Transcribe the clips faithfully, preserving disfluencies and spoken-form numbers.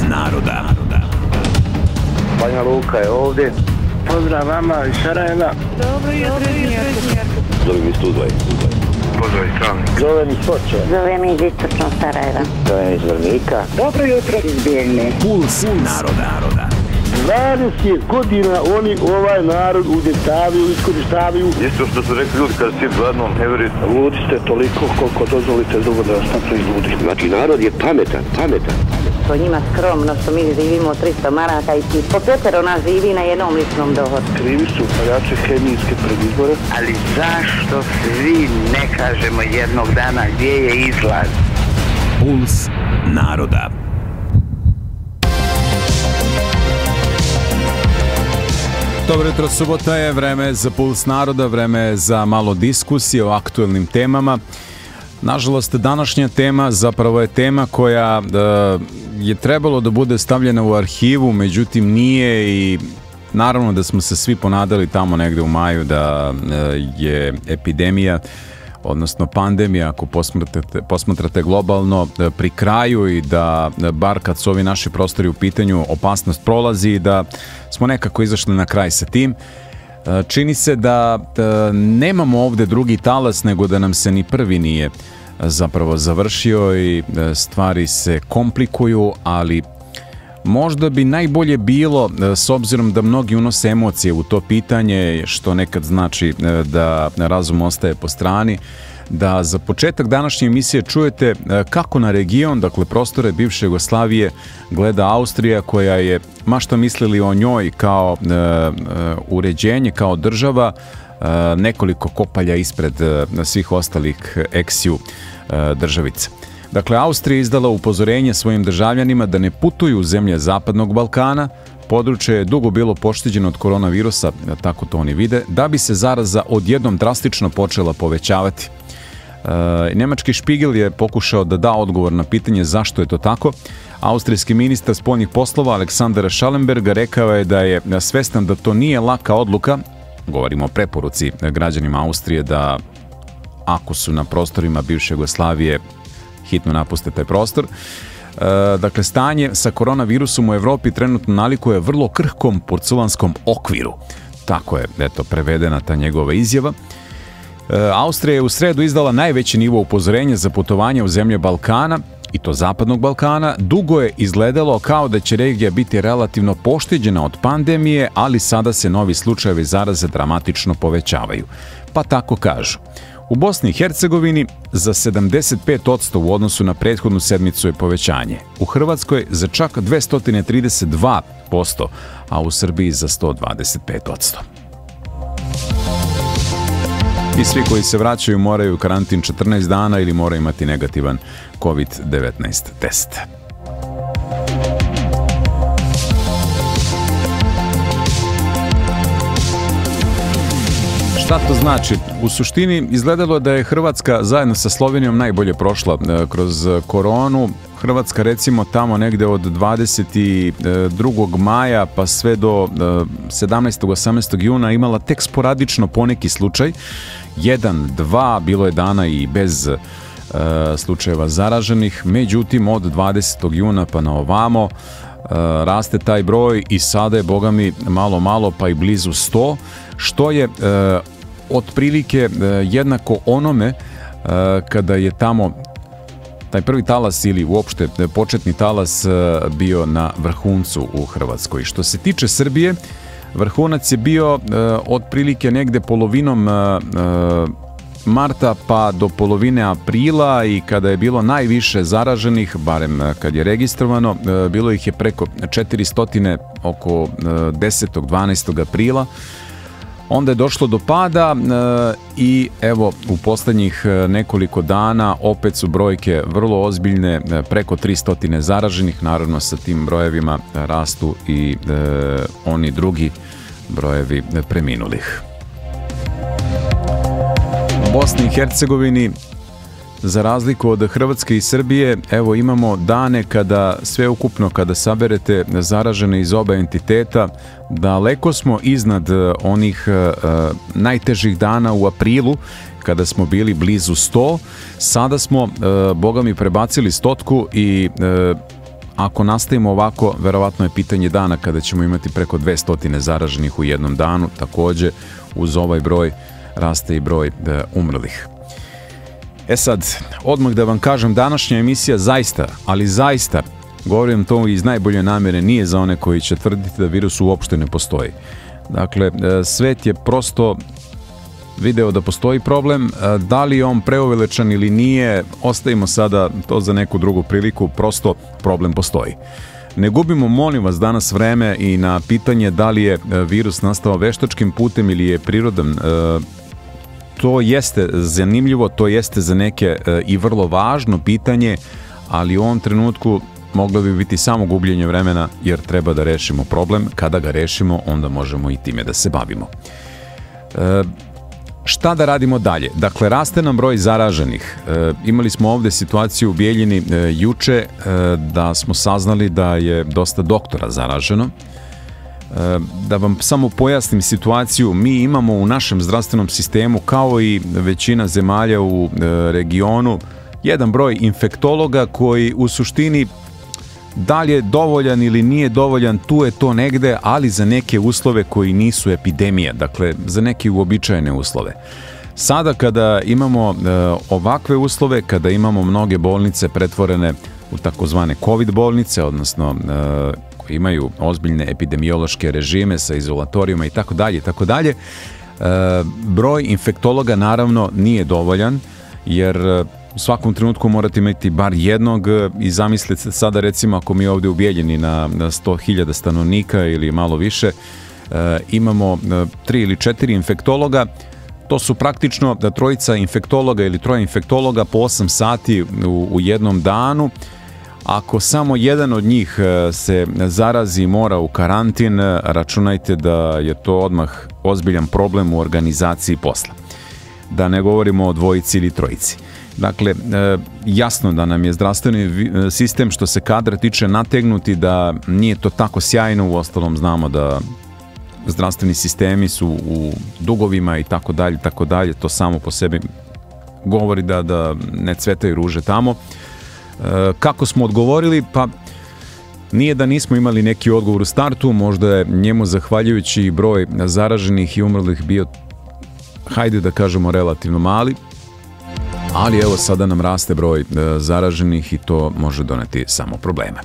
naroda. Banja Luka je ovdje. Pozdrav vama iz Sarajeva. Dobro jutro iz Njujorka. Zovem iz Tuzla. Pozdrav iz Travnika. Zovem iz Foče. Zovem iz Istočnog Sarajeva. Zovem iz Vrnika. Dobro jutro iz Bijeljne. Puls naroda. dvadeset godina oni ovaj narod udjetavaju, iskoristavaju. Isto što su rekli ljudi kad si gladnom, ne verite. Ludi ste toliko koliko dozvolite drugo da vas napravi ludi. Znači narod je pametan, pametan. To njima skromno što mi živimo od tristo maraka i ti po petero nas živi na jednom ličnom dohodku. Krivi su paljače hemijske predizbore. Ali zašto svi ne kažemo jednog dana gdje je izlaz? Puls naroda. Dobro jutro, subota je, vreme za Puls naroda, vreme za malo diskusije o aktuelnim temama. Nažalost, današnja tema zapravo je tema koja e, je trebalo da bude stavljena u arhivu, međutim nije, i naravno da smo se svi ponadali tamo negde u maju da e, je epidemija, odnosno pandemija, ako posmatrate, posmatrate globalno, pri kraju i da, bar kad su ovi naši prostori u pitanju, opasnost prolazi i da smo nekako izašli na kraj sa tim. Čini se da, da nemamo ovde drugi talas, nego da nam se ni prvi nije zapravo završio i stvari se komplikuju, ali možda bi najbolje bilo, s obzirom da mnogi unose emocije u to pitanje, što nekad znači da razum ostaje po strani, da za početak današnje emisije čujete kako na region, dakle prostore bivše Jugoslavije, gleda Austrija, koja je, ma šta mislili o njoj kao e, uređenje, kao država, e, nekoliko kopalja ispred e, svih ostalih eksiju e, državica. Dakle, Austrija je izdala upozorenje svojim državljanima da ne putuju u zemlje Zapadnog Balkana. Područje je dugo bilo pošteđeno od koronavirusa, tako to oni vide, da bi se zaraza odjednom drastično počela povećavati. E, Nemački Špigel je pokušao da da odgovor na pitanje zašto je to tako. Austrijski ministar spoljnih poslova Aleksandar Schallenberg rekao je da je svestan da to nije laka odluka, govorimo o preporuci građanima Austrije da ako su na prostorima bivše Jugoslavije hitno napuste taj prostor. E, dakle, stanje sa koronavirusom u Evropi trenutno nalikuje vrlo krhkom porculanskom okviru. Tako je, eto, prevedena ta njegova izjava. E, Austrija je u sredu izdala najveći nivo upozorenja za putovanje u zemlje Balkana, i to Zapadnog Balkana. Dugo je izgledalo kao da će regija biti relativno pošteđena od pandemije, ali sada se novi slučajevi zaraze dramatično povećavaju. Pa tako kažu. U Bosni i Hercegovini za sedamdeset pet posto u odnosu na prethodnu sedmicu je povećanje. U Hrvatskoj za čak dvesta trideset dva posto, a u Srbiji za sto dvadeset pet posto. I svi koji se vraćaju moraju u karantin četrnaest dana ili moraju imati negativan kovid devetnaest test. Šta to znači? U suštini izgledalo da je Hrvatska zajedno sa Slovenijom najbolje prošla kroz koronu. Hrvatska recimo tamo negde od dvadeset drugog maja pa sve do sedamnaestog osamnaestog juna imala tek sporadično poneki slučaj. Jedan, dva, bilo je dana i bez e, slučajeva zaraženih. Međutim, od dvadesetog juna pa na ovamo e, raste taj broj i sada je, boga mi, malo malo pa i blizu sto, što je e, otprilike e, jednako onome e, kada je tamo taj prvi talas ili uopšte početni talas bio na vrhuncu u Hrvatskoj. Što se tiče Srbije, vrhunac je bio uh, otprilike negde polovinom uh, marta pa do polovine aprila, i kada je bilo najviše zaraženih, barem kad je registrovano, uh, bilo ih je preko četiristo, oko uh, desetog dvanaestog aprila. Onda je došlo do pada e, i evo u poslednjih nekoliko dana opet su brojke vrlo ozbiljne, preko tristo zaraženih. Naravno sa tim brojevima rastu i e, oni drugi brojevi preminulih. U Bosni i Hercegovini, za razliku od Hrvatske i Srbije, evo imamo dane kada sveukupno, kada saberete zaražene iz oba entiteta, daleko smo iznad onih uh, najtežih dana u aprilu, kada smo bili blizu sto. Sada smo, uh, boga mi, prebacili stotku i uh, ako nastavimo ovako, verovatno je pitanje dana kada ćemo imati preko dvesta zaraženih u jednom danu. Takođe, uz ovaj broj raste i broj umrlih. E sad, odmah da vam kažem, današnja emisija zaista, ali zaista, govorim to iz najbolje namere, nije za one koji će tvrditi da virus uopšte ne postoji. Dakle, svet je prosto video da postoji problem, da li je on preuveličan ili nije, ostavimo sada to za neku drugu priliku, prosto problem postoji. Ne gubimo, molim vas, danas vreme i na pitanje da li je virus nastao veštačkim putem ili je prirodan. To jeste zanimljivo, to jeste za neke i vrlo važno pitanje, ali u ovom trenutku moglo bi biti samo gubljenje vremena, jer treba da rešimo problem. Kada ga rešimo, onda možemo i time da se bavimo. E, šta da radimo dalje? Dakle, raste nam broj zaraženih. E, imali smo ovde situaciju u Bijeljini e, juče e, da smo saznali da je dosta doktora zaraženo. E, da vam samo pojasnim situaciju, mi imamo u našem zdravstvenom sistemu, kao i većina zemalja u e, regionu, jedan broj infektologa koji u suštini, da li je dovoljan ili nije dovoljan, tu je to negde, ali za neke uslove koji nisu epidemija, dakle za neke uobičajene uslove. Sada kada imamo e, ovakve uslove, kada imamo mnoge bolnice pretvorene u takozvane COVID bolnice, odnosno e, koji imaju ozbiljne epidemiološke režime sa izolatorijima i tako dalje, tako dalje, broj infektologa naravno nije dovoljan, jer u svakom trenutku morate imati bar jednog i zamislite sada, recimo, ako mi ovdje u Bijeljini na sto hiljada stanovnika ili malo više imamo tri ili četiri infektologa, to su praktično da trojica infektologa ili troje infektologa po osam sati u, u jednom danu. Ako samo jedan od njih se zarazi i mora u karantin, računajte da je to odmah ozbiljan problem u organizaciji posla. Da ne govorimo o dvojici ili trojici. Dakle, jasno da nam je zdravstveni sistem što se kadra tiče nategnuti, da nije to tako sjajno, uostalom znamo da zdravstveni sistemi su u dugovima i tako dalje, tako dalje, to samo po sebi govori da, da ne cvetaju ruže tamo. Kako smo odgovorili? Pa nije da nismo imali neki odgovor u startu, možda je njemu zahvaljujući broj zaraženih i umrlih bio, hajde da kažemo, relativno mali, ali evo sada nam raste broj zaraženih i to može doneti samo probleme.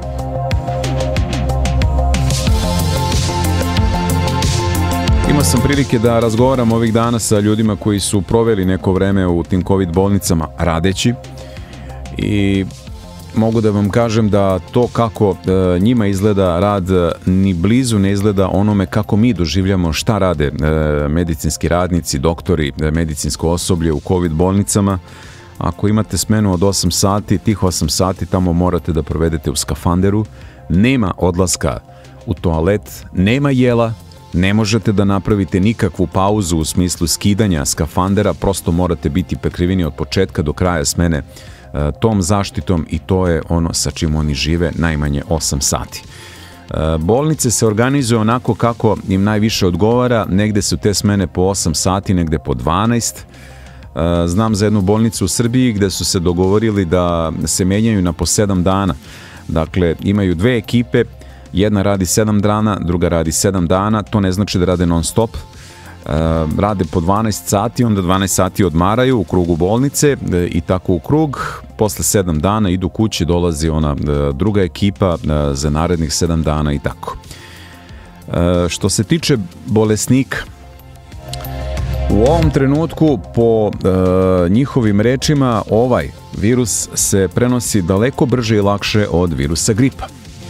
Imao sam prilike da razgovaram ovih dana sa ljudima koji su proveli neko vreme u tim COVID bolnicama radeći i mogu da vam kažem da to kako e, njima izgleda rad ni blizu ne izgleda onome kako mi doživljamo šta rade e, medicinski radnici, doktori, e, medicinsko osoblje u COVID bolnicama. Ako imate smenu od osam sati, tih osam sati tamo morate da provedete u skafanderu, nema odlaska u toalet, nema jela, ne možete da napravite nikakvu pauzu u smislu skidanja skafandera, prosto morate biti prekriveni od početka do kraja smene tom zaštitom i to je ono sa čim oni žive najmanje osam sati. Bolnice se organizuju onako kako im najviše odgovara, negde su te smene po osam sati, negde po dvanaest. Znam za jednu bolnicu u Srbiji gde su se dogovorili da se menjaju na po sedam dana. Dakle, imaju dve ekipe, jedna radi sedam dana, druga radi sedam dana, to ne znači da rade non stop. Rade po dvanaest sati, onda dvanaest sati odmaraju u krugu bolnice i tako u krug. Posle sedam dana idu kući, dolazi ona druga ekipa za narednih sedam dana i tako. Što se tiče bolesnika, u ovom trenutku po njihovim rečima ovaj virus se prenosi daleko brže i lakše od virusa gripa.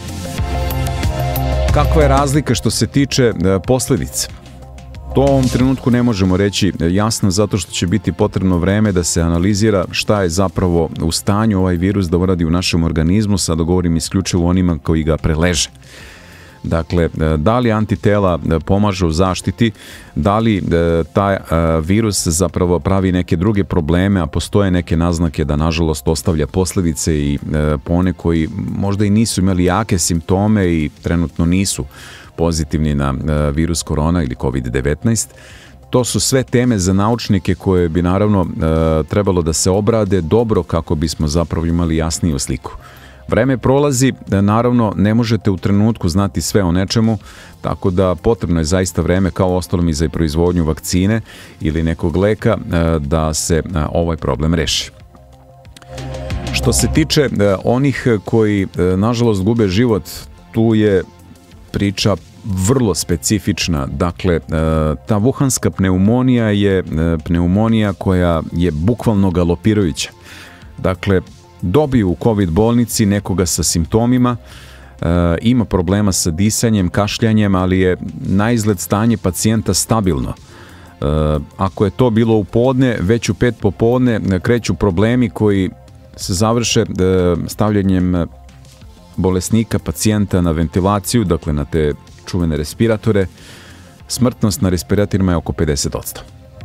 Kakva je razlika što se tiče posledica? To u ovom trenutku ne možemo reći jasno, zato što će biti potrebno vreme da se analizira šta je zapravo u stanju ovaj virus da uradi u našem organizmu, sada govorim isključivo onima koji ga preleže. Dakle, da li antitela pomažu u zaštiti, da li taj virus zapravo pravi neke druge probleme, a postoje neke naznake da nažalost ostavlja posledice i po one koji možda i nisu imali jake simptome i trenutno nisu pozitivni na virus korona ili COVID devetnaest. To su sve teme za naučnike koje bi naravno trebalo da se obrade dobro kako bismo zapravo imali jasniju sliku. Vreme prolazi, naravno ne možete u trenutku znati sve o nečemu, tako da potrebno je zaista vreme, kao ostalom i za proizvodnju vakcine ili nekog leka, da se ovaj problem reši. Što se tiče onih koji nažalost gube život, tu je priča vrlo specifična. Dakle, ta vuhanska pneumonija je pneumonija koja je bukvalno galopirajuća. Dakle, dobiju u COVID bolnici nekoga sa simptomima, ima problema sa disanjem, kašljanjem, ali je na izgled stanje pacijenta stabilno. Ako je to bilo u podne, već u pet popodne kreću problemi koji se završe stavljanjem bolesnika, pacijenta na ventilaciju, dakle na te čuvene respiratore. Smrtnost na respiratorima je oko pedeset posto.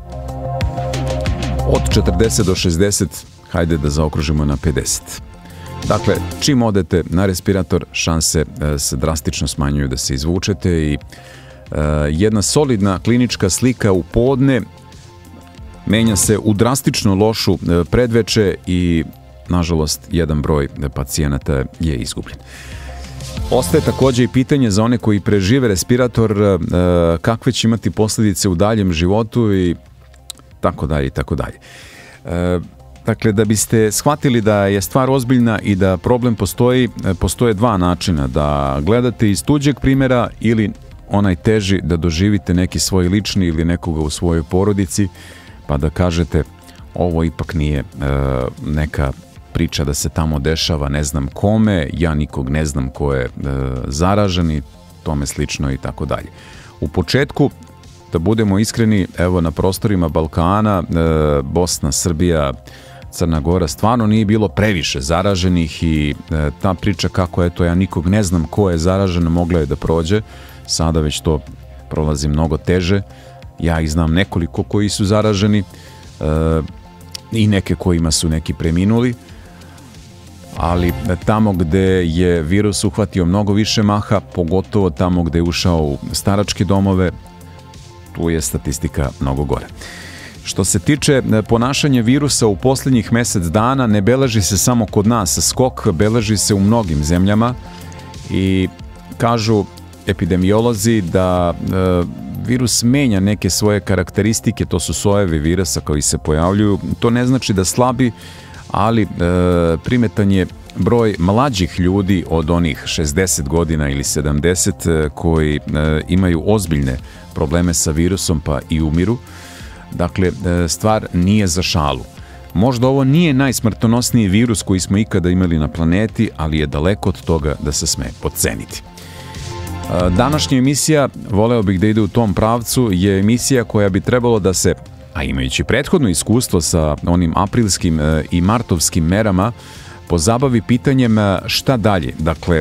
Od četrdeset do šezdeset, hajde da zaokružimo na pedeset. Dakle, čim odete na respirator, šanse se drastično smanjuju da se izvučete i jedna solidna klinička slika u podne menja se u drastično lošu predveče i nažalost jedan broj pacijenata je izgubljen. Ostaje također i pitanje za one koji prežive respirator, kakve će imati posljedice u daljem životu i tako dalje i tako dalje. Dakle, da biste shvatili da je stvar ozbiljna i da problem postoji, postoje dva načina. Da gledate iz tuđeg primjera ili onaj teži, da doživite neki svoj lični ili nekoga u svojoj porodici, pa da kažete ovo ipak nije e, neka priča da se tamo dešava ne znam kome, ja nikog ne znam ko je e, zaražen i tome slično i tako dalje. U početku, da budemo iskreni, evo na prostorima Balkana, e, Bosna, Srbija, Crna Gora, stvarno nije bilo previše zaraženih i e, ta priča kako eto ja nikog ne znam ko je zaražen mogla je da prođe. Sada već to prolazi mnogo teže. Ja ih znam nekoliko koji su zaraženi e, i neke kojima su neki preminuli, ali tamo gde je virus uhvatio mnogo više maha, pogotovo tamo gde je ušao u staračke domove, tu je statistika mnogo gore. Što se tiče ponašanja virusa u posljednjih mjesec dana, ne beleži se samo kod nas skok, beleži se u mnogim zemljama i kažu epidemiolozi da e, virus menja neke svoje karakteristike, to su sojevi virusa koji se pojavljuju. To ne znači da slabi, ali e, primetan je broj mlađih ljudi od onih šezdeset godina ili sedamdeset e, koji e, imaju ozbiljne probleme sa virusom pa i umiru. Dakle, e, stvar nije za šalu. Možda ovo nije najsmrtonosniji virus koji smo ikada imali na planeti, ali je daleko od toga da se sme podceniti. Današnja emisija, voleo bih da ide u tom pravcu, je emisija koja bi trebalo da se, a imajući prethodno iskustvo sa onim aprilskim i martovskim merama, pozabavi pitanjem šta dalje. Dakle,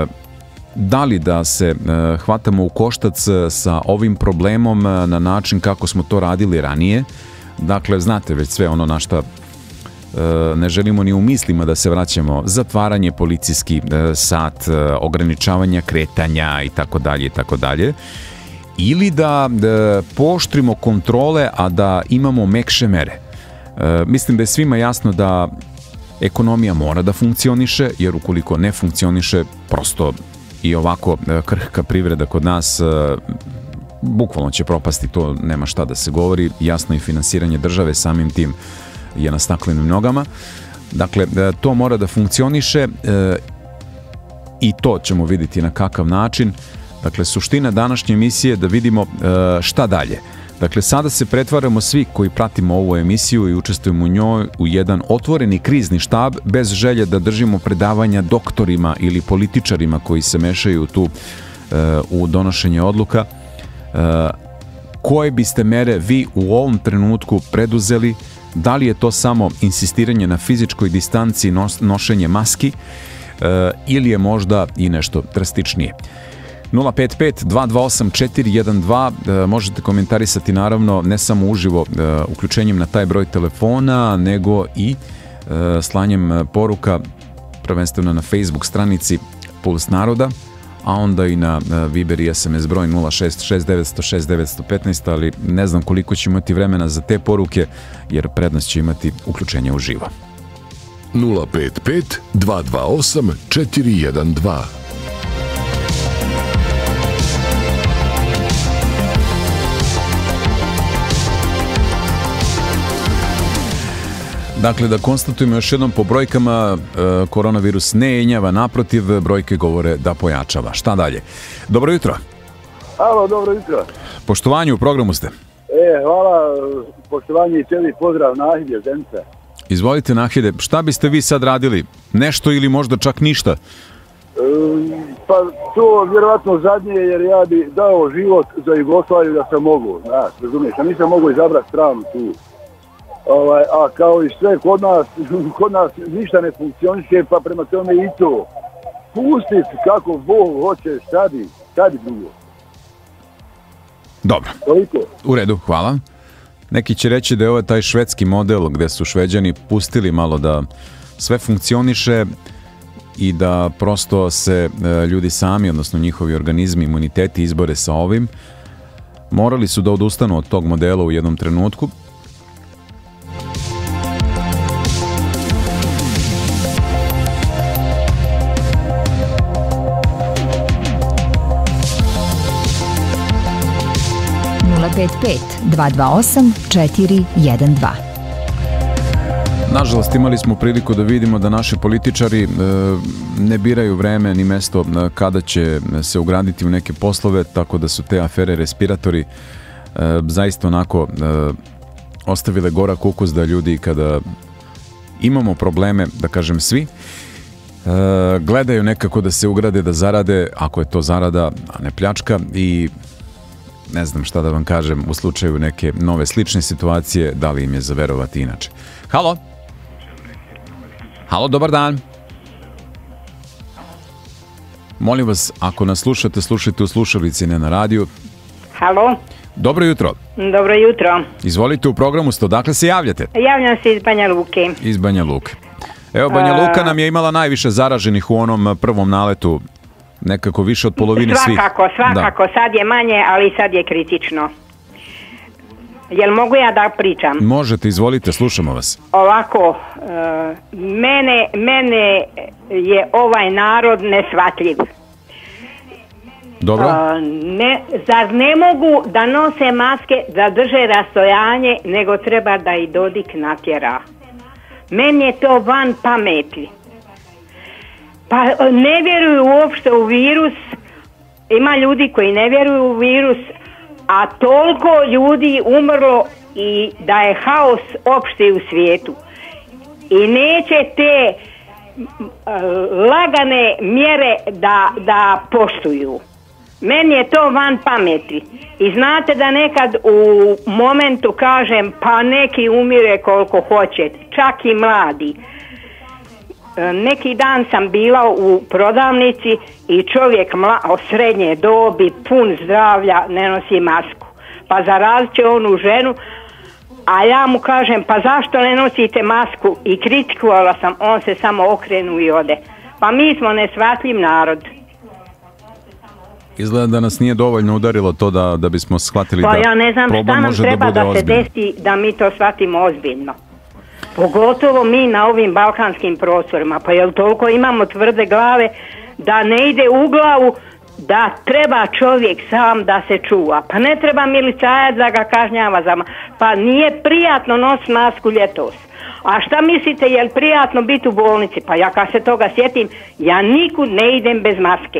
da li da se hvatamo u koštac sa ovim problemom na način kako smo to radili ranije. Dakle, znate već sve ono na šta ne želimo ni u mislima da se vraćamo, zatvaranje, policijski sat, ograničavanja kretanja i tako dalje i tako dalje, ili da pooštrimo kontrole, a da imamo mekše mere. Mislim da je svima jasno da ekonomija mora da funkcioniše, jer ukoliko ne funkcioniše, prosto i ovako krhka privreda kod nas bukvalno će propasti, to nema šta da se govori, jasno i finansiranje države samim tim je na staklenim nogama. Dakle, to mora da funkcioniše e, i to ćemo vidjeti na kakav način. Dakle, suština današnje emisije je da vidimo e, šta dalje. Dakle, sada se pretvaramo svi koji pratimo ovu emisiju i učestvujemo u njoj u jedan otvoreni krizni štab bez želje da držimo predavanja doktorima ili političarima koji se mešaju tu e, u donošenje odluka. E, koje biste mere vi u ovom trenutku preduzeli? Da li je to samo insistiranje na fizičkoj distanci, nos, nošenje maski e, ili je možda i nešto drastičnije? nula pet pet dva dva osam četiri jedan dva e, možete komentarisati naravno ne samo uživo e, uključenjem na taj broj telefona, nego i e, slanjem poruka prvenstveno na Facebook stranici Puls Naroda, a onda i na Viber i S M S broj nula šest šest devet zero šest devet jedan pet, ali ne znam koliko ćemo imati vremena za te poruke, jer prednost će imati uključenje uživo. nula pet pet dva dva osam četiri jedan dva. Dakle, da konstatujemo još jednom po brojkama, e, koronavirus ne jenjava, naprotiv, brojke govore da pojačava. Šta dalje? Dobro jutro. Alo, dobro jutro. Poštovanje, u programu ste. E, hvala, poštovanje i cijeli pozdrav Nahide Zence. Izvolite, Nahide, šta biste vi sad radili? Nešto ili možda čak ništa? E, pa to vjerovatno zadnje, jer ja bi dao život za Jugoslaviju da sam mogu, znaš, razumiješ, ja nisam mogu izabrati stranu tu. Ovaj, a kao i sve kod nas, kod nas ništa ne funkcioniše, pa prema tome i to. Pusti kako Bog hoće, šta bi, šta bi drugo. Dobro. Toliko. U redu, hvala. Neki će reći da je ovo taj švedski model gde su Šveđani pustili malo da sve funkcioniše i da prosto se e, ljudi sami, odnosno njihovi organizmi, imuniteti izbore sa ovim. Morali su da odustanu od tog modela u jednom trenutku. nula pet pet dva dva osam četiri jedan dva. Nažalost, imali smo priliku da vidimo da naši političari e, ne biraju vreme ni mesto kada će se ugraditi u neke poslove, tako da su te afere respiratori e, zaista onako e, ostavile gorak ukus da ljudi kada imamo probleme, da kažem svi, e, gledaju nekako da se ugrade, da zarade, ako je to zarada, a ne pljačka, i ne znam šta da vam kažem u slučaju neke nove slične situacije, da li im je zaverovati inače. Halo? Halo, dobar dan. Molim vas, ako nas slušate, slušajte u slušalici, ne na radiju. Halo? Dobro jutro. Dobro jutro. Izvolite, u programu ste, odakle se javljate? Javljam se iz Banja Luke. Iz Banja Luke. Evo, Banja Luka nam je imala najviše zaraženih u onom prvom naletu, nekako više od polovine svih. Svakako, svakako, da. Sad je manje, ali sad je kritično. Jel mogu ja da pričam? Možete, izvolite, slušamo vas. Ovako, uh, mene, mene je ovaj narod neshvatljiv. Dobro. Uh, ne, zar ne mogu da nose maske, da drže rastojanje, nego treba da i Dodik natjera? Meni je to van pameti. Pa ne vjeruju uopšte u virus, ima ljudi koji ne vjeruju u virus, a toliko ljudi umrlo i da je haos opšte u svijetu. I neće te lagane mjere da, da poštuju. Meni je to van pameti. I znate da nekad u momentu kažem pa neki umire koliko hoće, čak i mladi. Neki dan sam bila u prodavnici i čovjek mla, o srednje dobi, pun zdravlja, ne nosi masku. Pa zarazit će onu ženu, a ja mu kažem pa zašto ne nosite masku, i kritikovala sam, on se samo okrenu i ode. Pa mi smo neshvatljiv narod. Izgleda da nas nije dovoljno udarilo to da, da bismo shvatili pa da ja ne znam problem šta nam može treba da bude da se ozbiljno. desi da mi to shvatimo ozbiljno. Pogotovo mi na ovim balkanskim prostorima. Pa jel toliko imamo tvrde glave da ne ide u glavu da treba čovjek sam da se čuva. Pa ne treba milicajac da ga kažnjava za... Pa nije prijatno nositi masku ljetos. A šta mislite, je li prijatno biti u bolnici? Pa ja kad se toga sjetim, ja nikud ne idem bez maske.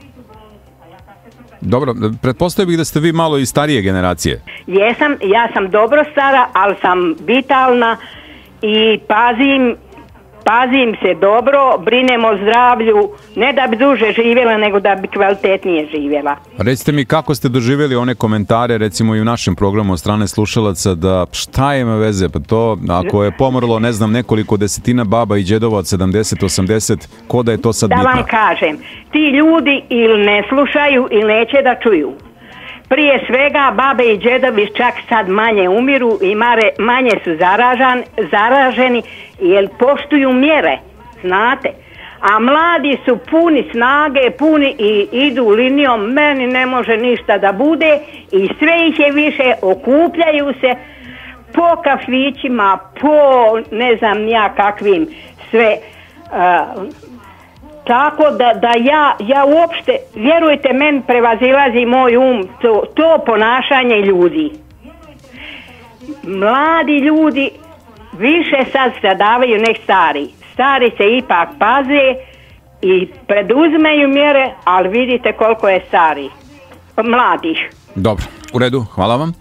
Dobro, pretpostavio bih da ste vi malo i starije generacije. Jesam, ja sam dobro stara, ali sam vitalna i pazim, pazim se dobro, brinem o zdravlju, ne da bi duže živjela, nego da bi kvalitetnije živjela. Recite mi kako ste doživjeli one komentare, recimo i u našem programu od strane slušalaca, da šta ima veze, pa to ako je pomrlo, ne znam, nekoliko desetina baba i djedova od sedamdeset osamdeset, ko da je to sad bitno? Da vam kažem, ti ljudi ili ne slušaju ili neće da čuju. Prije svega babe i djedovi čak sad manje umiru i mare, manje su zaražan, zaraženi jer poštuju mjere, znate. A mladi su puni snage, puni i idu linijom, meni ne može ništa da bude, i sve ih je više, okupljaju se po kafićima, po ne znam ja kakvim sve. Uh, tako da, da ja, ja uopšte, vjerujte, men prevazilazi moj um to, to ponašanje ljudi. Mladi ljudi više sad stradavaju nek stari. Stari se ipak paze i preduzmeju mjere, ali vidite koliko je stari, mladih. Dobro, u redu, hvala vam.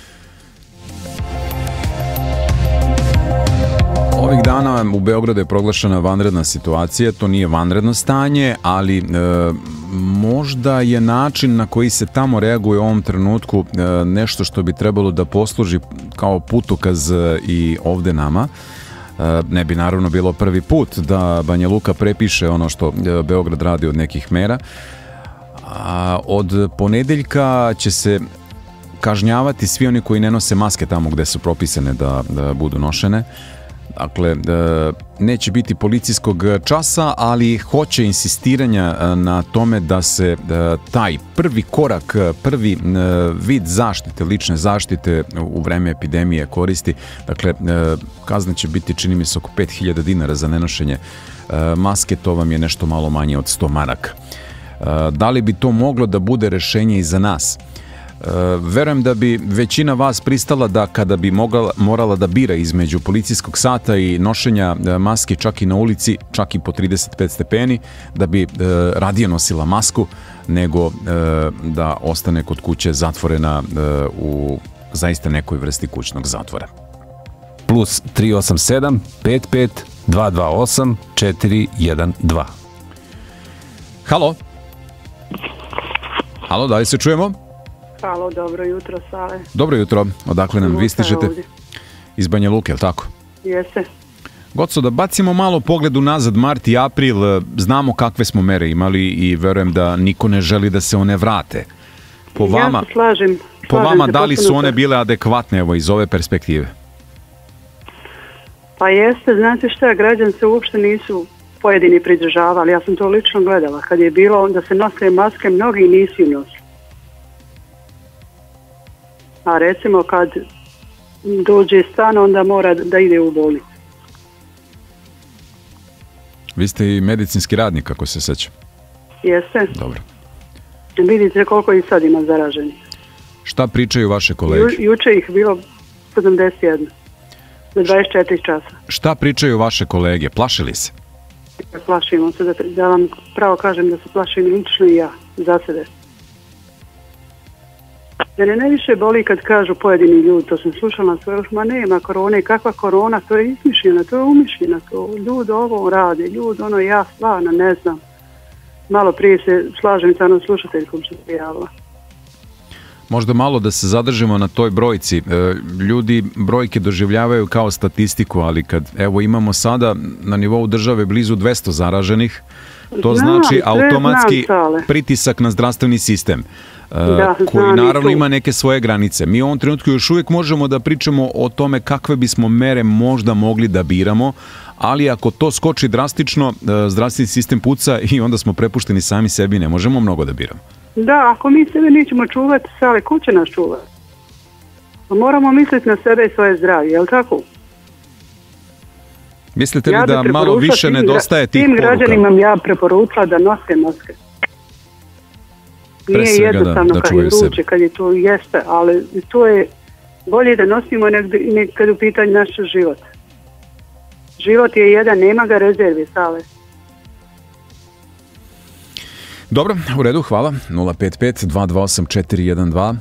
Ovih dana u Beogradu je proglašena vanredna situacija, to nije vanredno stanje, ali e, možda je način na koji se tamo reaguje u ovom trenutku e, nešto što bi trebalo da posluži kao putokaz i ovde nama. E, ne bi naravno bilo prvi put da Banja Luka prepiše ono što Beograd radi od nekih mera. A od ponedeljka će se kažnjavati svi oni koji ne nose maske tamo gde su propisane da, da budu nošene. Dakle, neće biti policijskog časa, ali hoće insistiranja na tome da se taj prvi korak, prvi vid zaštite, lične zaštite u vreme epidemije koristi. Dakle, kazna će biti, čini mi se, oko pet hiljada dinara za nenošenje maske, to vam je nešto malo manje od sto maraka. Da li bi to moglo da bude rešenje i za nas? Verujem da bi većina vas pristala da kada bi mogla, morala da bira između policijskog sata i nošenja maske čak i na ulici, čak i po trideset pet stepeni, da bi e, radije nosila masku nego e, da ostane kod kuće zatvorena e, u zaista nekoj vrsti kućnog zatvora. Plus tri osam sedam pet pet dva dva osam četiri jedan dva. Halo? Halo, da li se čujemo? Halo, dobro jutro, Sale. Dobro jutro, odakle nam vi stižete? Iz Banja Luke, je li tako? Jeste. Goco, da bacimo malo pogled unazad, mart i april, znamo kakve smo mere imali i verujem da niko ne želi da se one vrate. Po vama, ja se slažem. slažem po vama da li su one bile adekvatne, evo, iz ove perspektive? Pa jeste, znate šta, građani se uopšte nisu pojedini pridržavali, ja sam to lično gledala. Kad je bilo da se nose maske, mnogi nisu nosili. A recimo kad dođe stan, onda mora da ide u bolnicu. Vi ste i medicinski radnik, ako se sećam. Jeste. Dobro. Vidite koliko i sad ima zaraženih. Šta pričaju vaše kolege? Ju, juče ih bilo sedamdeset jedan. Za dvadeset četiri časa. Šta pričaju vaše kolege? Plašili se? Plašimo se, da, da vam pravo kažem da se plašim lično i ja, za sebe. Mene najviše boli kad kažu pojedini ljudi, to sam slušala na svoje, ma nema korone, kakva korona, to je izmišljena, to je umišljena, to ljudi ovo rade, ljudi ono, ja stvarno ne znam. Malo prije se slažem sa onom slušateljkom što se javila. Možda malo da se zadržimo na toj brojci. Ljudi brojke doživljavaju kao statistiku, ali kad evo imamo sada na nivou države blizu dvesta zaraženih, to znam, znači automatski znam, pritisak na zdravstveni sistem. Da, koji naravno ima neke svoje granice. Mi u ovom trenutku još uvijek možemo da pričamo o tome kakve bismo mere možda mogli da biramo, ali ako to skoči drastično, zdravstveni sistem puca i onda smo prepušteni sami sebi, ne možemo mnogo da biramo. Da, ako mi sebe nećemo čuvati, Sale, ko će nas čuvati? Moramo misliti na sebe i svoje zdravlje, je li tako? Mislite li ja da malo više nedostaje tih poruka? Tim građanima ja preporučila da nose maske. Nije jednostavno da, da kad je vruće, kad je to jeste, ali to je bolje da nosimo nek kad u pitanju naš život. Život je jedan, nema ga rezervi, Sale. Dobro, u redu, hvala. nula pet pet dva dva osam četiri jedan dva.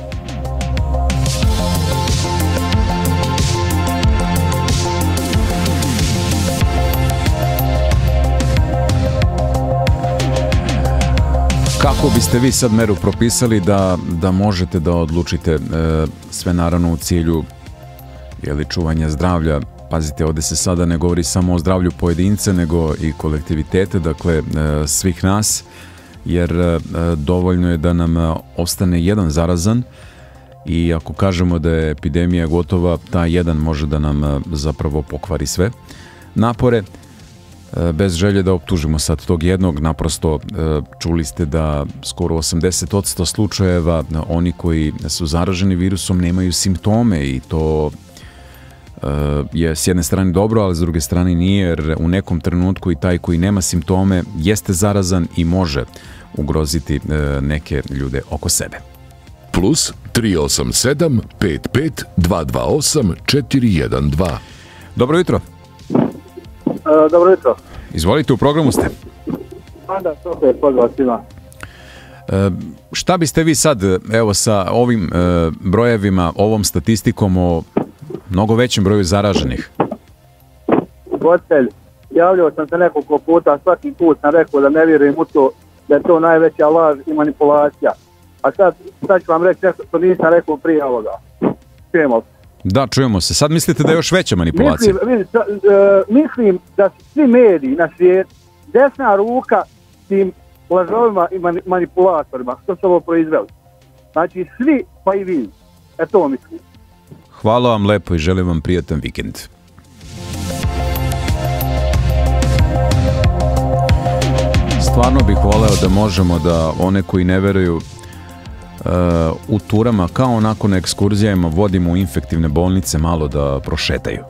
Kako biste vi sad meru propisali da, da možete da odlučite, e, sve naravno u cilju jeli, čuvanja zdravlja? Pazite, ovdje se sada ne govori samo o zdravlju pojedinca, nego i kolektivitete, dakle e, svih nas, jer e, dovoljno je da nam ostane jedan zarazan i ako kažemo da je epidemija gotova, ta jedan može da nam zapravo pokvari sve napore. Bez želje da optužimo sad tog jednog, naprosto čuli ste da skoro osamdeset posto slučajeva oni koji su zaraženi virusom nemaju simptome i to je s jedne strane dobro, ali s druge strane nije, jer u nekom trenutku i taj koji nema simptome jeste zarazan i može ugroziti neke ljude oko sebe. Plus tri osam sedam pet pet dva dva osam četiri jedan dva. Dobro jutro. E, dobro jutro. Izvolite, u programu ste. Onda, to je pozdrav svima. E, šta biste vi sad, evo, sa ovim e, brojevima, ovom statistikom o mnogo većem broju zaraženih? Gotelj, javljao sam se nekoliko puta, svaki put sam rekao da ne vjerujem u to, da je to najveća laž i manipulacija. A sad, sad ću vam reći nešto što nisam rekao prije ovoga. Čujemo. Da, čujemo se. Sad mislite da je još veća manipulacija? Mislim, vidite, uh, mislim da svi mediji na svijetu, desna ruka tim lažovima i manipulatorima, što su ovo proizveli. Znači, svi, pa i vi. E to mislim. Hvala vam lepo i želim vam prijatan vikend. Stvarno bih voleo da možemo da one koji ne veruju uh, u turama, kao onako na ekskurzijama, vodimo u infektivne bolnice malo da prošetaju.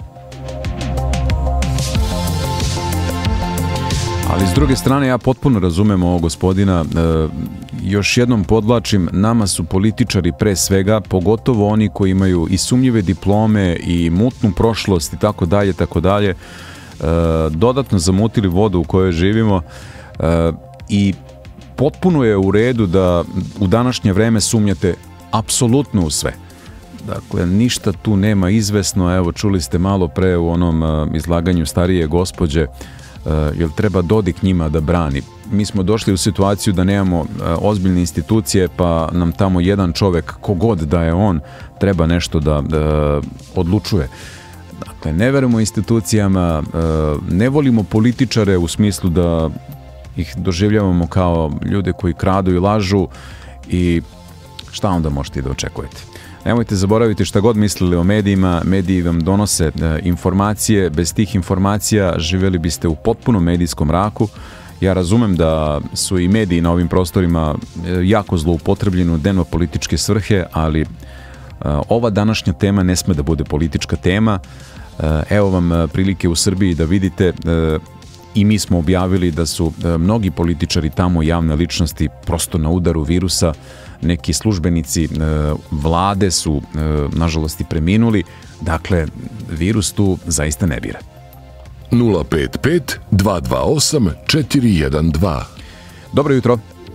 Ali s druge strane, ja potpuno razumem ovog gospodina. E, još jednom podvlačim, nama su političari pre svega, pogotovo oni koji imaju i sumnjive diplome i mutnu prošlost i tako dalje, tako dalje, e, dodatno zamutili vodu u kojoj živimo e, i potpuno je u redu da u današnje vreme sumnjate apsolutno u sve. Dakle, ništa tu nema izvesno. Evo, čuli ste malo pre u onom uh, izlaganju starije gospođe, uh, jel treba Dodik njima da brani. Mi smo došli u situaciju da nemamo uh, ozbiljne institucije, pa nam tamo jedan čovek, kogod da je on, treba nešto da uh, odlučuje. Dakle, ne verujemo institucijama, uh, ne volimo političare u smislu da ih doživljavamo kao ljude koji kradu i lažu i šta onda možete i da očekujete. Nemojte zaboraviti šta god mislili o medijima, mediji vam donose e, informacije, bez tih informacija živjeli biste u potpunom medijskom mraku. Ja razumem da su i mediji na ovim prostorima e, jako zloupotrebljeni u dnevno-političke svrhe, ali e, ova današnja tema ne sme da bude politička tema. E, evo vam prilike u Srbiji da vidite, e, i mi smo objavili da su e, mnogi političari tamo, javne ličnosti, prosto na udaru virusa. Neki službenici e, vlade su, e, nažalost, i preminuli. Dakle, virus tu zaista ne bira. nula pet pet dva dva osam četiri jedan dva. Dobro jutro.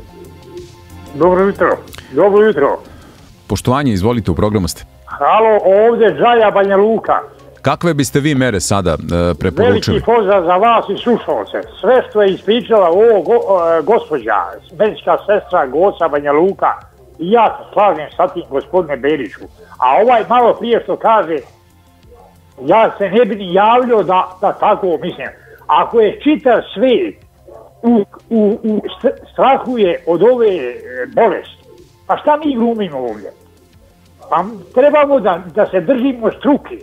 Dobro jutro. Dobro jutro. Poštovanje, izvolite, u programu ste. Halo, ovdje Džaja Banja Luka. Kakve biste vi mere sada e, preporučili? Veliki pozdrav za vas i slušalce. Sve što je ispričala ovo go, e, gospođa, medicinska sestra Goca Banja Luka, i ja se slažem sa tim, gospodine Beriću. A ovaj malo prije što kaže, ja se ne bi ni javljao da, da tako mislim. Ako je čitav svijet u, u, u strahuje od ove bolesti, pa šta mi glumimo ovdje? Pa trebamo da, da se držimo struke.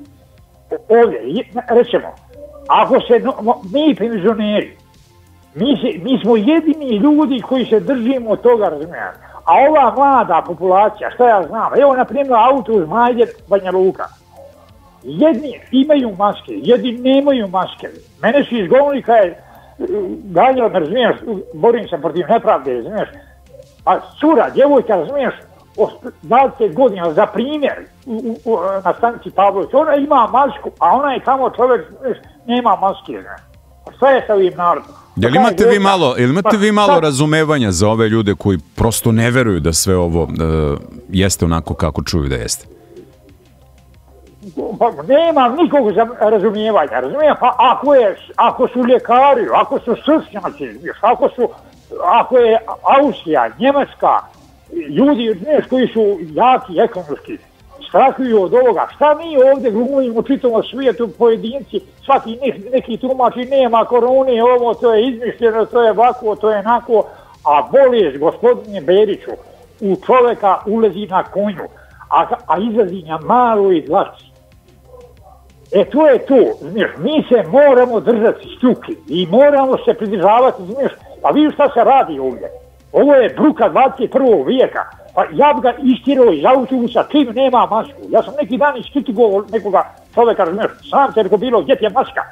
Ovdje, rećemo, ako se, no, mi penzioneri, mi, se, mi smo jedini ljudi koji se držimo od toga, razumijem. A ova mlada populacija, što ja znam, evo na primjer auto Zmajljer Banja Luka, jedni imaju maske, jedni nemaju maske. Mene su izgovorili kada je ganjala, razumiješ, borim se protiv nepravde, razumiješ, a cura, djevojka, razumiješ, dvadeset godina, za primjer, u, u, na stanici Pavlović, ona ima masku, a ona je tamo čovjek, nema maske, ne. Šta je sa ovim narodom? Jel imate vi malo, jel imate vi malo razumevanja za ove ljude koji prosto ne veruju da sve ovo uh, jeste onako kako čuju da jeste? Pa nema nikog razumijevanja, razumijem, pa ako, je, ako su ljekari, ako su stručnjaci, ako su, ako je Austrija, Njemačka, ljudi znaš, koji su jaki ekonomski, strahuju od ovoga. Šta mi ovdje glumimo čitavom svijetu, pojedinci, svaki neki tumači, nema korone, ovo, to je izmišljeno, to je ovako, to je onako, a bolest, gospodine Beriću, u čovjeka ulezi na konju, a, a izlazi na malo i dlaci. E to je to, znaš, mi se moramo držati struke i moramo se pridržavati, znaš, a vidiš šta se radi ovdje. Ovo je bruka dvadeset prvog vijeka. Pa ja bi ga istirao iz autobusa, kim nema masku. Ja sam neki dan iskritivao nekoga čovjeka, razumiješ, sam te rekao bilo, gdje ti je maska?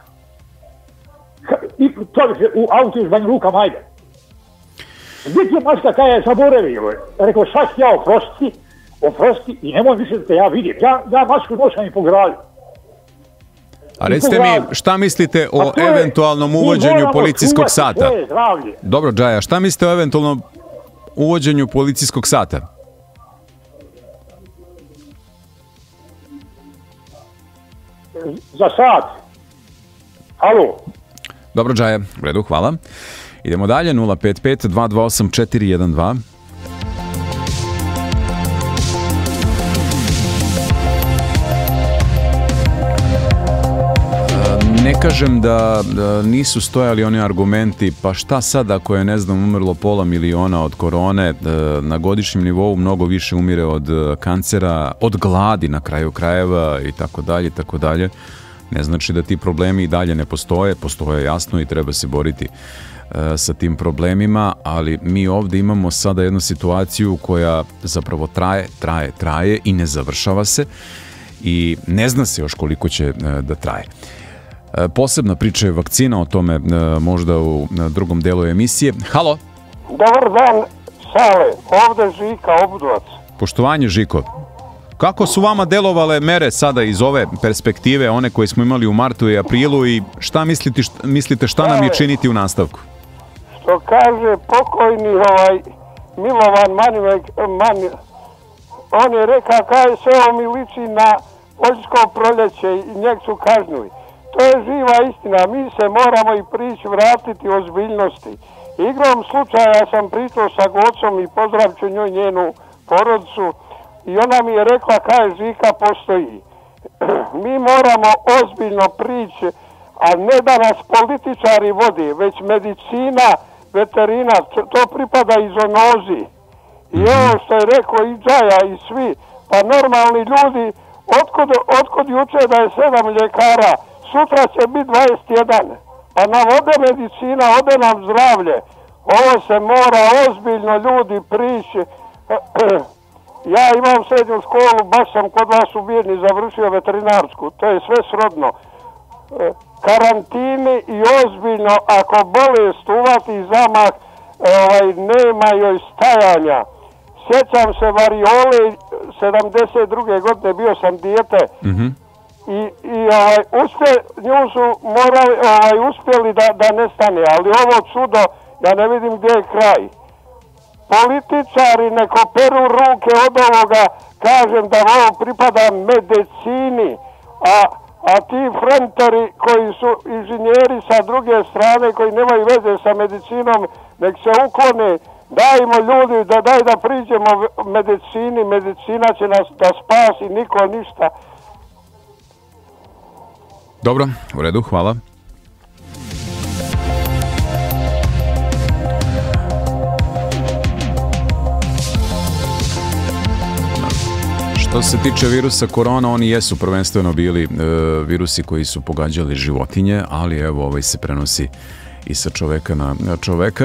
I čovjek u autobus Banja Luka Majde. Gdje ti je maska kada je zaboravio? Rekao, sad ja oprosti, oprosti i nemoj više da te ja vidim. Ja, ja masku nošam i po gradu. A recite mi, šta mislite o eventualnom uvođenju policijskog sata? Dobro, Džaja, šta mislite o eventualnom uvođenju policijskog sata? Za sat. Halo. Dobro, Džaja, u redu, hvala. Idemo dalje, nula pet pet dva dva osam četiri jedan dva. Ne kažem da, da nisu stojali oni argumenti, pa šta sad ako je, ne znam, umrlo pola miliona od korone, na godišnjem nivou mnogo više umire od kancera, od gladi na kraju krajeva i tako dalje i tako dalje. Ne znači da ti problemi i dalje ne postoje, postoje jasno i treba se boriti e, sa tim problemima, ali mi ovdje imamo sada jednu situaciju koja zapravo traje, traje, traje i ne završava se i ne zna se još koliko će e, da traje. E, posebna priča je vakcina, o tome e, možda u na drugom delu emisije. Halo? Dobar dan, Sale, ovdje Žika Obudovac. Poštovanje, Žiko. Kako su vama delovale mere sada iz ove perspektive, one koje smo imali u martu i aprilu i šta mislite, šta, mislite šta nam je činiti u nastavku? Što kaže pokojni ovaj Milovan Manivek, Mani, on je rekao kaj sve ovo mi liči na Poljsko proljeće i njeg su kažnuli. To je živa istina, mi se moramo i prići vratiti ozbiljnosti. Igrom slučaja sam pričao sa Gocom i pozdravću njoj njenu porodicu. I ona mi je rekla kaj Žika postoji. Mi moramo ozbiljno prići, a ne da nas političari vodi, već medicina, veterina, to pripada izonozi. I ovo što je rekao i Džaja i svi, pa normalni ljudi, otkud, otkud juče da je sedam ljekara, sutra će biti dvadeset jedan. Pa nam ode medicina, ode nam zdravlje. Ovo se mora ozbiljno ljudi prići. Ja imam srednju školu, baš sam kod vas u Birni završio veterinarsku, to je sve srodno. Karantini i ozbiljno, ako bolest uvati zamah, ovaj, nema joj stajanja. Sjećam se variole, sedamdeset druge godine bio sam dijete, mm-hmm. i, i ovaj, uspje, nju su morali, ovaj, uspjeli da, da nestane, ali ovo čudo, ja ne vidim gdje je kraj. Političari neko peru ruke od ovoga, kažem da ovo pripada medicini, a, a ti frontori koji su inženjeri sa druge strane, koji nemaju veze sa medicinom, nek se uklone, dajmo ljudi da daj da priđemo medicini, medicina će nas da spasi, niko ništa. Dobro, u redu, hvala. Što se tiče virusa korona, oni jesu prvenstveno bili e, virusi koji su pogađali životinje, ali evo ovaj se prenosi i sa čoveka na, na čoveka.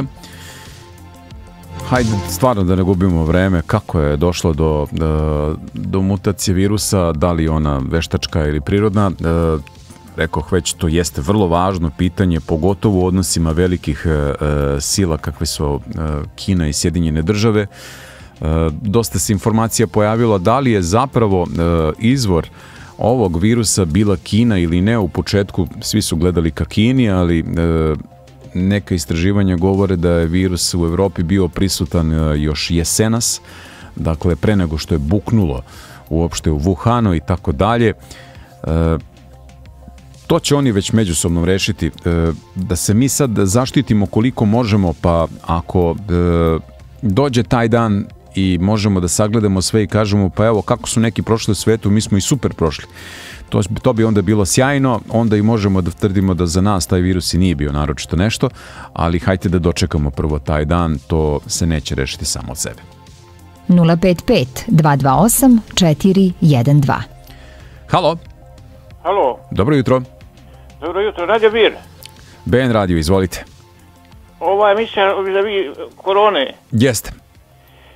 Hajde stvarno da ne gubimo vreme, kako je došlo do, do, do mutacije virusa, da li ona veštačka ili prirodna. E, rekoh već, to jeste vrlo važno pitanje, pogotovo u odnosima velikih e, sila kakve su e, Kina i Sjedinjene države. E, dosta se informacija pojavila da li je zapravo e, izvor ovog virusa bila Kina ili ne. U početku svi su gledali ka Kini, ali e, neka istraživanja govore da je virus u Evropi bio prisutan e, još jesenas, dakle pre nego što je buknulo uopšte u Wuhanu i tako dalje. E, to će oni već međusobno rešiti. E, da se mi sad zaštitimo koliko možemo, pa ako e, dođe taj dan i možemo da sagledamo sve i kažemo pa evo kako su neki prošli u svetu, mi smo i super prošli. To, to bi onda bilo sjajno, onda i možemo da tvrdimo da za nas taj virus i nije bio naročito nešto, ali hajte da dočekamo prvo taj dan, to se neće rešiti samo od sebe. nula pet pet dva dva osam četiri jedan dva. Halo. Halo. Dobro jutro. Dobro jutro, Radio Bir. B N Radio, izvolite. Ova emisija vis-a-vis korone. Jeste.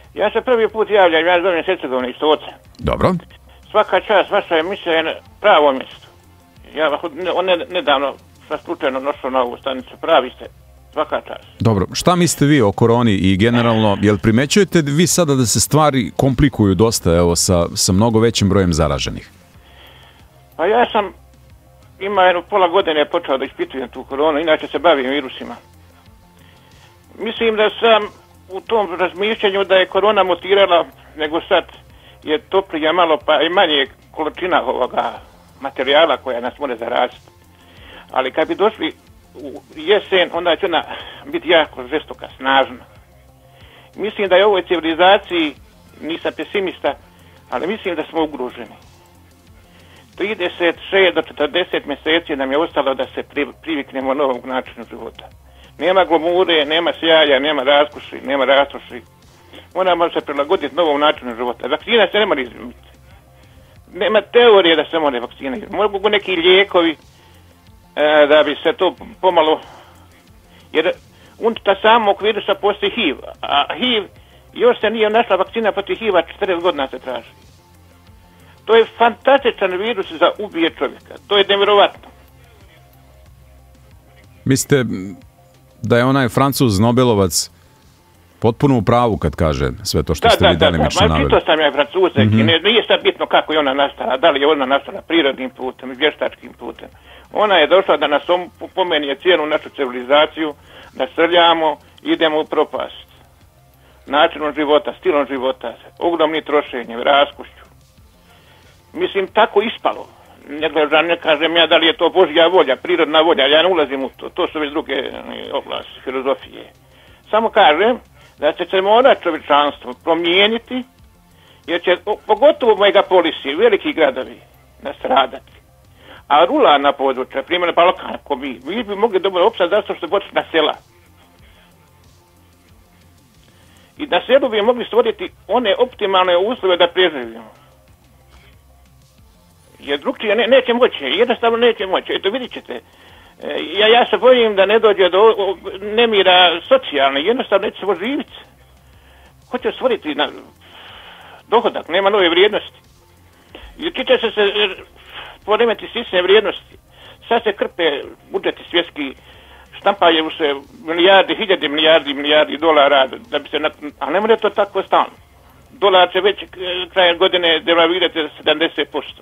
Ja se prvi put javljam, ja zovem Hercegovine iz Stoca. Dobro. Svaka čast, vaša emisija je na pravo mjesto. Ja on ne, nedavno sam slučajno nošao na ovu stanicu, pravi ste, svaka čast. Dobro, šta mislite vi o koroni i generalno, jel primećujete vi sada da se stvari komplikuju dosta, evo, sa, sa mnogo većim brojem zaraženih? Pa ja sam, ima jedno pola godine počeo da ispitujem tu koronu, inače se bavim virusima. Mislim da sam u tom razmišljanju da je korona mutirala, nego sad je toplija malo pa i manje količina ovoga materijala koja nas može zaraziti. Ali kad bi došli u jesen, onda će ona biti jako žestoka, snažna. Mislim da je u ovoj civilizaciji, nisam pesimista, ali mislim da smo ugroženi. trideset šest do četrdeset mjeseci nam je ostalo da se priviknemo novog načinu života. Nema glamure, nema sjaja, nema raskoši, nema rastoši. Moramo se prilagoditi novom načinu života. Vakcina se ne mora izumiti. Nema teorije da se mora vakcina izumiti. Mogu neki lijekovi e, da bi se to pomalo... Jer unutar samog virusa postoji H I V. A H I V, još se nije našla vakcina protiv H I V-a, četrdeset godina se traži. To je fantastičan virus za ubije čovjeka. To je nevjerovatno. Mislite da je onaj Francuz Nobelovac potpuno u pravu kad kaže sve to što da, ste da, vi delimično naveli? Da, da, da, sam ja i Francuze, mm-hmm. ne, nije sad bitno kako je ona nastala, da li je ona nastala prirodnim putem, vještačkim putem. Ona je došla da nas pomeni cijelu našu civilizaciju, da srljamo, idemo u propast. Načinom života, stilom života, ogromnim trošenjem, raskušću. Mislim, tako ispalo. Ne, gledam, ne kažem ja da li je to Božja volja, prirodna volja, ja ne ulazim u to, to su već druge oblasti filozofije. Samo kažem da će se mora čovječanstvo promijeniti, jer će, pogotovo megapolisi, veliki gradovi, nastradati. A ruralna područja, primjer Balkan, ako bi, vi bi mogli dobro opstati zato što početi na sela. I na selu bi mogli stvoriti one optimalne uslove da preživimo. Jer drugčije ne, neće moći, jednostavno neće moći. Eto vidit ćete, ja, ja se bojim da ne dođe do o, nemira socijalne, jednostavno neće se oživiti. Hoće stvoriti na dohodak, nema nove vrijednosti. I će se se poremeti sistem vrijednosti. Sad se krpe budžeti svjetski, štampaju se milijardi, hiljade milijardi, milijardi dolara, da bi se, a ne može to tako stalno. Dolar će već krajem godine devalvirati za sedamdeset posto.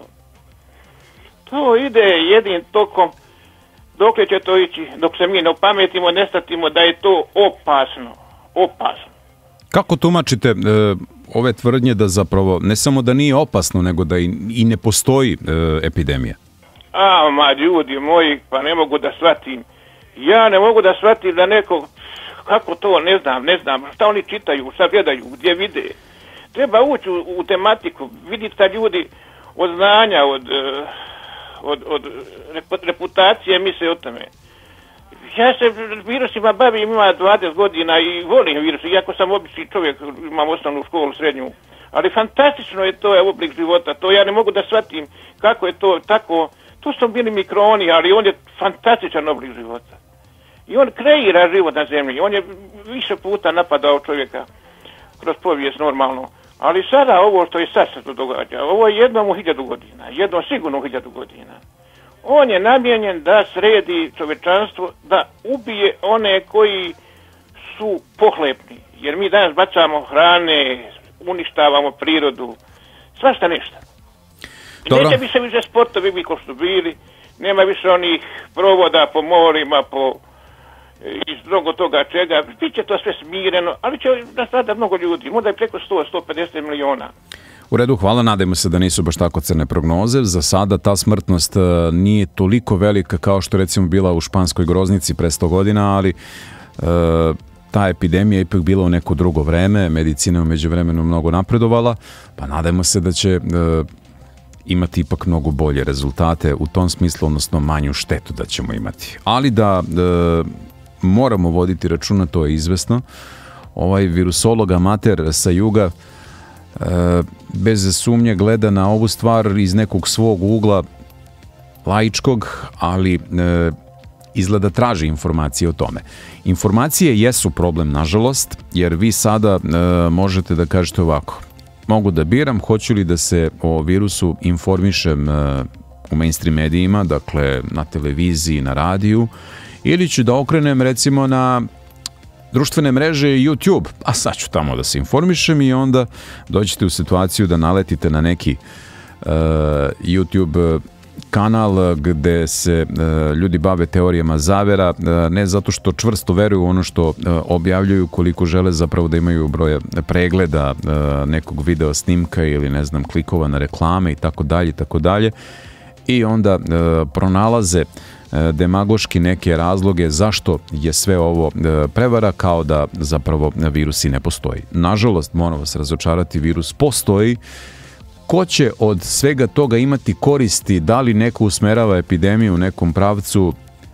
To ide jednim tokom, dokle će to ići, dok se mi ne opametimo, ne statimo da je to opasno, opasno. Kako tumačite e, ove tvrdnje da zapravo ne samo da nije opasno, nego da i, i ne postoji e, epidemija? A, ma ljudi moji, pa ne mogu da shvatim. Ja ne mogu da shvatim da neko, kako to, ne znam, ne znam, šta oni čitaju, šta gledaju, gdje vide. Treba ući u, u tematiku, vidite da ljudi od znanja, od... Od, od reputacije misle o tome. Ja se virusima bavim, ima dvadeset godina i volim viruse, iako sam obični čovjek, imam osnovnu školu, srednju. Ali fantastično je to je oblik života, to ja ne mogu da shvatim kako je to tako. To su bili mikroni, ali on je fantastičan oblik života. I on kreira život na zemlji, on je više puta napadao čovjeka kroz povijest normalno. Ali sada ovo što je sad se to događa, ovo je jednom u hiljadu godina, jednom sigurno u hiljadu godina. On je namijenjen da sredi čovječanstvo, da ubije one koji su pohlepni. Jer mi danas bacamo hrane, uništavamo prirodu, svašta ništa. Neće više više sportovi bi ko što bili, nema više onih provoda po morima, po iz mnogo toga čega, bit će to sve smireno, ali će nastradati mnogo ljudi, možda je preko sto do sto pedeset miliona. U redu, hvala, nadajmo se da nisu baš tako crne prognoze. Za sada ta smrtnost nije toliko velika kao što recimo bila u španskoj groznici pre sto godina, ali e, ta epidemija je ipak bila u neko drugo vreme, medicina je u međuvremenu mnogo napredovala, pa nadajmo se da će e, imati ipak mnogo bolje rezultate u tom smislu, odnosno manju štetu da ćemo imati. Ali da e, moramo voditi računa, to je izvesno. Ovaj virusolog amater sa juga e, bez sumnje gleda na ovu stvar iz nekog svog ugla laičkog, ali e, izgleda traži informacije o tome. Informacije jesu problem, nažalost, jer vi sada e, možete da kažete ovako: mogu da biram, hoću li da se o virusu informišem e, u mainstream medijima, dakle na televiziji, na radiju, ili ću da okrenem recimo na društvene mreže i YouTube, a sad ću tamo da se informišem, i onda dođete u situaciju da naletite na neki uh, YouTube kanal gde se uh, ljudi bave teorijama zavera, uh, ne zato što čvrsto veruju u ono što uh, objavljuju, koliko žele zapravo da imaju broje pregleda uh, nekog video snimka ili ne znam klikova na reklame i tako dalje i tako dalje, i onda uh, pronalaze demagoški neke razloge zašto je sve ovo prevara, kao da zapravo virus i ne postoji. Nažalost, moram vas razočarati, virus postoji. Ko će od svega toga imati koristi, da li neko usmerava epidemiju u nekom pravcu,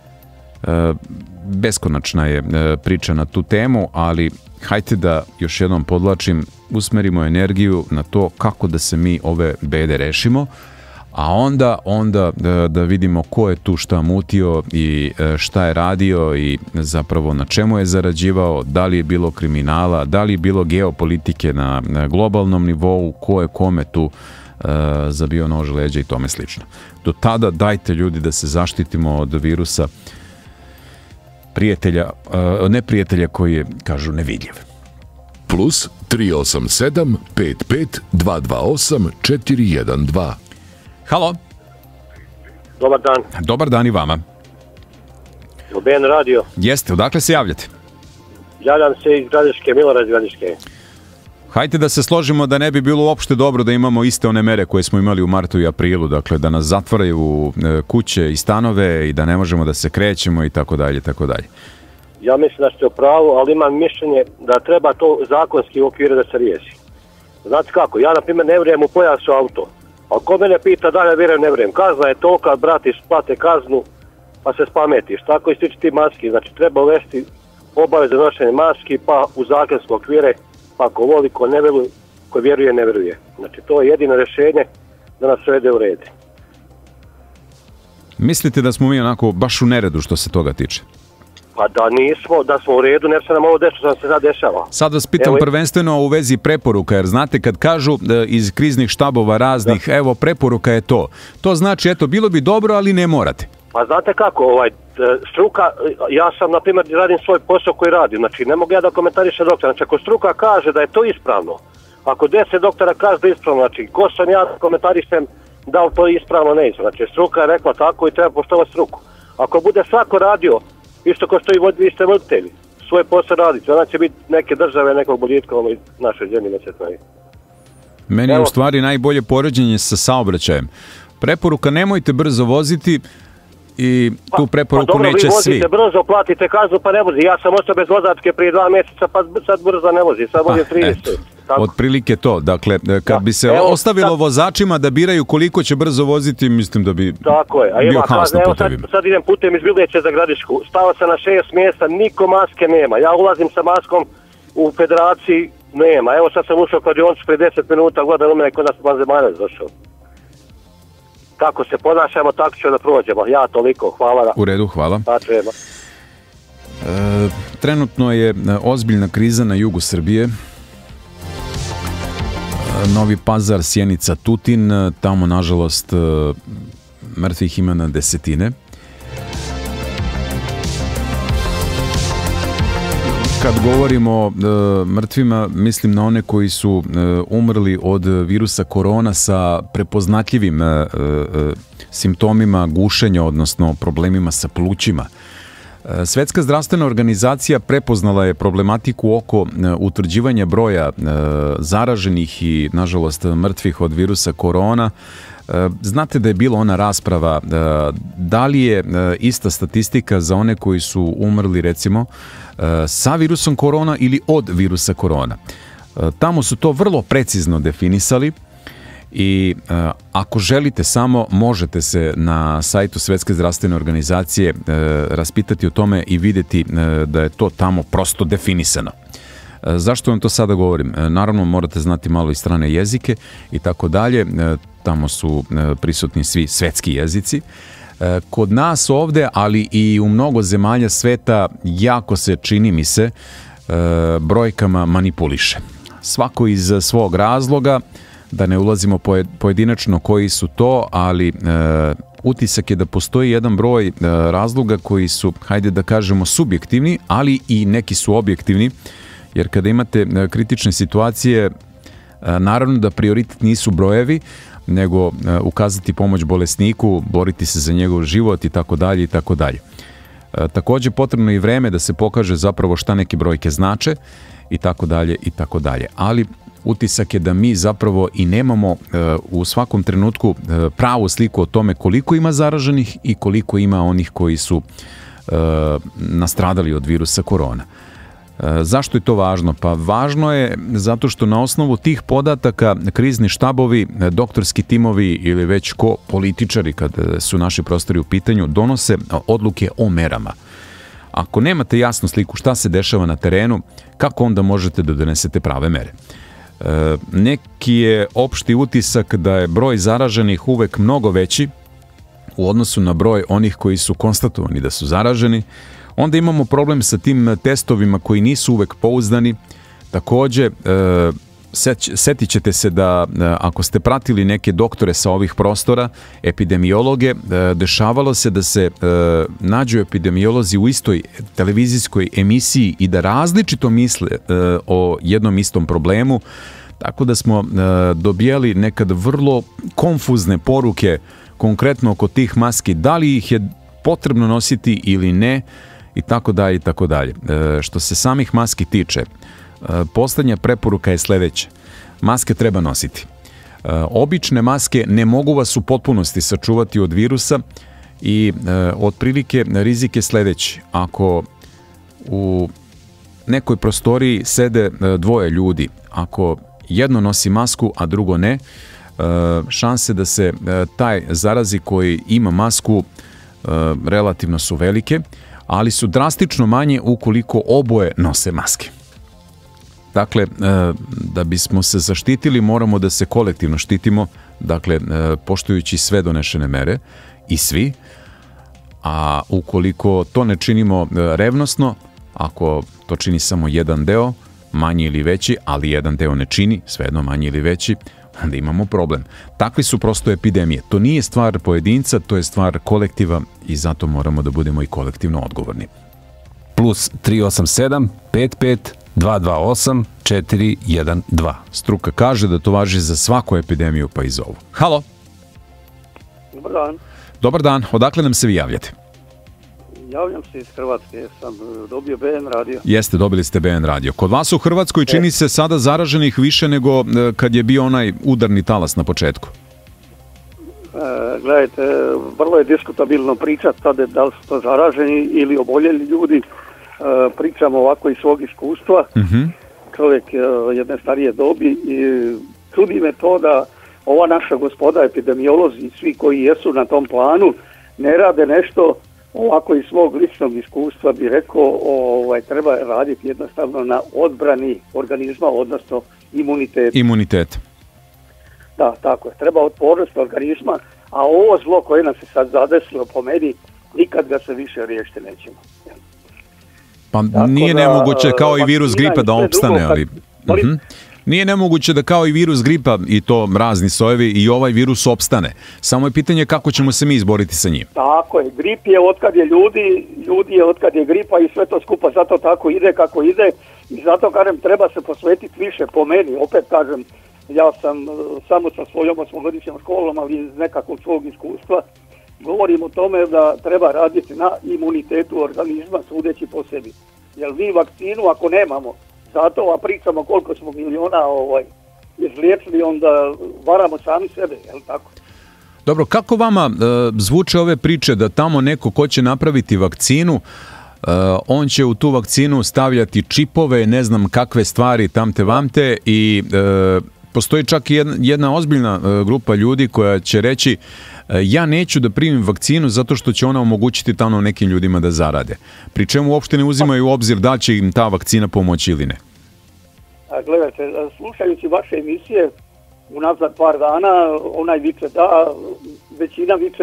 beskonačna je priča na tu temu, ali hajte da, još jednom podlačim, usmerimo energiju na to kako da se mi ove bede rešimo, a onda, onda da, da vidimo ko je tu šta mutio i šta je radio i zapravo na čemu je zarađivao, da li je bilo kriminala, da li je bilo geopolitike na, na globalnom nivou, ko je kome tu uh, zabio nož leđa i tome slično. Do tada dajte ljudi da se zaštitimo od virusa, prijatelja, uh, ne prijatelja koji je, kažu, nevidljiv. Plus tri osam sedam pet pet dva dva osam četiri jedan dva. Halo. Dobar dan. Dobar dan i vama. B N radio. Jeste, odakle se javljate? Javljam se iz Gradiške, Milorad Gradiške. Hajde da se složimo da ne bi bilo uopšte dobro da imamo iste one mere koje smo imali u martu i aprilu, dakle da nas zatvaraju kuće i stanove i da ne možemo da se krećemo i tako dalje, tako dalje. Ja mislim da ste u pravu, ali imam mišljenje da treba to zakonski u okviru da se riješi. Znate kako, ja na primjer ne vjerujem u pojasu auto. Ako mene pita da li vjerujem, ne vjerujem. Kazna je to kad brati splate kaznu pa se spametiš. Tako i stiče ti maski. Znači treba uvesti obaveze nošenja maski pa u zakonske okvire, pa ko voli, ko ne vjeruje, ko vjeruje, ne vjeruje. Znači to je jedino rješenje da nas svede u red. Mislite da smo mi onako baš u neredu što se toga tiče? Pa da nismo, da smo u redu, ne bi se nam ovo desilo, što nam se sad dešava. Sad vas pitam evo, prvenstveno u vezi preporuka, jer znate kad kažu iz kriznih štabova raznih, da. Evo preporuka je to. To znači, eto, bilo bi dobro, ali ne morate. Pa znate kako, ovaj, struka, ja sam, na primjer, radim svoj posao koji radim, znači ne mogu ja da komentarišem doktora, znači ako struka kaže da je to ispravno, ako deset doktora kaže da je ispravno, znači ko sam ja da komentarišem da li to je ispravno, ne ispravno, znači struka je rekla tako i treba poštovati struku. Ako bude svako radio, isto kao što i vi ste voditelji, svoj posao raditi, onda će biti neke države, nekog boljitka u našoj zemlji nesretnoj. Meni je u stvari najbolje poređenje sa saobraćajem. Preporuka nemojte brzo voziti i pa, tu preporuku pa dobro, neće svi. Pa dobro, vi vozite brzo, platite kaznu pa ne vozi. Ja sam ostao bez vozačke prije dva mjeseca pa sad brzo ne vozi, sad vozim trideset. Otprilike to, dakle, kad da. bi se evo, ostavilo sad, vozačima da biraju koliko će brzo voziti, mislim da bi tako je. A bio haos na putevima. Sad, sad idem putem iz Bileće za Gradišku, stao sam na šest mjesta, niko maske nema. Ja ulazim sa maskom u federaciji, nema. Evo sad sam ušao kod Joncu prije deset minuta, gledam u mene kod nas vanzemaljac došao. Kako se ponašamo, tako ćemo da prođemo. Ja toliko, hvala. U redu, hvala. Pa treba. E, trenutno je ozbiljna kriza na jugu Srbije. Novi Pazar, Sjenica, Tutin, tamo nažalost mrtvih ima na desetine. Kad govorimo o e, mrtvima, mislim na one koji su e, umrli od virusa korona sa prepoznatljivim e, e, simptomima gušenja, odnosno problemima sa plućima. E, Svetska zdravstvena organizacija prepoznala je problematiku oko e, utvrđivanja broja e, zaraženih i, nažalost, mrtvih od virusa korona. E, znate da je bila ona rasprava e, da li je e, ista statistika za one koji su umrli, recimo, sa virusom korona ili od virusa korona. Tamo su to vrlo precizno definisali i ako želite samo možete se na sajtu Svetske zdravstvene organizacije raspitati o tome i vidjeti da je to tamo prosto definisano. Zašto vam to sada govorim? Naravno morate znati malo i strane jezike i tako dalje. Tamo su prisutni svi svetski jezici. Kod nas ovde, ali i u mnogo zemalja sveta, jako se, čini mi se, brojkama manipuliše. Svako iz svog razloga, da ne ulazimo pojedinačno koji su to, ali utisak je da postoji jedan broj razloga koji su, hajde da kažemo, subjektivni, ali i neki su objektivni, jer kada imate kritične situacije, naravno da prioritet nisu brojevi, nego ukazati pomoć bolesniku, boriti se za njegov život i tako dalje i tako dalje. Takođe potrebno je i vreme da se pokaže zapravo šta neke brojke znače i tako dalje i tako dalje. Ali utisak je da mi zapravo i nemamo u svakom trenutku pravu sliku o tome koliko ima zaraženih i koliko ima onih koji su nastradali od virusa korona. Zašto je to važno? Pa važno je zato što na osnovu tih podataka krizni štabovi, doktorski timovi ili već ko političari, kad su naši prostori u pitanju, donose odluke o merama. Ako nemate jasnu sliku šta se dešava na terenu, kako onda možete da donesete prave mere? Neki je opšti utisak da je broj zaraženih uvek mnogo veći u odnosu na broj onih koji su konstatovani da su zaraženi. Onda imamo problem sa tim testovima koji nisu uvek pouzdani. Takođe, setit ćete se da ako ste pratili neke doktore sa ovih prostora, epidemiologe, dešavalo se da se nađu epidemiolozi u istoj televizijskoj emisiji i da različito misle o jednom istom problemu, tako da smo dobijali nekad vrlo konfuzne poruke konkretno oko tih maski, da li ih je potrebno nositi ili ne, i tako dalje i tako dalje. Što se samih maski tiče, poslednja preporuka je sledeća. Maske treba nositi. Obične maske ne mogu vas u potpunosti sačuvati od virusa i otprilike rizik je sledeći. Ako u nekoj prostoriji sede dvoje ljudi, ako jedno nosi masku, a drugo ne, šanse da se taj zarazi koji ima masku relativno su velike, ali su drastično manje ukoliko oboje nose maske. Dakle, da bismo se zaštitili, moramo da se kolektivno štitimo, dakle, poštujući sve donešene mere i svi, a ukoliko to ne činimo revnosno, ako to čini samo jedan deo, manji ili veći, ali jedan deo ne čini, svejedno manji ili veći, onda imamo problem. Takvi su prosto epidemije. To nije stvar pojedinca, to je stvar kolektiva i zato moramo da budemo i kolektivno odgovorni. Plus tri osam sedam pet pet dva dva osam četiri jedan dva. Struka kaže da to važi za svaku epidemiju, pa i za ovu. Halo. Dobar dan. Dobar dan. Odakle nam se vi javljate? Javljam se iz Hrvatske, sam dobio B N radio. Jeste, dobili ste B N radio. Kod vas u Hrvatskoj čini se sada zaraženih više nego kad je bio onaj udarni talas na početku. E, gledajte, vrlo je diskutabilno pričati sada da li su to zaraženi ili oboljeli ljudi. E, pričamo ovako iz svog iskustva. Mm-hmm. Čovjek jedne starije dobi i čudi me to da ova naša gospoda epidemiolozi i svi koji jesu na tom planu ne rade nešto. Ovako iz svog ličnog iskustva bi rekao, ovaj, treba raditi jednostavno na odbrani organizma, odnosno imunitet. Imunitet. Da, tako je. Treba otpornost organizma, a ovo zlo koje nas je sad zadesilo po meni, nikad ga se više riješiti nećemo. Pa tako nije da, nemoguće kao i virus gripa da opstane, drugo, ali... Kad, uh-huh. Nije nemoguće da kao i virus gripa, i to razni sojevi, i ovaj virus opstane. Samo je pitanje kako ćemo se mi izboriti sa njim. Tako je, grip je otkad je ljudi, ljudi je otkad je gripa i sve to skupa, zato tako ide kako ide i zato kažem treba se posvetiti više po meni. Opet kažem, ja sam samo sa svojom osmogodišnjom školom, ali iz nekakvog svog iskustva, govorim o tome da treba raditi na imunitetu organizma sudeći po sebi. Jer mi vakcinu ako nemamo, zato a pričamo koliko smo miliona ovaj, izliječili, onda varamo sami sebe, je li tako? Dobro, kako vama e, zvuče ove priče da tamo neko ko će napraviti vakcinu, e, on će u tu vakcinu stavljati čipove, ne znam kakve stvari, tamte vamte i e, postoji čak i jedna, jedna ozbiljna e, grupa ljudi koja će reći e, ja neću da primim vakcinu zato što će ona omogućiti tamo nekim ljudima da zarade. Pri čemu uopšte ne uzimaju u obzir da će im ta vakcina pomoći ili ne. A gledajte, slušajući vaše emisije unazad par dana, onaj viče da, većina viče ne.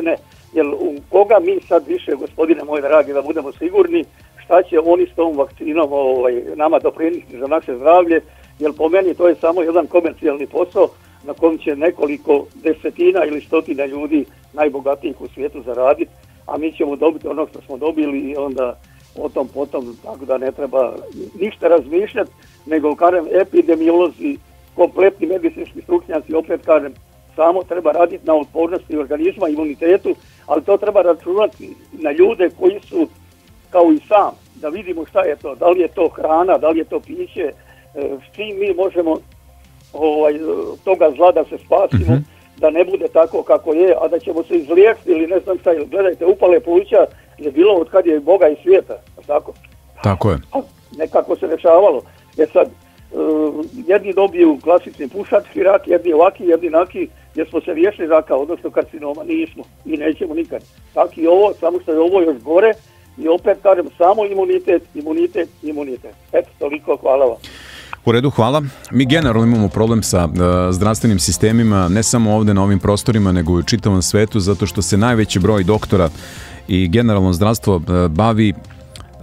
jer u koga mi sad više, gospodine moj dragi, da budemo sigurni šta će oni s tom vakcinom ovaj, nama doprinijeti za naše zdravlje, jer po meni to je samo jedan komercijalni posao na kom će nekoliko desetina ili stotina ljudi najbogatijih u svijetu zaraditi, a mi ćemo dobiti ono što smo dobili i onda o tom potom, tako da ne treba ništa razmišljati, nego kažem epidemiolozi, kompletni medicinski stručnjaci, opet kažem, samo treba raditi na otpornosti organizma, imunitetu, ali to treba računati na ljude koji su kao i sam, da vidimo šta je to, da li je to hrana, da li je to piće, s čim mi možemo ovaj, toga zla da se spasimo, mm-hmm. da ne bude tako kako je, a da ćemo se izliječiti ili ne znam šta, gledajte, upale pluća je bilo od kad je Boga i svijeta, tako? Tako je. A nekako se rešavalo. Jer sad, uh, jedni dobiju klasični pušački rak, jedni ovaki, jedni naki, jer smo se riješili raka, odnosno karcinoma, nismo i nećemo nikad. Tako i ovo, samo što je ovo još gore i opet kažem, samo imunitet, imunitet, imunitet. Eto, toliko, hvala vam. U redu, hvala. Mi generalno imamo problem sa uh, zdravstvenim sistemima, ne samo ovdje na ovim prostorima, nego i u čitavom svetu, zato što se najveći broj doktora i generalno zdravstvo uh, bavi uh,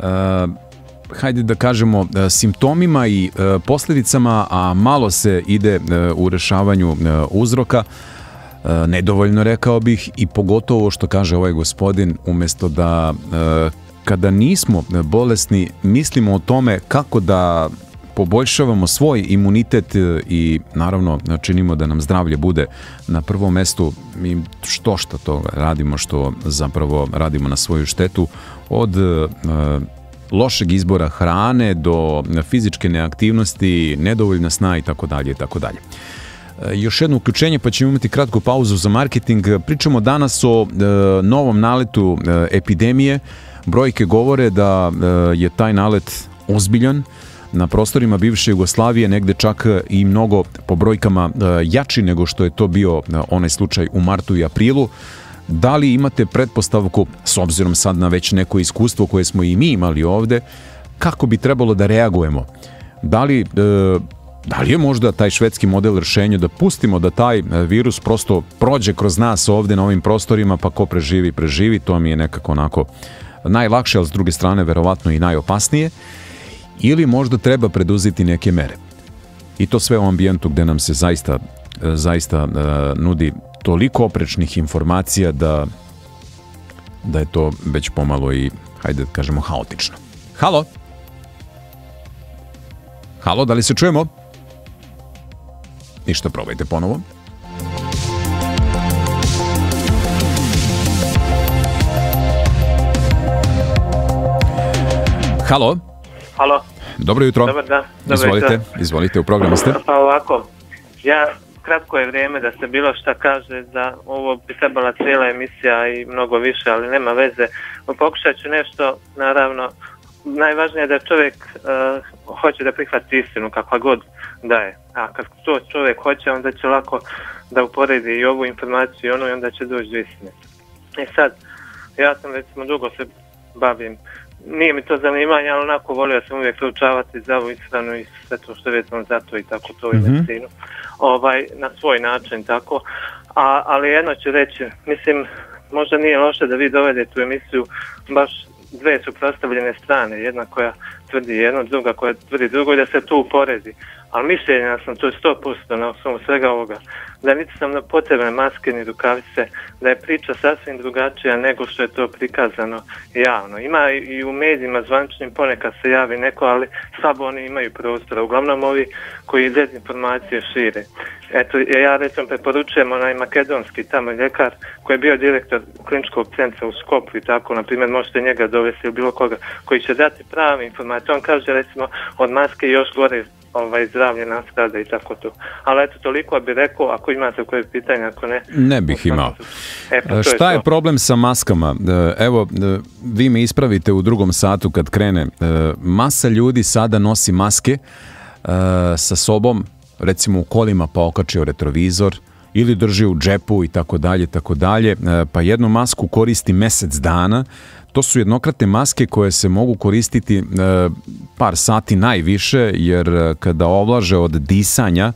hajde da kažemo uh, simptomima i uh, posljedicama, a malo se ide uh, u rešavanju uh, uzroka. Uh, nedovoljno, rekao bih, i pogotovo što kaže ovaj gospodin, umjesto da uh, kada nismo bolesni mislimo o tome kako da poboljšavamo svoj imunitet i naravno činimo da nam zdravlje bude na prvom mestu. Mi što što to radimo, što zapravo radimo na svoju štetu, od uh, lošeg izbora hrane do fizičke neaktivnosti, nedovoljna sna i tako dalje i tako dalje. Još jedno uključenje, pa ćemo imati kratku pauzu za marketing. Pričamo danas o uh, novom naletu uh, epidemije. Brojke govore da uh, je taj nalet ozbiljan. Na prostorima bivše Jugoslavije negde čak i mnogo po brojkama jači nego što je to bio onaj slučaj u martu i aprilu. Da li imate pretpostavku, s obzirom sad na već neko iskustvo koje smo i mi imali ovde, kako bi trebalo da reagujemo? Da li, da li je možda taj švedski model rešenja da pustimo da taj virus prosto prođe kroz nas ovde na ovim prostorima, pa ko preživi, preživi, to mi je nekako onako najlakše, ali s druge strane verovatno i najopasnije. Ili možda treba preduzeti neke mere. I to sve u ambijentu gde nam se zaista, zaista uh, nudi toliko oprečnih informacija da, da je to već pomalo i, hajde da kažemo, haotično. Halo? Halo, da li se čujemo? Ništa, probajte ponovo. Halo? Halo. Dobro jutro. Dobar dan. Dobro izvolite, jutro. izvolite, u programu ste. Pa ovako, ja, kratko je vrijeme da se bilo šta kaže, da ovo bi trebala cijela emisija i mnogo više, ali nema veze. Pokušat ću nešto, naravno, najvažnije je da čovjek uh, hoće da prihvati istinu, kakva god da je. A kad to čovjek hoće, onda će lako da uporedi i ovu informaciju i ono i onda će doći do istine. E sad, ja sam recimo dugo se bavim, nije mi to zanimanje, ali onako volio sam uvijek proučavati za ovu ishranu i sve to što je vezano za to i tako to i medicinu. Ovaj, na svoj način tako. A, ali jedno ću reći, mislim, možda nije loše da vi dovedete u emisiju baš dve suprotstavljene strane, jedna koja tvrdi jedno, druga koja tvrdi drugo i da se tu uporedi. Ali mišljenja sam, to je sto posto na osnovu svega ovoga, da niti sam na potrebne maske ni rukavice, da je priča sasvim drugačija nego što je to prikazano javno. Ima i u medijima zvaničnim ponekad se javi neko, ali slabo oni imaju prostora. Uglavnom ovi koji dezinformacije šire. Eto, ja recimo preporučujem onaj makedonski tamo ljekar koji je bio direktor kliničkog centra u Skopju i tako, na primjer, možete njega dovesti ili bilo koga koji će dati prave informacije. On kaže recimo od maske još gore ovaj, zdravlje nastrada i tako to. Ali eto, toliko bi rekao, ako imate koje pitanje, ako ne... Ne bih imao. E, pa Šta je, je problem sa maskama? Evo, vi me ispravite u drugom satu kad krene. Masa ljudi sada nosi maske sa sobom, recimo u kolima pa okačio retrovizor, ili drži u džepu i tako dalje, tako dalje, pa jednu masku koristi mesec dana. To su jednokratne maske koje se mogu koristiti par sati najviše, jer kada ovlaže od disanja,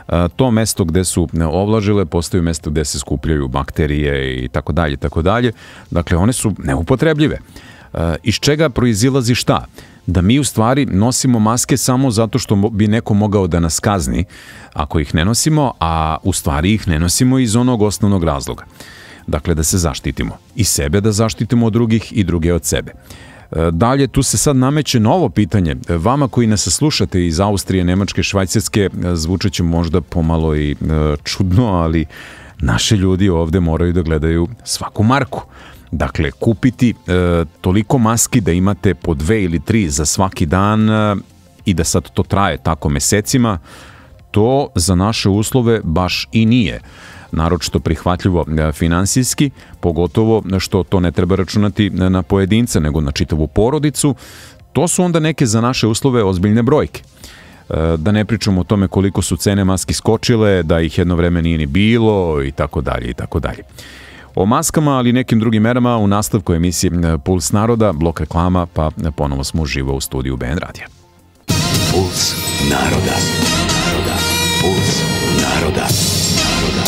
to mesto gde su ovlažile postaju mesto gde se skupljaju bakterije i tako dalje, tako dalje. Dakle, one su neupotrebljive. Iz čega proizilazi šta? Da mi u stvari nosimo maske samo zato što bi neko mogao da nas kazni ako ih ne nosimo, a u stvari ih ne nosimo iz onog osnovnog razloga. Dakle, da se zaštitimo. I sebe da zaštitimo od drugih i druge od sebe. Dalje, tu se sad nameće novo pitanje. Vama koji nas slušate iz Austrije, Nemačke, Švajcarske, zvučat će možda pomalo i čudno, ali naši ljudi ovde moraju da gledaju svaku marku. Dakle, kupiti e, toliko maski da imate po dve ili tri za svaki dan e, i da sad to traje tako mesecima, to za naše uslove baš i nije naročito prihvatljivo e, finansijski, pogotovo što to ne treba računati na pojedinca, nego na čitavu porodicu. To su onda neke za naše uslove ozbiljne brojke. E, da ne pričamo o tome koliko su cene maski skočile, da ih jedno vreme nije ni bilo i tako dalje i tako dalje. O maskama, ali i nekim drugim merama u nastavku emisije Puls naroda, blok reklama, pa ponovo smo uživo u studiju B N radija. Puls naroda. Naroda. Puls naroda. Naroda.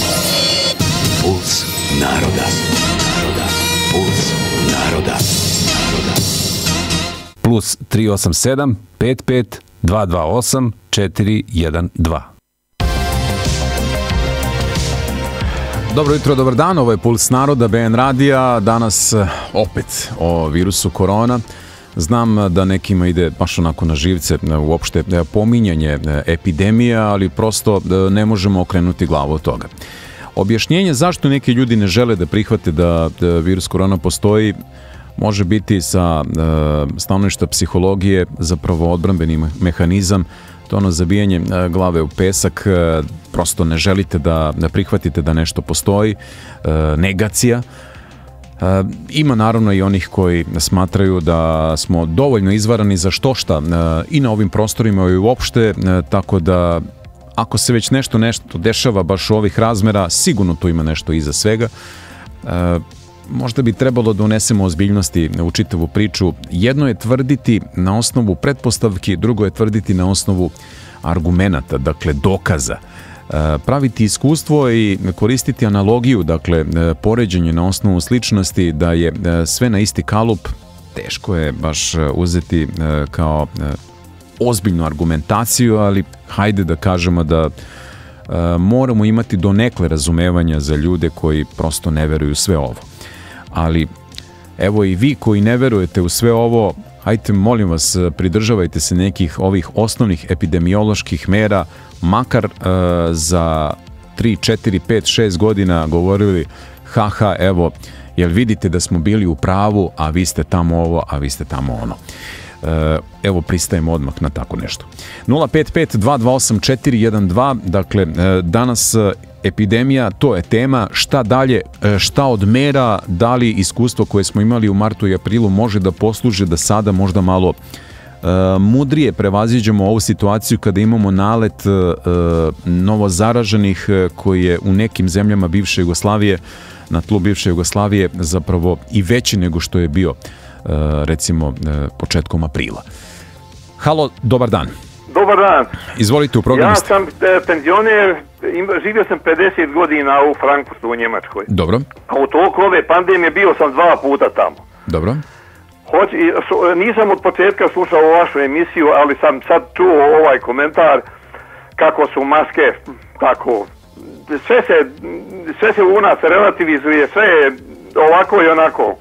Puls naroda. Naroda. Puls naroda. Naroda. Plus tri osam sedam pet pet dva dva osam četiri jedan dva. Dobro jutro, dobar dan, ovo je Puls naroda, B N radija, danas opet o virusu korona. Znam da nekima ide baš onako na živce uopšte pominjanje epidemija, ali prosto ne možemo okrenuti glavu od toga. Objašnjenje zašto neki ljudi ne žele da prihvate da virus korona postoji može biti sa stanovišta psihologije zapravo odbrambeni mehanizam. To ono zabijanje glave u pesak, prosto ne želite da, da prihvatite da nešto postoji, negacija. Ima naravno i onih koji smatraju da smo dovoljno izvarani za što šta i na ovim prostorima i uopšte, tako da ako se već nešto nešto dešava baš u ovih razmera, sigurno tu ima nešto iza svega. Možda bi trebalo da unesemo ozbiljnosti u čitavu priču. Jedno je tvrditi na osnovu pretpostavki, drugo je tvrditi na osnovu argumenata, dakle dokaza. Praviti iskustvo i koristiti analogiju, dakle poređenje na osnovu sličnosti, da je sve na isti kalup, teško je baš uzeti kao ozbiljnu argumentaciju, ali hajde da kažemo da moramo imati donekle razumevanja za ljude koji prosto ne veruju sve ovo. Ali evo i vi koji ne verujete u sve ovo, hajte molim vas, pridržavajte se nekih ovih osnovnih epidemioloških mera, makar uh, za tri, četiri, pet, šest godina govorili haha, evo, jel vidite da smo bili u pravu, a vi ste tamo ovo, a vi ste tamo ono. Uh, evo, pristajemo odmah na tako nešto. nula pet pet dva dva osam četiri jedan dva, dakle, uh, danas uh, epidemija, to je tema, šta dalje, šta od mera, da li iskustvo koje smo imali u martu i aprilu može da posluže da sada možda malo uh, mudrije prevaziđemo ovu situaciju kada imamo nalet uh, novozaraženih uh, koji je u nekim zemljama bivše Jugoslavije, na tlu bivše Jugoslavije zapravo i veći nego što je bio uh, recimo uh, početkom aprila. Halo, dobar dan. Dobar dan. Izvolite, u programu. Ja sam e, penzioner, živio sam pedeset godina u Frankfurtu u Njemačkoj. Dobro. A u toliko ove pandemije bio sam dva puta tamo. Dobro. Hoć, nisam od početka slušao vašu emisiju, ali sam sad čuo ovaj komentar kako su maske, tako, sve se, sve se u nas relativizuje, sve je ovako i onako.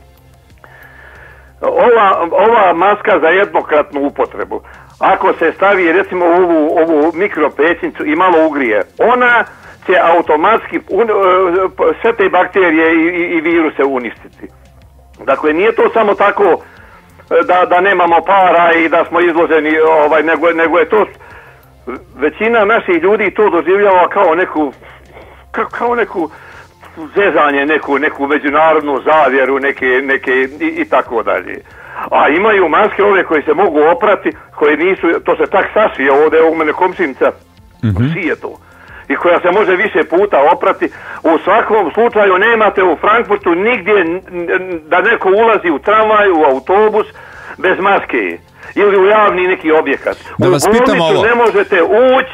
Ova, ova maska za jednokratnu upotrebu, ako se stavi recimo ovu, ovu mikropećnicu i malo ugrije, ona će automatski un, sve te bakterije i, i, i viruse uništiti. Dakle, nije to samo tako da, da nemamo para i da smo izloženi, ovaj, nego, nego je to, većina naših ljudi to doživljava kao neku, kao, kao neku zezanje, neku, neku međunarodnu zavjeru, neke, neke i, i tako dalje. A imaju maske ove koje se mogu oprati, koje nisu, to se tak sašije, ovdje je u mene komšinica, mm-hmm. sije to. I koja se može više puta oprati. U svakom slučaju nemate u Frankfurtu nigdje da neko ulazi u tramvaj, u autobus bez maske ili u javni neki objekat. Da vas u pitam bolnicu ovo. Ne možete ući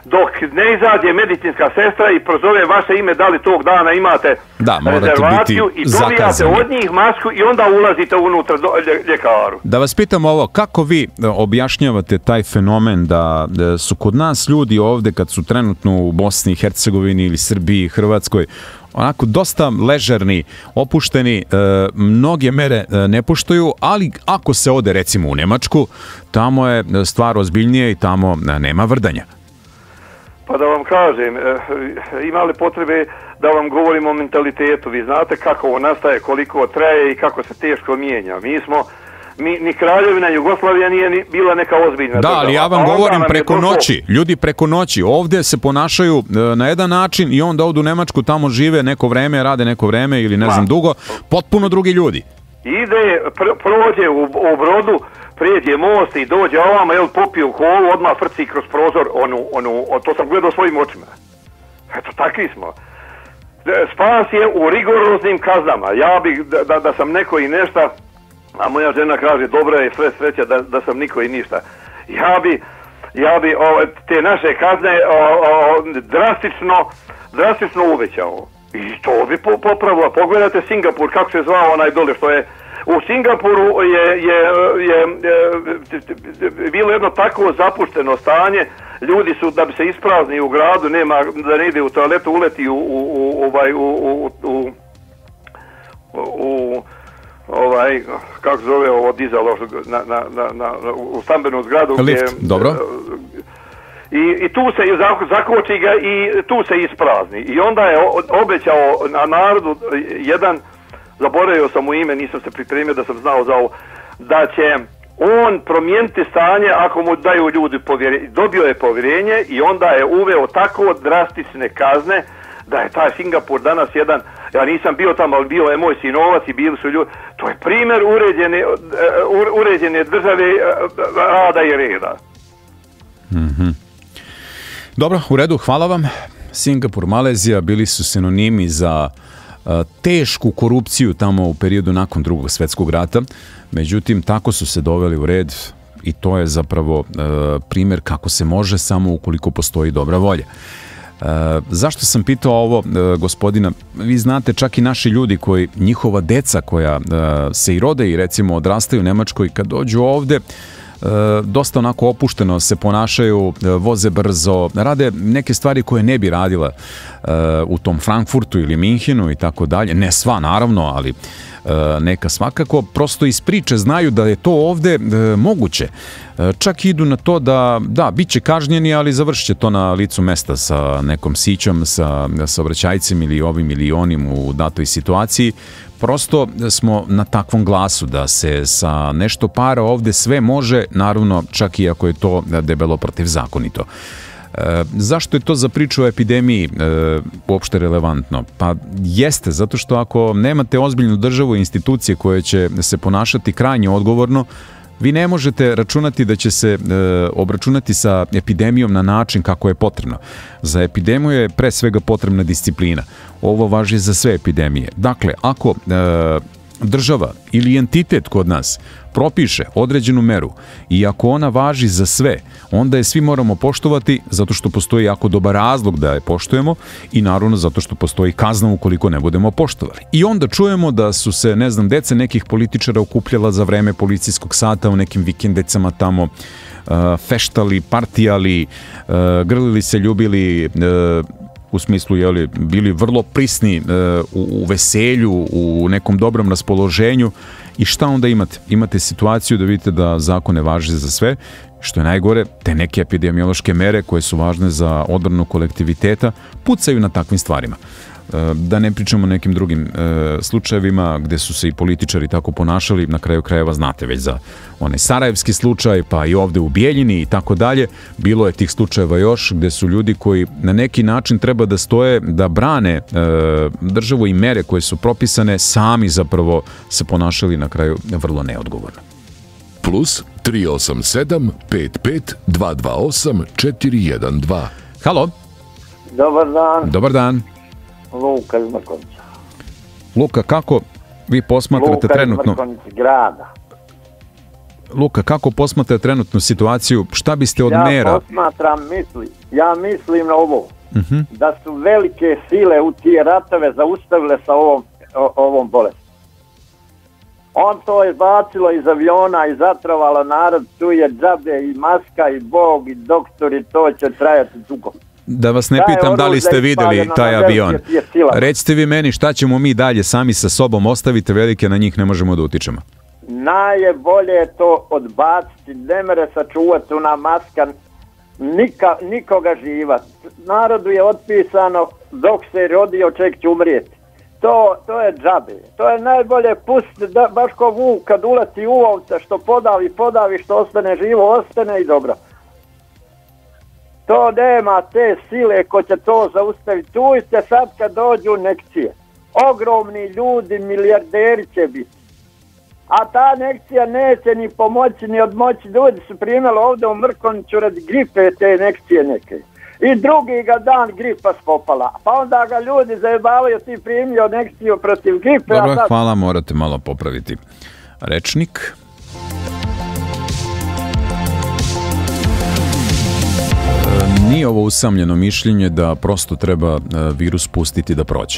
dok ne izađe medicinska sestra i prozove vaše ime da li tog dana imate da, rezervaciju i dobijate od njih masku i onda ulazite unutra do ljekaru. Da vas pitam ovo, kako vi objašnjavate taj fenomen da, da su kod nas ljudi ovde kad su trenutno u Bosni i Hercegovini ili Srbiji, Hrvatskoj, onako dosta ležerni, opušteni, e, mnoge mere e, ne poštuju, ali ako se ode recimo u Nemačku, tamo je stvar ozbiljnije i tamo nema vrdanja. Pa da vam kažem, e, ima li potrebe da vam govorim o mentalitetu? Vi znate kako ovo nastaje, koliko traje i kako se teško mijenja. Mi smo, mi, ni Kraljevina Jugoslavija nije ni bila neka ozbiljna. Da, ali ja vam govorim preko noći. Ljudi preko noći. Ovdje se ponašaju na jedan način i onda odu u Nemačku, tamo žive neko vreme, rade neko vreme ili ne znam dugo, potpuno drugi ljudi. Ide, pr- prođe u, u brodu, prijeđe most i dođe ovamo, jel, popije u kolu, odmah frci kroz prozor, onu, onu, to sam gledao svojim očima. Eto, takvi smo. Spas je u rigoroznim kaznama. Ja bih, da, da, da sam neko i nešta, a moja žena kaže, dobra je sve sreća da, da sam niko i ništa. Ja bi, ja bi o, te naše kazne o, o, drastično, drastično uvećao. I to bi popravilo. Pogledajte Singapur, kako se zvao onaj dole što je. U Singapuru je, je, je, je bilo jedno tako zapušteno stanje. Ljudi su, da bi se isprazni u gradu, nema da ne ide u toaletu, uleti u, u, u, ovaj, u, u, u, u ovaj, kako zove ovo dizalo na, na, na, na, u stambenu zgradu. Lift, gdje, dobro. I, i tu se zakoči ga i tu se isprazni. I onda je obećao na narodu jedan, zaboravio sam mu ime, nisam se pripremio da sam znao za ovo, da će on promijeniti stanje ako mu daju ljudi povjerenje. Dobio je povjerenje i onda je uveo tako drastične kazne da je taj Singapur danas jedan, ja nisam bio tamo, ali bio je moj sinovac i bili su ljudi, to je primjer uređene, uređene države, rada i reda. Mm-hmm. Dobro, u redu, hvala vam. Singapur, Malezija bili su sinonimi za uh, tešku korupciju tamo u periodu nakon drugog svjetskog rata. Međutim, tako su se doveli u red i to je zapravo uh, primjer kako se može samo ukoliko postoji dobra volja. Uh, zašto sam pitao ovo, uh, gospodina? Vi znate, čak i naši ljudi koji, njihova deca koja uh, se i rode i recimo odrastaju u Nemačkoj, kad dođu ovde, dosta onako opušteno se ponašaju, voze brzo, rade neke stvari koje ne bi radila u tom Frankfurtu ili Minhenu i tako dalje. Ne sva, naravno, ali neka svakako. Prosto iz priče znaju da je to ovde moguće. Čak idu na to da, da, bit će kažnjeni, ali završit će to na licu mesta sa nekom sićom, sa saobraćajcem ili ovim ili onim u datoj situaciji. Prosto smo na takvom glasu da se sa nešto para ovde sve može, naravno čak i ako je to debelo protivzakonito. E, zašto je to za priču o epidemiji e, uopšte relevantno? Pa jeste, zato što ako nemate ozbiljnu državu i institucije koje će se ponašati krajnje odgovorno, vi ne možete računati da će se e, obračunati sa epidemijom na način kako je potrebno. Za epidemiju je pre svega potrebna disciplina. Ovo važi za sve epidemije. Dakle, ako e, država ili entitet kod nas propiše određenu meru i ako ona važi za sve, onda je svi moramo poštovati zato što postoji jako dobar razlog da je poštujemo i naravno zato što postoji kazna ukoliko ne budemo poštovali. I onda čujemo da su se, ne znam, dece nekih političara okupljala za vreme policijskog sata u nekim vikendecama tamo, uh, feštali, partijali, uh, grlili se, ljubili, uh, u smislu, jeli, bili vrlo prisni uh, u, u veselju, u nekom dobrom raspoloženju. I šta onda imate? Imate situaciju da vidite da zakon ne važi za sve, što je najgore, te neke epidemiološke mere koje su važne za odbranu kolektiviteta pucaju na takvim stvarima. Da ne pričamo o nekim drugim e, slučajevima gde su se i političari tako ponašali, na kraju krajeva znate već za onaj sarajevski slučaj, pa i ovde u Bijeljini i tako dalje. Bilo je tih slučajeva još gde su ljudi koji na neki način treba da stoje, da brane e, državu i mere koje su propisane, sami zapravo se ponašali na kraju vrlo neodgovorno. Plus tri osam sedam pet pet dva dva osam četiri jedan dva. Halo. Dobar dan. Dobar dan. Luka iz Mrkonjića. Luka, kako vi posmatrate Luka trenutno? Luka iz Mrkonjića, grada. Luka, kako posmatra trenutnu situaciju? Šta biste od ja mera? Ja posmatram, misli, ja mislim na ovo, uh-huh. da su velike sile u tije ratove zaustavile sa ovom, o, ovom bolesti. On to je bacilo iz aviona i zatrovalo narod, tu je džabe i maska i Bog i doktor i to će trajati dugo. Da vas ne pitam da li ste vidjeli taj avion. Recite vi meni šta ćemo mi dalje sami sa sobom, ostavite velike, na njih ne možemo da utičemo. Najbolje je to odbaciti, ne mere sačuvati ona maska nika, nikoga živa. Narodu je otpisano dok se rodio čovjek će umrijeti. To, to je džabe. To je najbolje pustiti da, baš ko vuk kad uleti u ovca što podavi, podavi, što ostane živo, ostane i dobro. To nema te sile ko će to zaustaviti. Tujte sad kad dođu nekcije. Ogromni ljudi, milijarderi će biti. A ta nekcija neće ni pomoći, ni odmoći. Ljudi su primjeli ovdje u Mrkonjiću radi gripe te nekcije neke. I drugi ga dan gripa spopala. Pa onda ga ljudi zajebavaju, ti primio nekciju protiv gripe. Dobro, sad... hvala, morate malo popraviti rečnik. Nije ovo usamljeno mišljenje da prosto treba virus pustiti da prođe.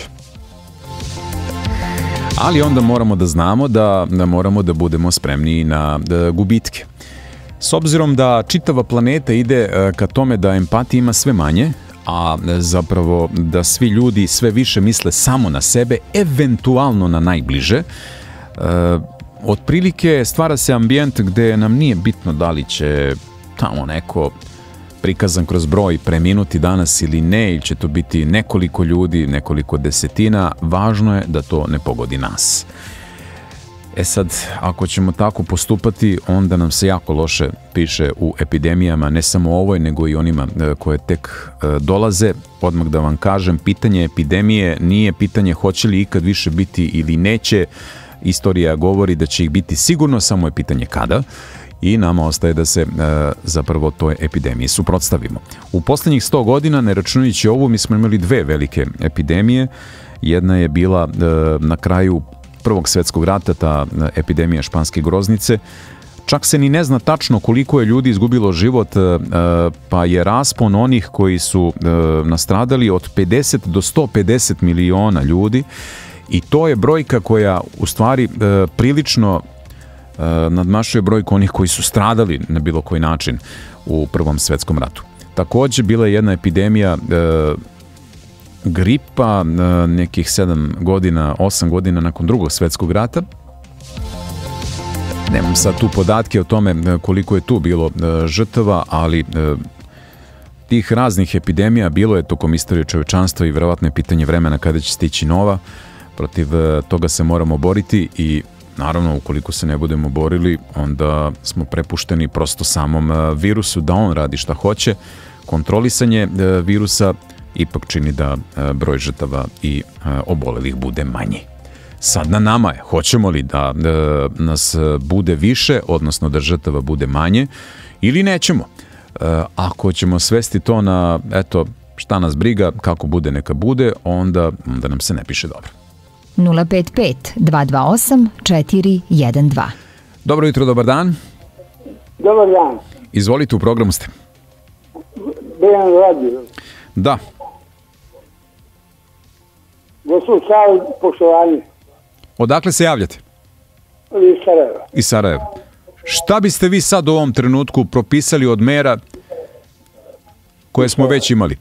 Ali onda moramo da znamo da, da moramo da budemo spremni na da, gubitke. S obzirom da čitava planeta ide ka tome da empatija ima sve manje, a zapravo da svi ljudi sve više misle samo na sebe, eventualno na najbliže, e, otprilike stvara se ambijent gde nam nije bitno da li će tamo neko prikazan kroz broj preminuti danas ili ne, ili će to biti nekoliko ljudi, nekoliko desetina, važno je da to ne pogodi nas. E sad, ako ćemo tako postupati, onda nam se jako loše piše u epidemijama, ne samo ovoj, nego i onima koje tek dolaze. Odmah da vam kažem, pitanje epidemije nije pitanje hoće li ikad više biti ili neće. Istorija govori da će ih biti sigurno, samo je pitanje kada. I nama ostaje da se e, zapravo toj epidemiji suprotstavimo. U posljednjih sto godina, ne računajući ovu, mi smo imali dve velike epidemije. Jedna je bila e, na kraju Prvog svjetskog rata, ta epidemija španske groznice. Čak se ni ne zna tačno koliko je ljudi izgubilo život, e, pa je raspon onih koji su e, nastradali od pedeset do sto pedeset miliona ljudi i to je brojka koja u stvari e, prilično nadmašuje brojku onih koji su stradali na bilo koji način u Prvom svjetskom ratu. Također bila je jedna epidemija e, gripa e, nekih sedam godina, osam godina nakon Drugog svjetskog rata. Nemam sad tu podatke o tome koliko je tu bilo e, žrtava, ali e, tih raznih epidemija bilo je tokom istorije čovječanstva i vjerovatno je pitanje vremena kada će stići nova. Protiv e, toga se moramo boriti i naravno, ukoliko se ne budemo borili, onda smo prepušteni prosto samom virusu, da on radi šta hoće. Kontrolisanje virusa ipak čini da broj žrtava i obolelih bude manji. Sad na nama je, hoćemo li da nas bude više, odnosno da žrtava bude manje, ili nećemo. Ako ćemo svesti to na, eto, šta nas briga, kako bude neka bude, onda, onda nam se ne piše dobro. nula pet pet dva dva osam četiri jedan dva. Dobro jutro, dobar dan. Dobar dan. Izvolite, u programu ste. Dejan radio. Da. Gospod Sav, poštovanje. Odakle se javljate? Iz Sarajeva. Iz Sarajeva. Šta biste vi sad u ovom trenutku propisali od mera koje smo već imali?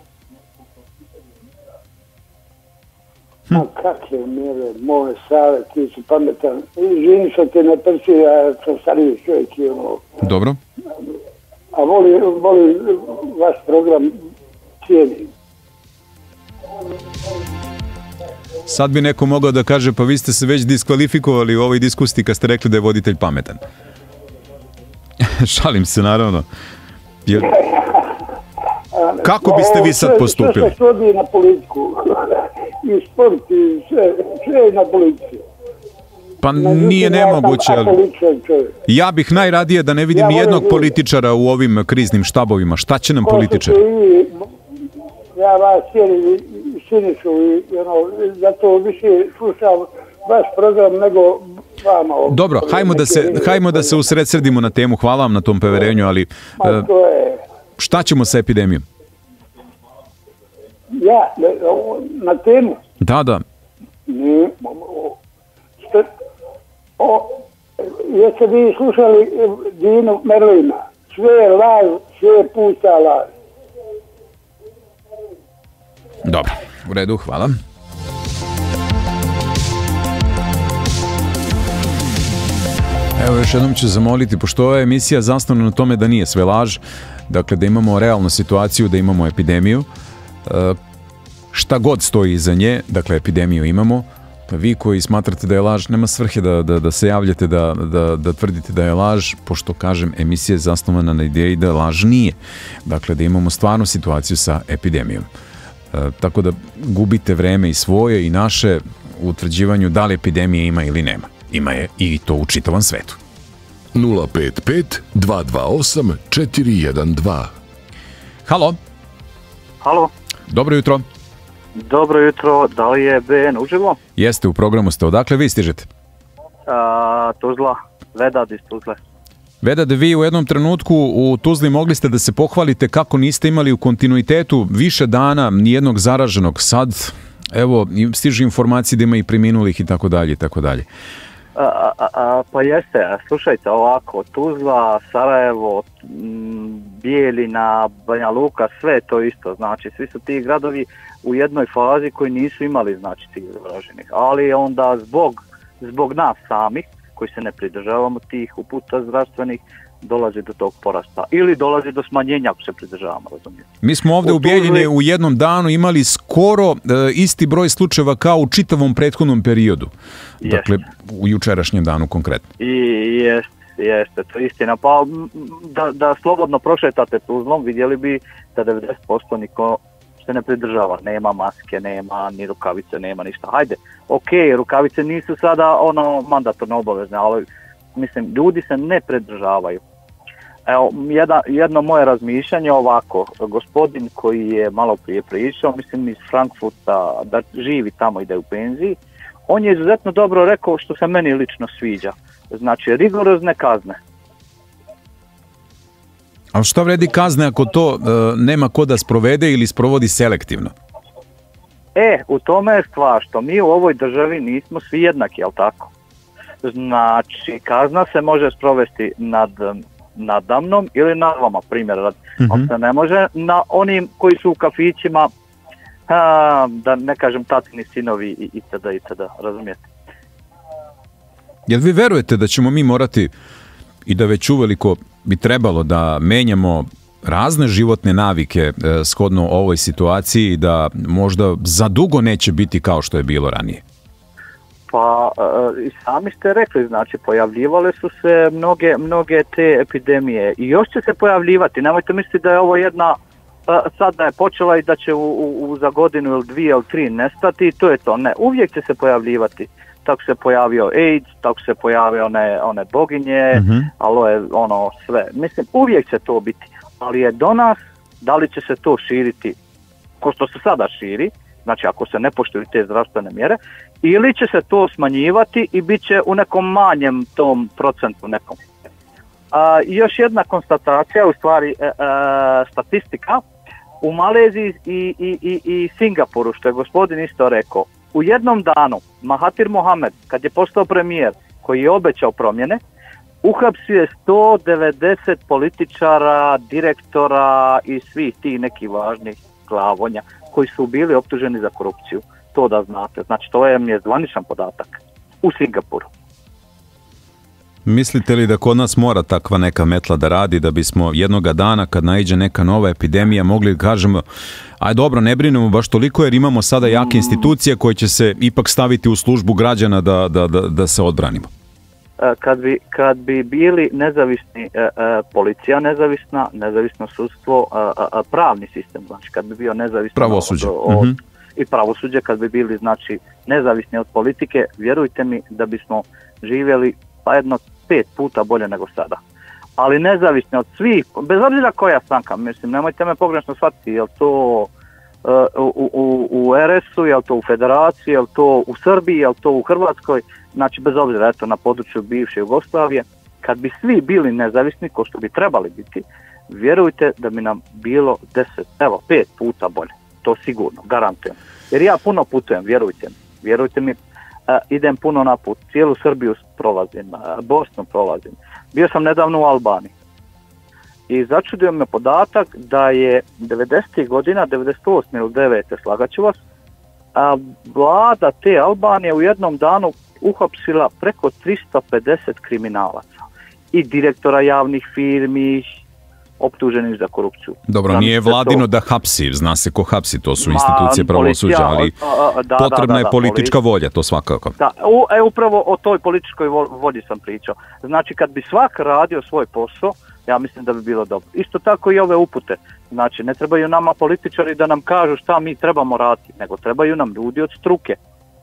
Hm. A kakve mjere, moje Save, ti si pametan. Žini što te ne prsi, ja sam stariji čovjek i ono. Dobro. A volim, volim vaš program, cijenim. Sad bi neko mogao da kaže, pa vi ste se već diskvalifikovali u ovoj diskusiji kad ste rekli da je voditelj pametan. Šalim se, naravno. Jer... Kako biste vi sad postupili? Sve se svodi na politiku. I sport, i sve, sve je na politici. Pa nije nemoguće. Ja bih najradije da ne vidim nijednog političara u ovim kriznim štabovima. Šta će nam političari? Ja vas cijelim i Sinišu i ono, zato više slušam vaš program nego s vama. Ovo, Dobro, hajmo da se, hajmo da se usredsredimo na temu. Hvala vam na tom poverenju, ali Ma, to je... šta ćemo sa epidemijom? Ja, na temu. Da, da. Ne, što, o, jeste vi slušali Dinu Merlina? Sve je laž, sve je pusta laž. Dobro, u redu, hvala. Evo, još jednom ću zamoliti, pošto ova emisija zasnovana na tome da nije sve laž, dakle da imamo realnu situaciju, da imamo epidemiju, šta god stoji iza nje, dakle epidemiju imamo, pa vi koji smatrate da je laž, nema svrhe da, da, da se javljate da, da, da tvrdite da je laž, pošto, kažem, emisija je zasnovana na ideji da laž nije. Dakle, da imamo stvarnu situaciju sa epidemijom. E, tako da gubite vreme i svoje i naše u utvrđivanju da li epidemije ima ili nema. Ima je i to u čitavom svetu. nula pet pet dva dva osam četiri jedan dva. Halo. Halo. Dobro jutro. Dobro jutro, da li je B N uživo? Jeste, u programu ste. Odakle vi stižete? A, Tuzla, Vedad iz Tuzle. Vedad, vi u jednom trenutku u Tuzli mogli ste da se pohvalite kako niste imali u kontinuitetu više dana nijednog zaraženog. Sad, evo, stižu informacije da ima i preminulih i tako dalje i tako dalje. A, a, a, pa jeste, slušajte ovako, Tuzla, Sarajevo, m, Bijeljina, Banja Luka, sve to isto, znači svi su ti gradovi u jednoj fazi koji nisu imali znači tih zaraženih, ali onda zbog, zbog nas samih koji se ne pridržavamo tih uputa zdravstvenih dolazi do tog porasta ili dolazi do smanjenja ako se pridržavamo, razumijete. Mi smo ovdje u, u Bijeljini u jednom danu imali skoro e, isti broj slučajeva kao u čitavom prethodnom periodu. Jest. Dakle, u jučerašnjem danu konkretno. I jeste, jeste, to je istina. Pa da, da slobodno prošetate Tuzlom, vidjeli bi da devedeset posto niko se ne pridržava. Nema maske, nema ni rukavice, nema ništa. Hajde, ok, rukavice nisu sada ono mandatorno obavezne, ali mislim, ljudi se ne pridržavaju. Evo, jedna, jedno moje razmišljanje ovako, gospodin koji je malo prije pričao, mislim iz Frankfurta, da živi tamo i da je u penziji, on je izuzetno dobro rekao što se meni lično sviđa. Znači, rigorozne kazne. A što vredi kazne ako to e, nema ko da sprovede ili sprovodi selektivno? E, u tome je stvar što mi u ovoj državi nismo svi jednaki, jel tako? Znači, kazna se može sprovesti nad, nadamnom ili nad vama, primjer, mm-hmm. on se ne može na onim koji su u kafićima, a, da ne kažem tatini sinovi i itd. itd. Razumijete? Jel vi verujete da ćemo mi morati i da već uveliko bi trebalo da menjamo razne životne navike eh, shodno ovoj situaciji i da možda za dugo neće biti kao što je bilo ranije? Pa i sami ste rekli, znači pojavljivale su se mnoge, mnoge te epidemije i još će se pojavljivati. Nemojte misliti da je ovo jedna sada je počela i da će u, u, za godinu ili dvije ili tri nestati i to je to. Ne, uvijek će se pojavljivati. Tako se pojavio AIDS, tako se pojavio one, one boginje, mm-hmm. aloe, ono sve. Mislim, uvijek će to biti, ali je do nas da li će se to širiti ko što se sada širi, znači ako se ne poštuju te zdravstvene mjere, ili će se to smanjivati i bit će u nekom manjem tom procentu nekom. A, još jedna konstatacija, u stvari e, e, statistika, u Maleziji i, i, i, i Singapuru, što je gospodin isto rekao, u jednom danu Mahatir Mohamed, kad je postao premijer, koji je obećao promjene, uhapsio je sto devedeset političara, direktora i svih tih nekih važnih glavonja koji su bili optuženi za korupciju. To da znate. Znači, to je mi je zvaničan podatak. U Singapuru. Mislite li da kod nas mora takva neka metla da radi da bismo jednoga dana kad naiđe neka nova epidemija mogli da kažemo aj dobro, ne brinemo baš toliko jer imamo sada jake institucije koje će se ipak staviti u službu građana da, da, da, da se odbranimo? Kad bi, kad bi bili nezavisni e, e, policija nezavisna, nezavisno sudstvo, e, e, pravni sistem, znači kad bi bio nezavisno pravosuđe. Od, od, mm-hmm. i pravosuđe, kad bi bili znači nezavisni od politike, vjerujte mi da bismo živjeli pa jedno pet puta bolje nego sada. Ali nezavisni od svih, bez obzira koja stranka, mislim, nemojte me pogrešno shvatiti, jel to u, u, u er esu, je li to u Federaciji, je li to u Srbiji, je li to u Hrvatskoj, znači bez obzira eto, na području bivše Jugoslavije, kad bi svi bili nezavisni, ko što bi trebali biti, vjerujte da bi nam bilo deset, evo, pet puta bolje. To sigurno, garantujem. Jer ja puno putujem, vjerujte mi. Vjerujte mi, uh, idem puno na put. Cijelu Srbiju prolazim, uh, Bosnu prolazim. Bio sam nedavno u Albaniji. I začudio me podatak da je devedesetih godina, devedeset osme ili devete slagat ću vas, a, vlada te Albanije u jednom danu uhapsila preko tristo pedeset kriminalaca. I direktora javnih firmi, optuženih za korupciju. Dobro, Znam nije vladino to da hapsi, zna se ko hapsi, to su institucije Ma, pravosuđa, ali a, a, da, potrebna da, da, je da, politička policija. volja, to svakako. Da, u, e, upravo o toj političkoj volji sam pričao. Znači, kad bi svak radio svoj posao, ja mislim da bi bilo dobro. Isto tako i ove upute. Znači, ne trebaju nama političari da nam kažu šta mi trebamo raditi, nego trebaju nam ljudi od struke.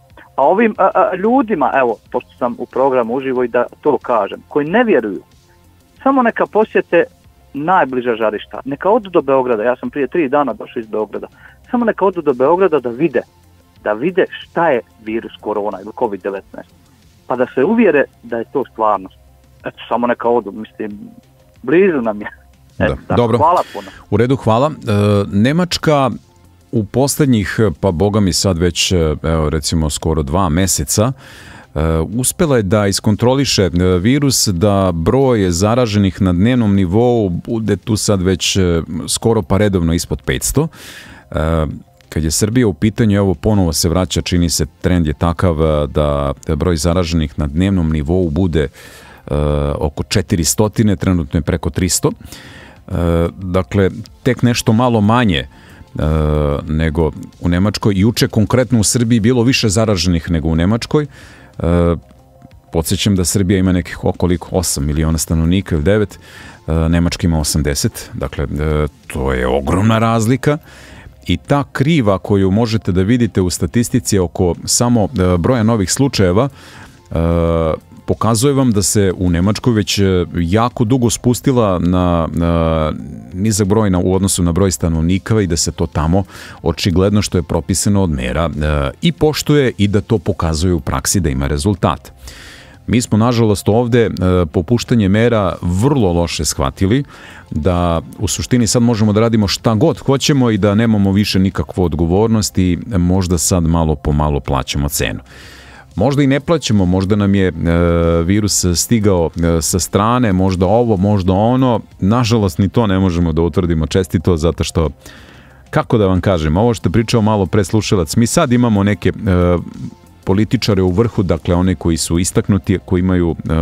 A ovim a, a, ljudima, evo, pošto sam u programu uživo i da to kažem, koji ne vjeruju, samo neka posjete najbliža žarišta. Neka odu do Beograda, ja sam prije tri dana došao iz Beograda, samo neka odu do Beograda da vide, da vide šta je virus korona ili kovid devetnaest. Pa da se uvjere da je to stvarnost. Eto, samo neka odu, mislim, blizu nam je. Eto, da. Dobro, hvala puno. U redu, hvala. E, Nemačka u posljednjih, pa boga mi sad već, evo, recimo skoro dva meseca, Uh, uspjela je da iskontroliše virus, da broj zaraženih na dnevnom nivou bude tu sad već skoro pa redovno ispod petsto. Uh, kad je Srbija u pitanju, evo ponovo se vraća, čini se trend je takav da broj zaraženih na dnevnom nivou bude uh, oko četiristo, trenutno je preko tristo. Uh, dakle, tek nešto malo manje Uh, nego u Nemačkoj. Juče konkretno u Srbiji bilo više zaraženih nego u Nemačkoj. Uh, podsjećam da Srbija ima nekih okoliko osam miliona stanovnika ili devet, uh, Nemačka ima osamdeset, dakle uh, to je ogromna razlika i ta kriva koju možete da vidite u statistici oko samo uh, broja novih slučajeva uh, pokazuje vam da se u Nemačkoj već jako dugo spustila na, na nizak broj na, u odnosu na broj stanovnika i da se to tamo očigledno što je propisano od mera e, i poštuje i da to pokazuje u praksi da ima rezultat. Mi smo nažalost ovde e, popuštanje mera vrlo loše shvatili, da u suštini sad možemo da radimo šta god hoćemo i da nemamo više nikakvu odgovornost i možda sad malo po malo plaćamo cenu. Možda i ne plaćamo, možda nam je e, virus stigao e, sa strane, možda ovo, možda ono. Nažalost, ni to ne možemo da utvrdimo čestito, zato što, kako da vam kažem, ovo što je pričao malo pre slušalac, mi sad imamo neke e, političare u vrhu, dakle one koji su istaknuti, koji imaju e,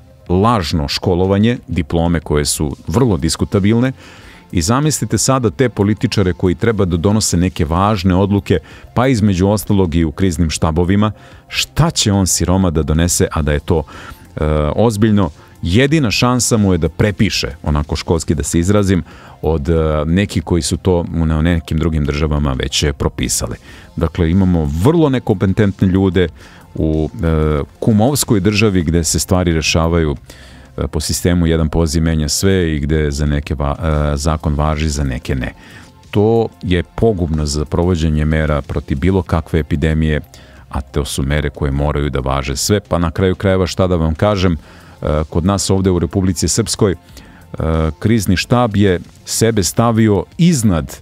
lažno školovanje, diplome koje su vrlo diskutabilne. I zamislite sada te političare koji treba da donose neke važne odluke, pa između ostalog i u kriznim štabovima, šta će on siroma da donese, a da je to e, ozbiljno. Jedina šansa mu je da prepiše, onako školski da se izrazim, od e, neki koji su to u nekim drugim državama već propisali. Dakle, imamo vrlo nekompetentne ljude u e, kumovskoj državi gde se stvari rešavaju po sistemu jedan poziv menja sve i gde za neke va, zakon važi, za neke ne. To je pogubno za provođenje mera protiv bilo kakve epidemije, a to su mere koje moraju da važe sve. Pa na kraju krajeva šta da vam kažem, kod nas ovde u Republici Srpskoj krizni štab je sebe stavio iznad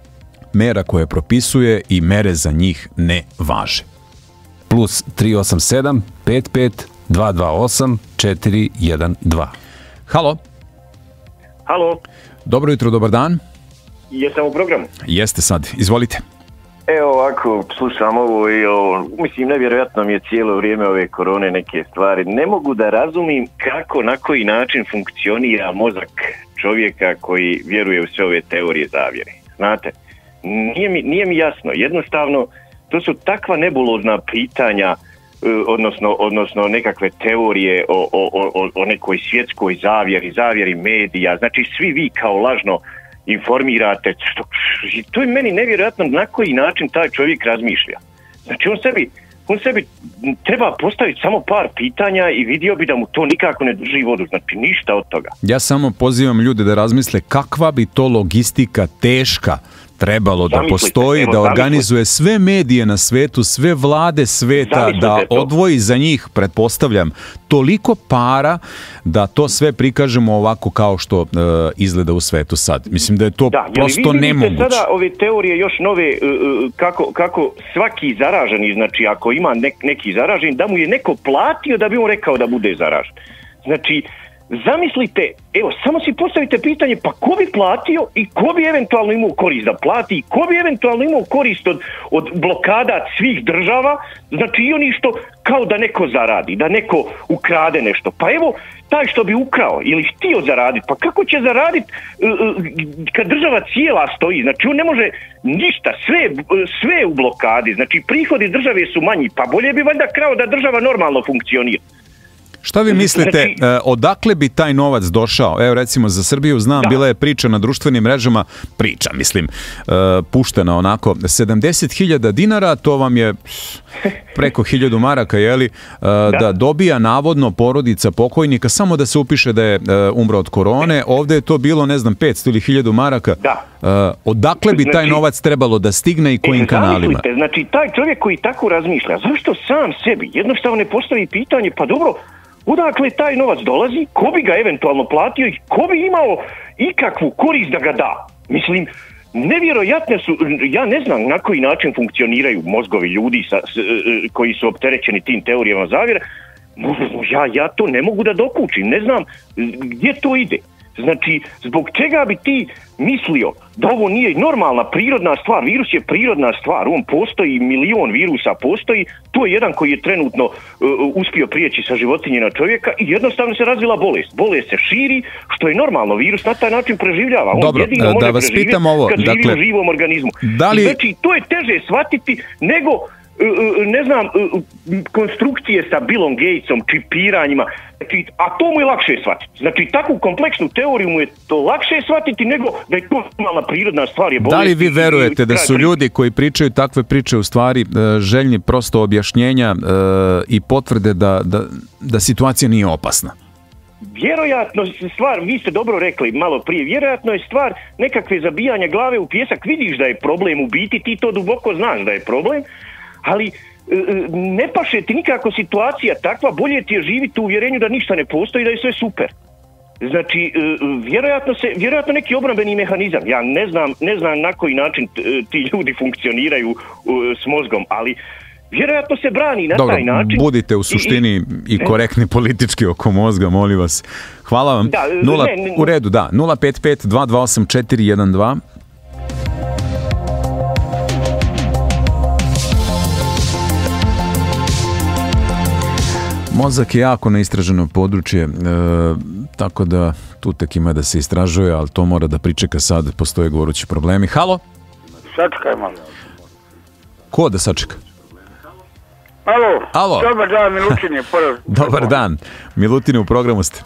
mera koje propisuje i mere za njih ne važe. Plus tri osam sedam pet pet dva dva osam četiri jedan dva. Halo. Halo. Dobro jutro, dobar dan. Jesam u programu? Jeste sad, izvolite. Evo ovako, slušam ovo i ovo, mislim, nevjerojatno mi je cijelo vrijeme ove korone neke stvari. Ne mogu da razumim kako, na koji način funkcionira mozak čovjeka koji vjeruje u sve ove teorije zavjere. Znate, nije mi, nije mi jasno, jednostavno, to su takva nebulozna pitanja, odnosno, odnosno nekakve teorije o, o, o, o nekoj svjetskoj zavjeri, zavjeri medija, znači svi vi kao lažno informirate, što, to je meni nevjerojatno na koji način taj čovjek razmišlja. Znači on sebi, on sebi treba postaviti samo par pitanja i vidio bi da mu to nikako ne drži vodu, znači ništa od toga. Ja samo pozivam ljude da razmisle kakva bi to logistika teška trebalo da Zamislite, postoji, evo, da zamislite. organizuje sve medije na svetu, sve vlade sveta, Zamislite da to. odvoji za njih, pretpostavljam, toliko para da to sve prikažemo ovako kao što e, izgleda u svetu sad. Mislim da je to Da, je li prosto vi vidite nemoguće. sada ove teorije još nove, e, e, kako, kako svaki zaraženi, znači ako ima nek, neki zaražen, da mu je neko platio da bi on rekao da bude zaražen. Znači, zamislite, evo, samo si postavite pitanje, pa ko bi platio i ko bi eventualno imao korist da plati i ko bi eventualno imao korist od, od blokada svih država, znači i oni što kao da neko zaradi, da neko ukrade nešto. Pa evo, taj što bi ukrao ili htio zaraditi, pa kako će zaraditi kad država cijela stoji, znači on ne može ništa, sve, sve je u blokadi, znači prihodi države su manji, pa bolje bi valjda krao da država normalno funkcionira. Šta vi mislite, Znači- e, odakle bi taj novac došao? Evo recimo za Srbiju znam, bila je priča na društvenim mrežama, priča mislim, e, puštena onako, sedamdeset hiljada dinara, to vam je preko hiljadu maraka, jeli, e, da dobija navodno porodica pokojnika, samo da se upiše da je e, umro od korone, ovdje je to bilo, ne znam, petsto ili hiljadu maraka. Da. E, odakle bi taj Znači- novac trebalo da stigne i kojim E, kanalima? zamislite, znači taj čovjek koji tako razmišlja, zašto sam sebi jednostavno ne postavi pitanje, pa dobro, odakle taj novac dolazi, ko bi ga eventualno platio i ko bi imao ikakvu korist da ga da? Mislim, nevjerojatne su, ja ne znam na koji način funkcioniraju mozgovi ljudi sa, s, koji su opterećeni tim teorijama zavjere, ja, ja to ne mogu da dokučim, ne znam gdje to ide. Znači, zbog čega bi ti mislio da ovo nije normalna, prirodna stvar? Virus je prirodna stvar, on postoji, milion virusa postoji, to je jedan koji je trenutno uh, uspio prijeći sa životinje na čovjeka i jednostavno se razvila bolest. Bolest se širi, što je normalno, virus na taj način preživljava. On Dobro, jedino da može vas preživjeti pitam ovo, kad živi dakle, u živom organizmu. da li- Znači, to je teže shvatiti nego ne znam, konstrukcije sa Billom Gatesom, čipiranjima, znači, a to mu je lakše shvatiti. Znači, takvu kompleksnu teoriju mu je to lakše shvatiti nego da je to normalna prirodna stvar. Je Da li vi bolest i- verujete i- da su ljudi koji pričaju takve priče u stvari e, željni prosto objašnjenja e, i potvrde da, da, da situacija nije opasna? Vjerojatno stvar, vi ste dobro rekli malo prije, vjerojatno je stvar nekakve zabijanja glave u pijesak, vidiš da je problem u biti, ti to duboko znaš da je problem, ali e, ne paše ti nikako situacija takva, bolje ti je živjeti u uvjerenju da ništa ne postoji, da je sve super. Znači, e, vjerojatno, se, vjerojatno neki obrambeni mehanizam, ja ne znam, ne znam na koji način t- ti ljudi funkcioniraju e, s mozgom, ali vjerojatno se brani na Dobro, taj način. budite u suštini i, i korektni politički oko mozga, molim vas. Hvala vam. Da, Nula, ne, ne, u redu, da. nula pet pet dva dva osam četiri jedan dva. Mozak je jako neistraženo područje, e, tako da tu tek ima da se istražuje, ali to mora da pričeka sad, postoje gorući problemi. Halo? Sačekaj malo. Ko da sačeka? Alo, Alo. dobar dan, Milutin je pored. Dobar dan. Milutine, u programu ste.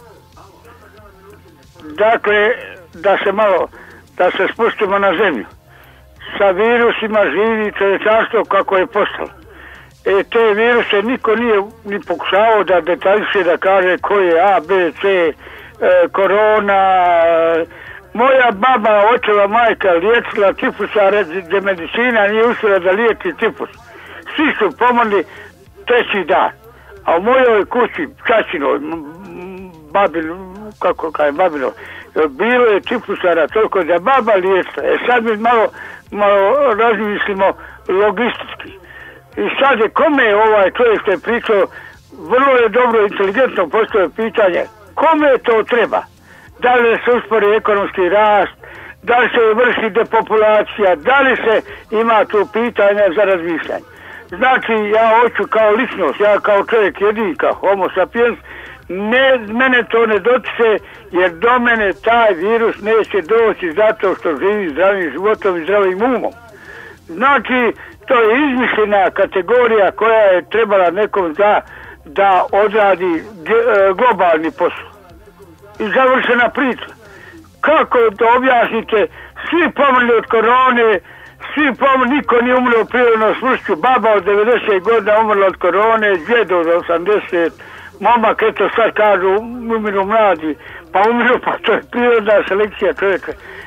Dakle, da se malo, da se spustimo na zemlju. Sa virusima živi čovječanstvo kako je postalo. E, te viruse niko nije ni pokušavao da detaljše da kaže ko je A, B, C, e, korona. Moja baba, očeva majka liječila tifusa, gdje medicina nije uspjela da liječi tifus. Svi su pomogli treći dan. A u mojoj kući, čačinoj, babin, kako kaj, babinoj, bilo je tifusara toliko da baba liječila. E sad mi malo, malo razmislimo logistički. I sad je kome je ovaj čovjek što je pričao, vrlo je dobro, inteligentno postoje pitanje, kome to treba? Da li se uspori ekonomski rast, da li se vrši depopulacija, da li se ima tu pitanja za razmišljanje. Znači, ja hoću kao ličnost, ja kao čovjek jedinka, homo sapiens, ne, mene to ne dotiče, jer do mene taj virus neće doći zato što živi zdravim životom i zdravim umom. Znači, to je izmišljena kategorija koja je trebala nekom da, da odradi globalni posao. I završena priča. Kako to objasnite? Svi pomrli od korone, svi pomrli, niko nije umro prirodnom smrću. Baba od devedeset godina umrla od korone, djed od osamdeset, momak, eto sad kažu, umiru mladi, pa umiru, pa to je prirodna selekcija čovjeka.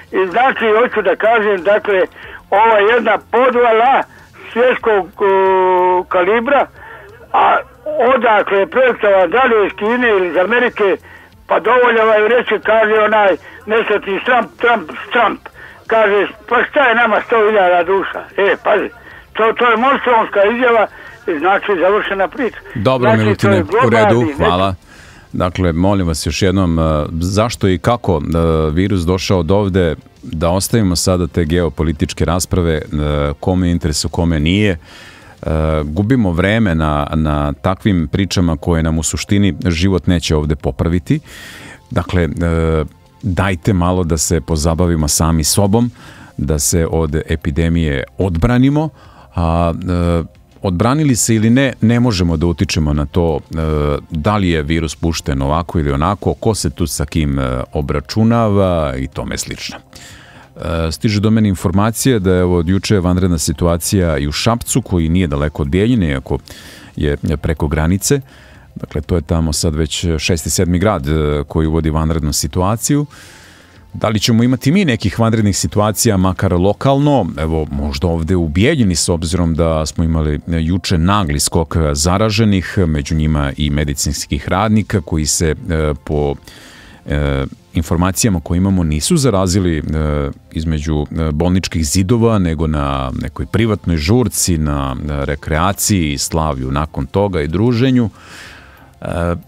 I znači, hoću da kažem, dakle, ova jedna podvala svjetskog uh, kalibra, a odakle je projektova, da li je iz Kine ili iz Amerike, pa dovoljavaju reći, kaže onaj nesretni Trump, Trump, Trump, kaže, pa šta je nama sto hiljada duša? E, pazi, to, to je monstronska izjava i znači završena priča. Dobro, znači, Milutine, u redu, globalni, hvala. Dakle, molim vas još jednom, zašto i kako virus došao od ovde, da ostavimo sada te geopolitičke rasprave, kome je interes, kome nije. Gubimo vreme na, na takvim pričama koje nam u suštini život neće ovde popraviti. Dakle, dajte malo da se pozabavimo sami sobom, da se od epidemije odbranimo, a odbranili se ili ne, ne možemo da utičemo na to da li je virus pušten ovako ili onako, ko se tu sa kim obračunava i tome slično. Stiže do mene informacije da je od juče vanredna situacija i u Šapcu, koji nije daleko od Bijeljine, iako je preko granice. Dakle, to je tamo sad već šesti, sedmi grad koji uvodi vanrednu situaciju. Da li ćemo imati mi nekih vanrednih situacija, makar lokalno, evo možda ovde u Bijeljini, s obzirom da smo imali juče nagli skok zaraženih, među njima i medicinskih radnika koji se po e, informacijama koje imamo nisu zarazili e, između bolničkih zidova, nego na nekoj privatnoj žurci, na rekreaciji, slavlju nakon toga i druženju. E,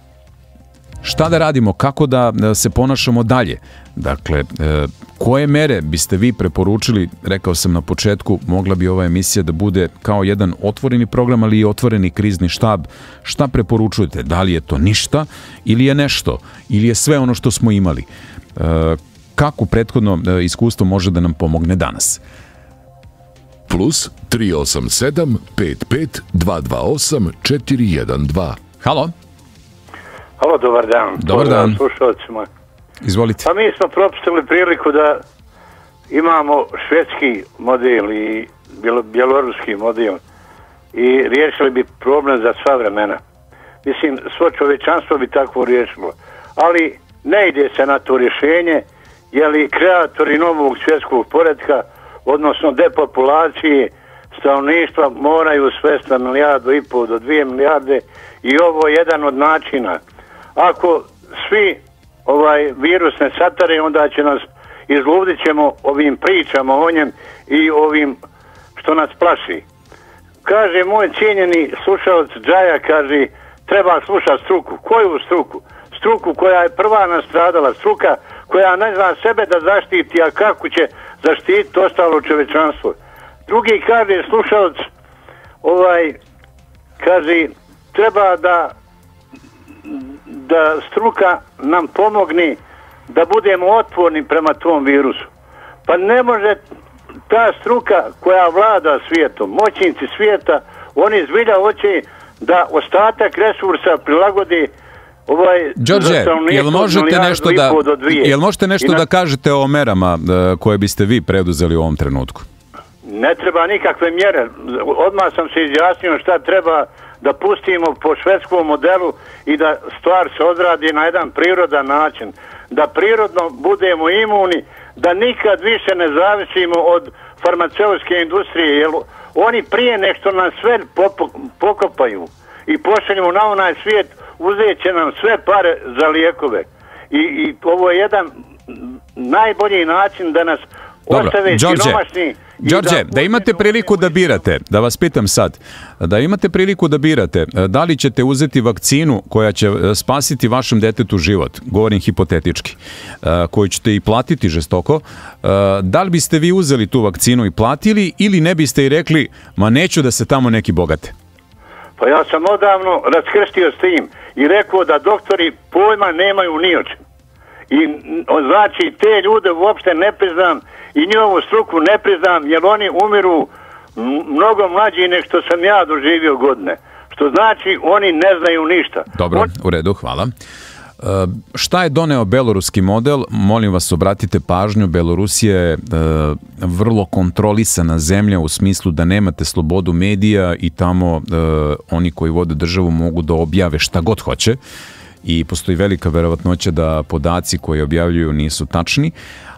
Šta da radimo, kako da se ponašamo dalje? Dakle, koje mere biste vi preporučili, rekao sam na početku, mogla bi ova emisija da bude kao jedan otvoreni program, ali i otvoreni krizni štab. Šta preporučujete? Da li je to ništa ili je nešto? Ili je sve ono što smo imali? Kako prethodno iskustvo može da nam pomogne danas? Plus tri osam sedam pet pet dva dva osam četiri jedan dva. Halo? Halo, dobar dan. Dobar dan. Slušalcima. Izvolite. Pa mi smo propustili priliku da imamo švedski model i bjeloruski model i riješili bi problem za sva vremena. Mislim, svo čovečanstvo bi tako riješilo. Ali ne ide se na to rješenje, jer i kreatori novog svjetskog poretka, odnosno depopulacije stanovništva, moraju svesti na milijardu i pol do dvije milijarde i ovo je jedan od načina. Ako svi ovaj virus ne satare, onda će nas izludit ćemo ovim pričama o njem i ovim što nas plaši. Kaže moj cijenjeni slušalac Džaja, kaže, treba slušati struku. Koju struku? Struku koja je prva nastradala, struka koja ne zna sebe da zaštiti, a kako će zaštititi ostalo čovečanstvo. Drugi kaže slušalac, ovaj, kaže, treba da da struka nam pomogne da budemo otporni prema tom virusu. Pa ne može ta struka koja vlada svijetom, moćnici svijeta, oni zbilja hoće da ostatak resursa prilagodi ovaj Đorđe, jel možete nešto da jel možete nešto da kažete o merama koje biste vi preduzeli u ovom trenutku? Ne treba nikakve mjere. Odmah sam se izjasnio šta treba, da pustimo po švedskom modelu i da stvar se odradi na jedan prirodan način. Da prirodno budemo imuni, da nikad više ne zavisimo od farmaceutske industrije, jer oni prije nešto nas sve pokopaju i pošaljemo na onaj svijet, uzet će nam sve pare za lijekove. I, i ovo je jedan najbolji način da nas ostave siromašni. Đorđe, da imate priliku da birate, da vas pitam sad, da imate priliku da birate da li ćete uzeti vakcinu koja će spasiti vašem detetu život, govorim hipotetički, koju ćete i platiti žestoko, da li biste vi uzeli tu vakcinu i platili ili ne biste i rekli, ma neću da se tamo neki bogate? Pa ja sam odavno raskrstio s tim i rekao da doktori pojma nemaju ni o čem. I znači te ljude uopšte ne priznam i njihovu struku ne priznam, jer oni umiru mnogo mlađi nego što sam ja doživio godine. Što znači oni ne znaju ništa. Dobro, u redu, hvala. E, šta je doneo beloruski model? Molim vas, obratite pažnju, Belorusija je e, vrlo kontrolisana zemlja u smislu da nemate slobodu medija i tamo e, oni koji vode državu mogu da objave šta god hoće i postoji velika verovatnoća da podaci koji objavljuju nisu tačni,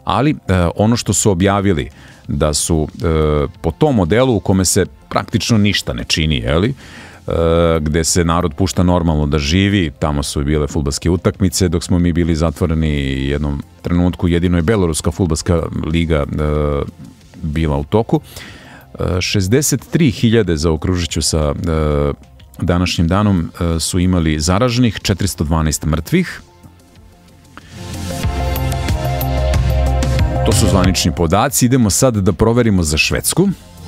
ali e, ono što su objavili da su e, po tom modelu u kome se praktično ništa ne čini, jeli, e, gde se narod pušta normalno da živi, tamo su bile fudbalske utakmice dok smo mi bili zatvoreni i jednom trenutku jedino je Beloruska fudbalska liga e, bila u toku. E, šezdeset tri hiljade zaokružit ću sa e, današnjim danom e, su imali zaraženih, četiristo dvanaest mrtvih. To su zvanični podaci. Idemo sad da proverimo za Švedsku.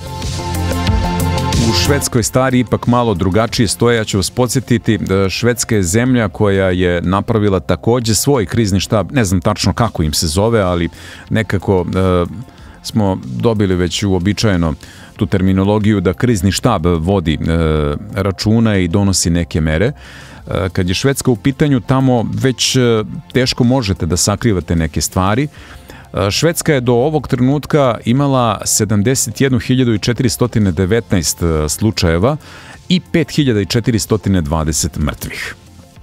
U Švedskoj stvari ipak malo drugačije stoje. Ja ću vas podsjetiti, Švedska je zemlja koja je napravila takođe svoj krizni štab. Ne znam tačno kako im se zove, ali nekako e, smo dobili već uobičajeno tu terminologiju da krizni štab vodi e, računa i donosi neke mere. E, kad je Švedska u pitanju, tamo već e, teško možete da sakrivate neke stvari. Švedska je do ovog trenutka imala sedamdeset jednu hiljadu četiristo devetnaest slučajeva i pet hiljada četiristo dvadeset mrtvih.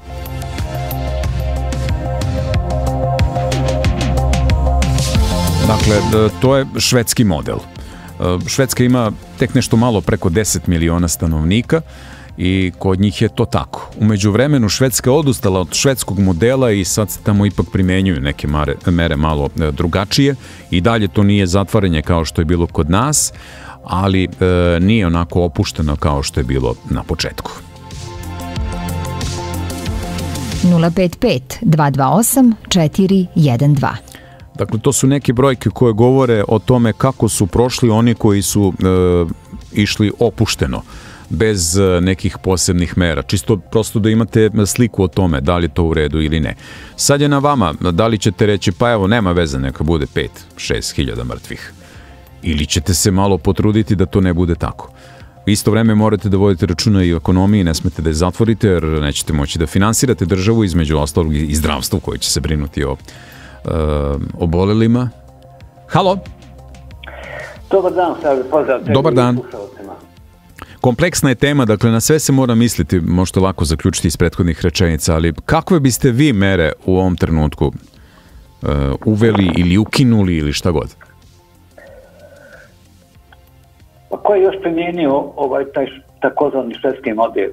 Dakle, to je švedski model. Švedska ima tek nešto malo preko deset miliona stanovnika i kod njih je to tako. U međuvremenu Švedska je odustala od švedskog modela i sad se tamo ipak primenjuju neke mere, mere malo drugačije. I dalje to nije zatvaranje kao što je bilo kod nas, ali e, nije onako opušteno kao što je bilo na početku. nula pet pet dva dva osam četiri jedan dva. Dakle, to su neke brojke koje govore o tome kako su prošli oni koji su e, išli opušteno, bez nekih posebnih mera. Čisto prosto da imate sliku o tome da li je to u redu ili ne. Sad je na vama, da li ćete reći pa evo nema veze, neka bude pet šest hiljada mrtvih. Ili ćete se malo potruditi da to ne bude tako. U isto vreme morate da vodite računa i o ekonomiji, ne smete da je zatvorite jer nećete moći da finansirate državu, između ostalog i zdravstvo koje će se brinuti o uh, obolelima. Halo? Dobar dan, Savi, pozdrav. Dobar dan. Kompleksna je tema, dakle na sve se mora misliti, možete lako zaključiti iz prethodnih rečenica, ali kakve biste vi mere u ovom trenutku uh, uveli ili ukinuli ili šta god? Pa ko je još primijenio ovaj taj takozvani švedski model?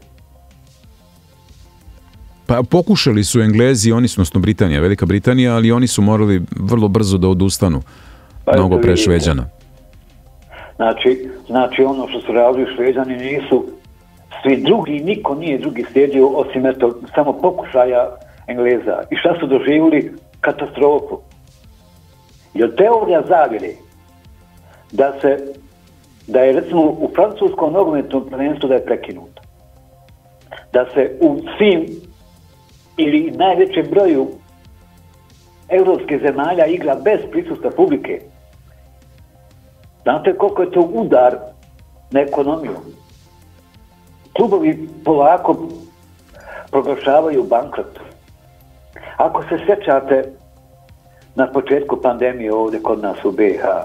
Pa pokušali su Englezi, oni su, odnosno Britanija, Velika Britanija, ali oni su morali vrlo brzo da odustanu, pa mnogo pre Šveđana. Znači, znači ono što su radili Šveđani nisu, svi drugi, niko nije drugi slijedio osim eto, samo pokušaja Engleza. I šta su doživjeli? Katastrofu. Jer teorija zavjere da se, da je recimo u francuskom nogometnom prvenstvu da je prekinuto. Da se u svim ili najvećem broju evropskih zemalja igra bez prisustva publike. Znate koliko je to udar na ekonomiju? Klubovi polako proglašavaju bankrot. Ako se sjećate na početku pandemije ovdje kod nas u be ha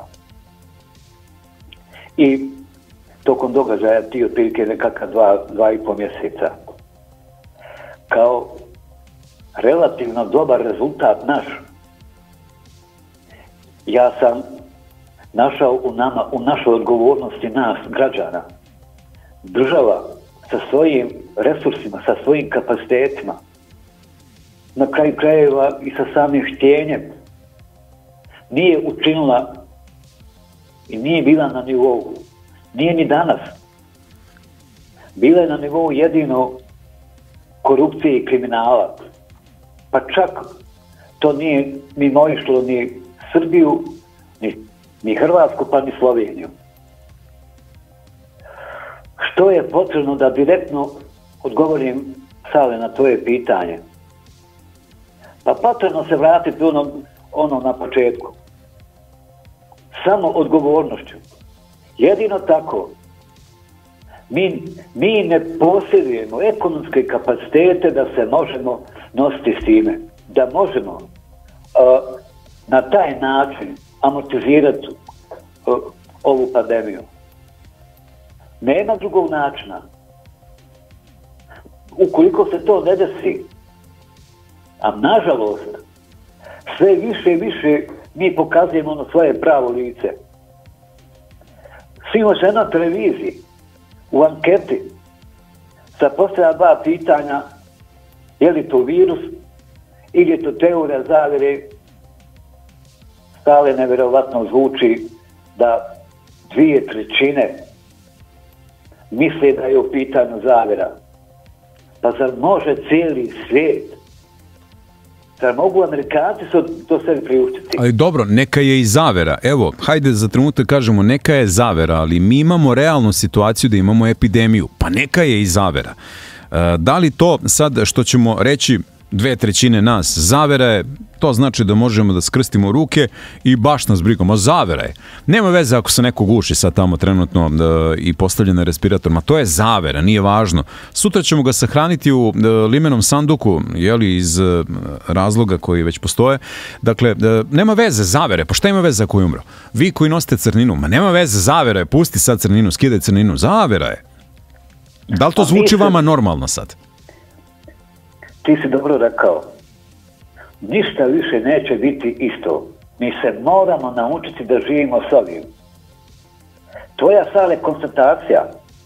i tokom događaja ti otprilike nekakva dva, dva i pol mjeseca, kao relativno dobar rezultat naš, ja sam našao u nama, u našoj odgovornosti nas, građana, država sa svojim resursima, sa svojim kapacitetima, na kraju krajeva i sa samim htjenjem, nije učinila i nije bila na nivou, nije ni danas. Bila je na nivou jedino korupcije i kriminala. Pa čak to nije mimoišlo ni Srbiju, ni, ni Hrvatsku, pa ni Sloveniju. Što je potrebno da direktno odgovorim, Sale, na tvoje pitanje? Pa potrebno se vratiti ono, ono na početku. Samo odgovornošću. Jedino tako. Mi, mi ne posjedujemo ekonomske kapacitete da se možemo nositi s time. Da možemo uh, na taj način amortizirati uh, ovu pandemiju. Nema drugog načina. Ukoliko se to ne desi, a nažalost sve više i više mi pokazujemo ono svoje pravo lice. Sinoć na televiziji u anketi sa postavlja dva pitanja, je li to virus ili je to teorija zavere. Stale nevjerovatno zvuči da dvije trećine misle da je u pitanju zavera. Pa zar može cijeli svijet? Zar mogu Amerikanci to sebi priuštiti? Ali dobro, neka je i zavera. Evo, hajde za trenutak kažemo, neka je zavera, ali mi imamo realnu situaciju da imamo epidemiju. Pa neka je i zavera. Da li to sad što ćemo reći dve trećine nas zavera je, to znači da možemo da skrstimo ruke i baš nas brigamo. Zavera je. Nema veze ako se neko guši sad tamo trenutno e, i postavljen na respirator, ma to je zavera, nije važno. Sutra ćemo ga sahraniti u e, limenom sanduku, jeli, iz e, razloga koji već postoje. Dakle, e, nema veze, zavere. Pa šta ima veze ako je umro? Vi koji nosite crninu, ma nema veze, zavera je. Pusti sad crninu, skidaj crninu. Zavera je. Da li to zvuči vama normalno sad? Ti si dobro rekao. Ništa više neće biti isto. Mi se moramo naučiti da živimo s ovim. Tvoja Sale konstatacija,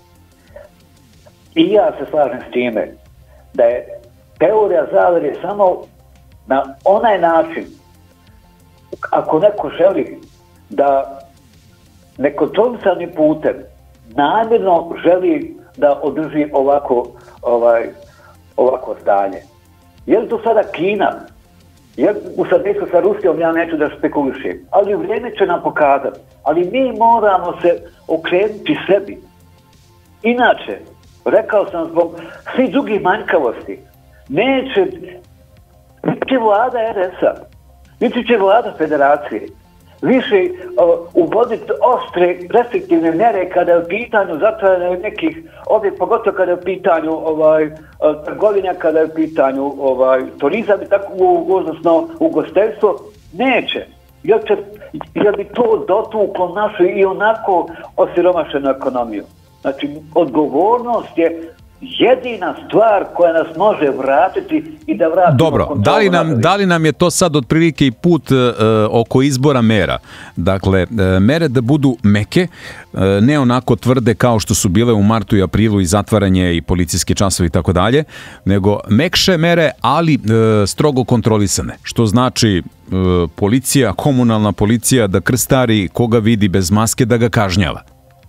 i ja se slažem s time, da je teorija zavere samo na onaj način, ako neko želi da nekontrolisanim putem namjerno želi da održi ovako ovaj, ovako stanje. Je li to sada Kina? Je li u sadejstvu sa Rusijom, ja neću da špekulišem, ali vrijeme će nam pokazati. Ali mi moramo se okrenuti sebi. Inače, rekao sam zbog svih drugih manjkavosti, neće niti vlada er es a, niti će vlada federacije više uh, uvoditi ostre restriktivne mjere kada je u pitanju zatvaranja nekih ovdje, pogotovo kada je u pitanju ovaj, uh, trgovina, kada je u pitanju ovaj, turizam i tako, odnosno ugostiteljstvo, neće. Jer, će, jer bi to dotuklo našu i onako osiromašenu ekonomiju. Znači, odgovornost je jedina stvar koja nas može vratiti i da vratimo. Dobro, da li, nam, da li nam je to sad otprilike i put uh, oko izbora mera? Dakle, uh, mere da budu meke, uh, ne onako tvrde kao što su bile u martu i aprilu i zatvaranje i policijski časovi i tako dalje, nego mekše mere, ali uh, strogo kontrolisane. Što znači uh, policija, komunalna policija da krstari koga vidi bez maske da ga kažnjava.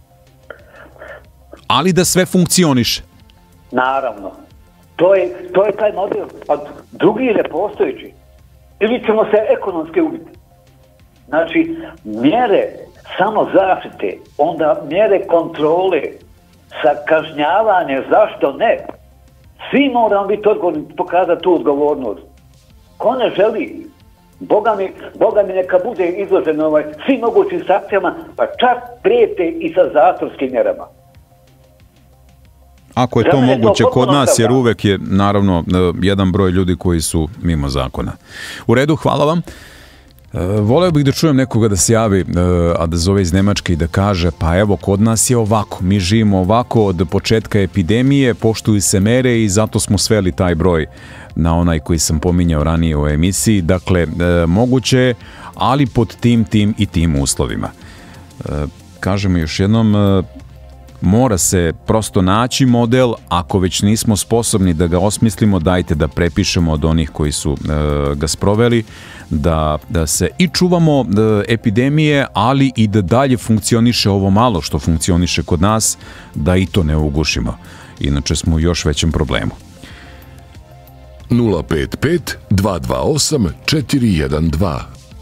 Ali da sve funkcioniše. Naravno. To je, to je taj model. A drugi je nepostojeći. Ili ćemo se ekonomski ubiti. Znači, mjere samo zaštite, onda mjere kontrole, sa kažnjavanje, zašto ne? Svi moramo biti odgovorni, pokazati tu odgovornost. Ko ne želi, Boga mi, Boga mi neka bude izložen ovaj, svim mogućim sankcijama, pa čak prijete i sa zatvorskim mjerama. Ako je to moguće kod nas, jer uvek je naravno jedan broj ljudi koji su mimo zakona. U redu, hvala vam. Voleo bih da čujem nekoga da se javi, a da zove iz Nemačke i da kaže, pa evo, kod nas je ovako, mi živimo ovako od početka epidemije, poštuju se mere i zato smo sveli taj broj na onaj koji sam pominjao ranije u emisiji. Dakle, moguće je, ali pod tim, tim i tim uslovima. Kažemo još jednom, mora se prosto naći model, ako već nismo sposobni da ga osmislimo, dajte da prepišemo od onih koji su e, ga sproveli, da, da se i čuvamo e, epidemije, ali i da dalje funkcioniše ovo malo što funkcioniše kod nas, da i to ne ugušimo. Inače smo u još većem problemu. nula pet pet dva dva osam četiri jedan dva.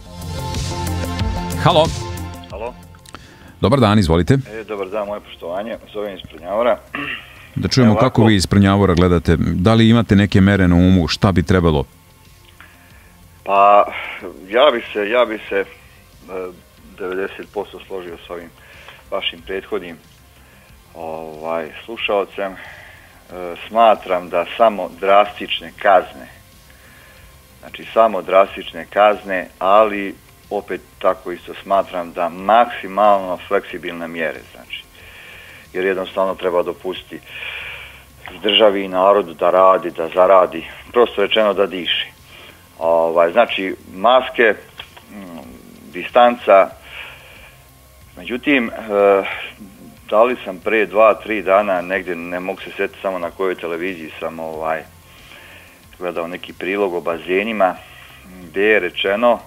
Halo. Dobar dan, izvolite. E, dobar dan, moje poštovanje. Zovem iz Prnjavora. Da čujemo ovako, kako vi iz Prnjavora gledate. Da li imate neke mere na umu? Šta bi trebalo? Pa, ja bi se, ja bi se devedeset posto složio s ovim vašim prethodnim ovaj, slušalcem. E, smatram da samo drastične kazne, znači samo drastične kazne, ali opet tako isto smatram da maksimalno fleksibilne mjere, znači, jer jednostavno treba dopustiti državi i narodu da radi, da zaradi, prosto rečeno da diši. Ovaj, znači, maske, distanca. Međutim, da li sam pre dva, tri dana negdje, ne mogu se sjetiti samo na kojoj televiziji sam ovaj, gledao neki prilog o bazenima gdje je rečeno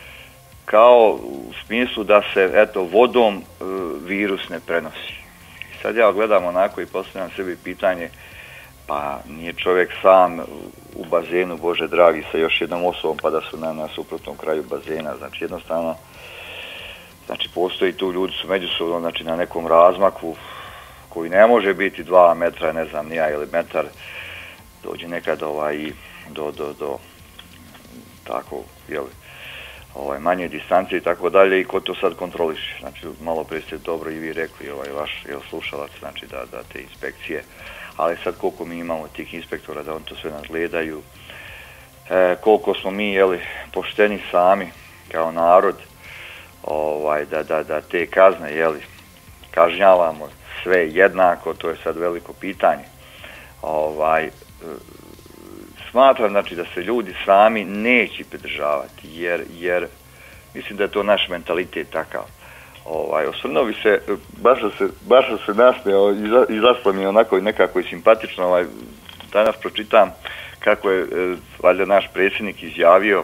kao u smislu da se eto vodom virus ne prenosi. I sad ja gledam onako i postavljam sebi pitanje, pa nije čovjek sam u bazenu, Bože dragi, sa još jednom osobom pa da su na, na suprotnom kraju bazena, znači jednostavno znači postoji tu, ljudi su međusobno znači na nekom razmaku koji ne može biti dva metra, ne znam nija, ili metar, dođe nekad ovaj, do, do, do tako, jel, ovaj, manje distance i tako dalje i ko to sad kontroliše. Znači malo prije ste dobro i vi rekli, ovaj vaš jel, slušalac, znači da, da te inspekcije, ali sad koliko mi imamo tih inspektora da on to sve nadgledaju, e, koliko smo mi jeli, pošteni sami kao narod, ovaj, da, da, da te kazne jeli, kažnjavamo sve jednako, to je sad veliko pitanje. Ovaj, smatram znači da se ljudi sami neće pridržavati, jer, jer mislim da je to naš mentalitet takav. Ovaj, osvrnuo bi se, baš da se, baš da se nasmijao i zaspao mi onako i nekako i simpatično, ovaj, danas pročitam kako je valjda naš predsjednik izjavio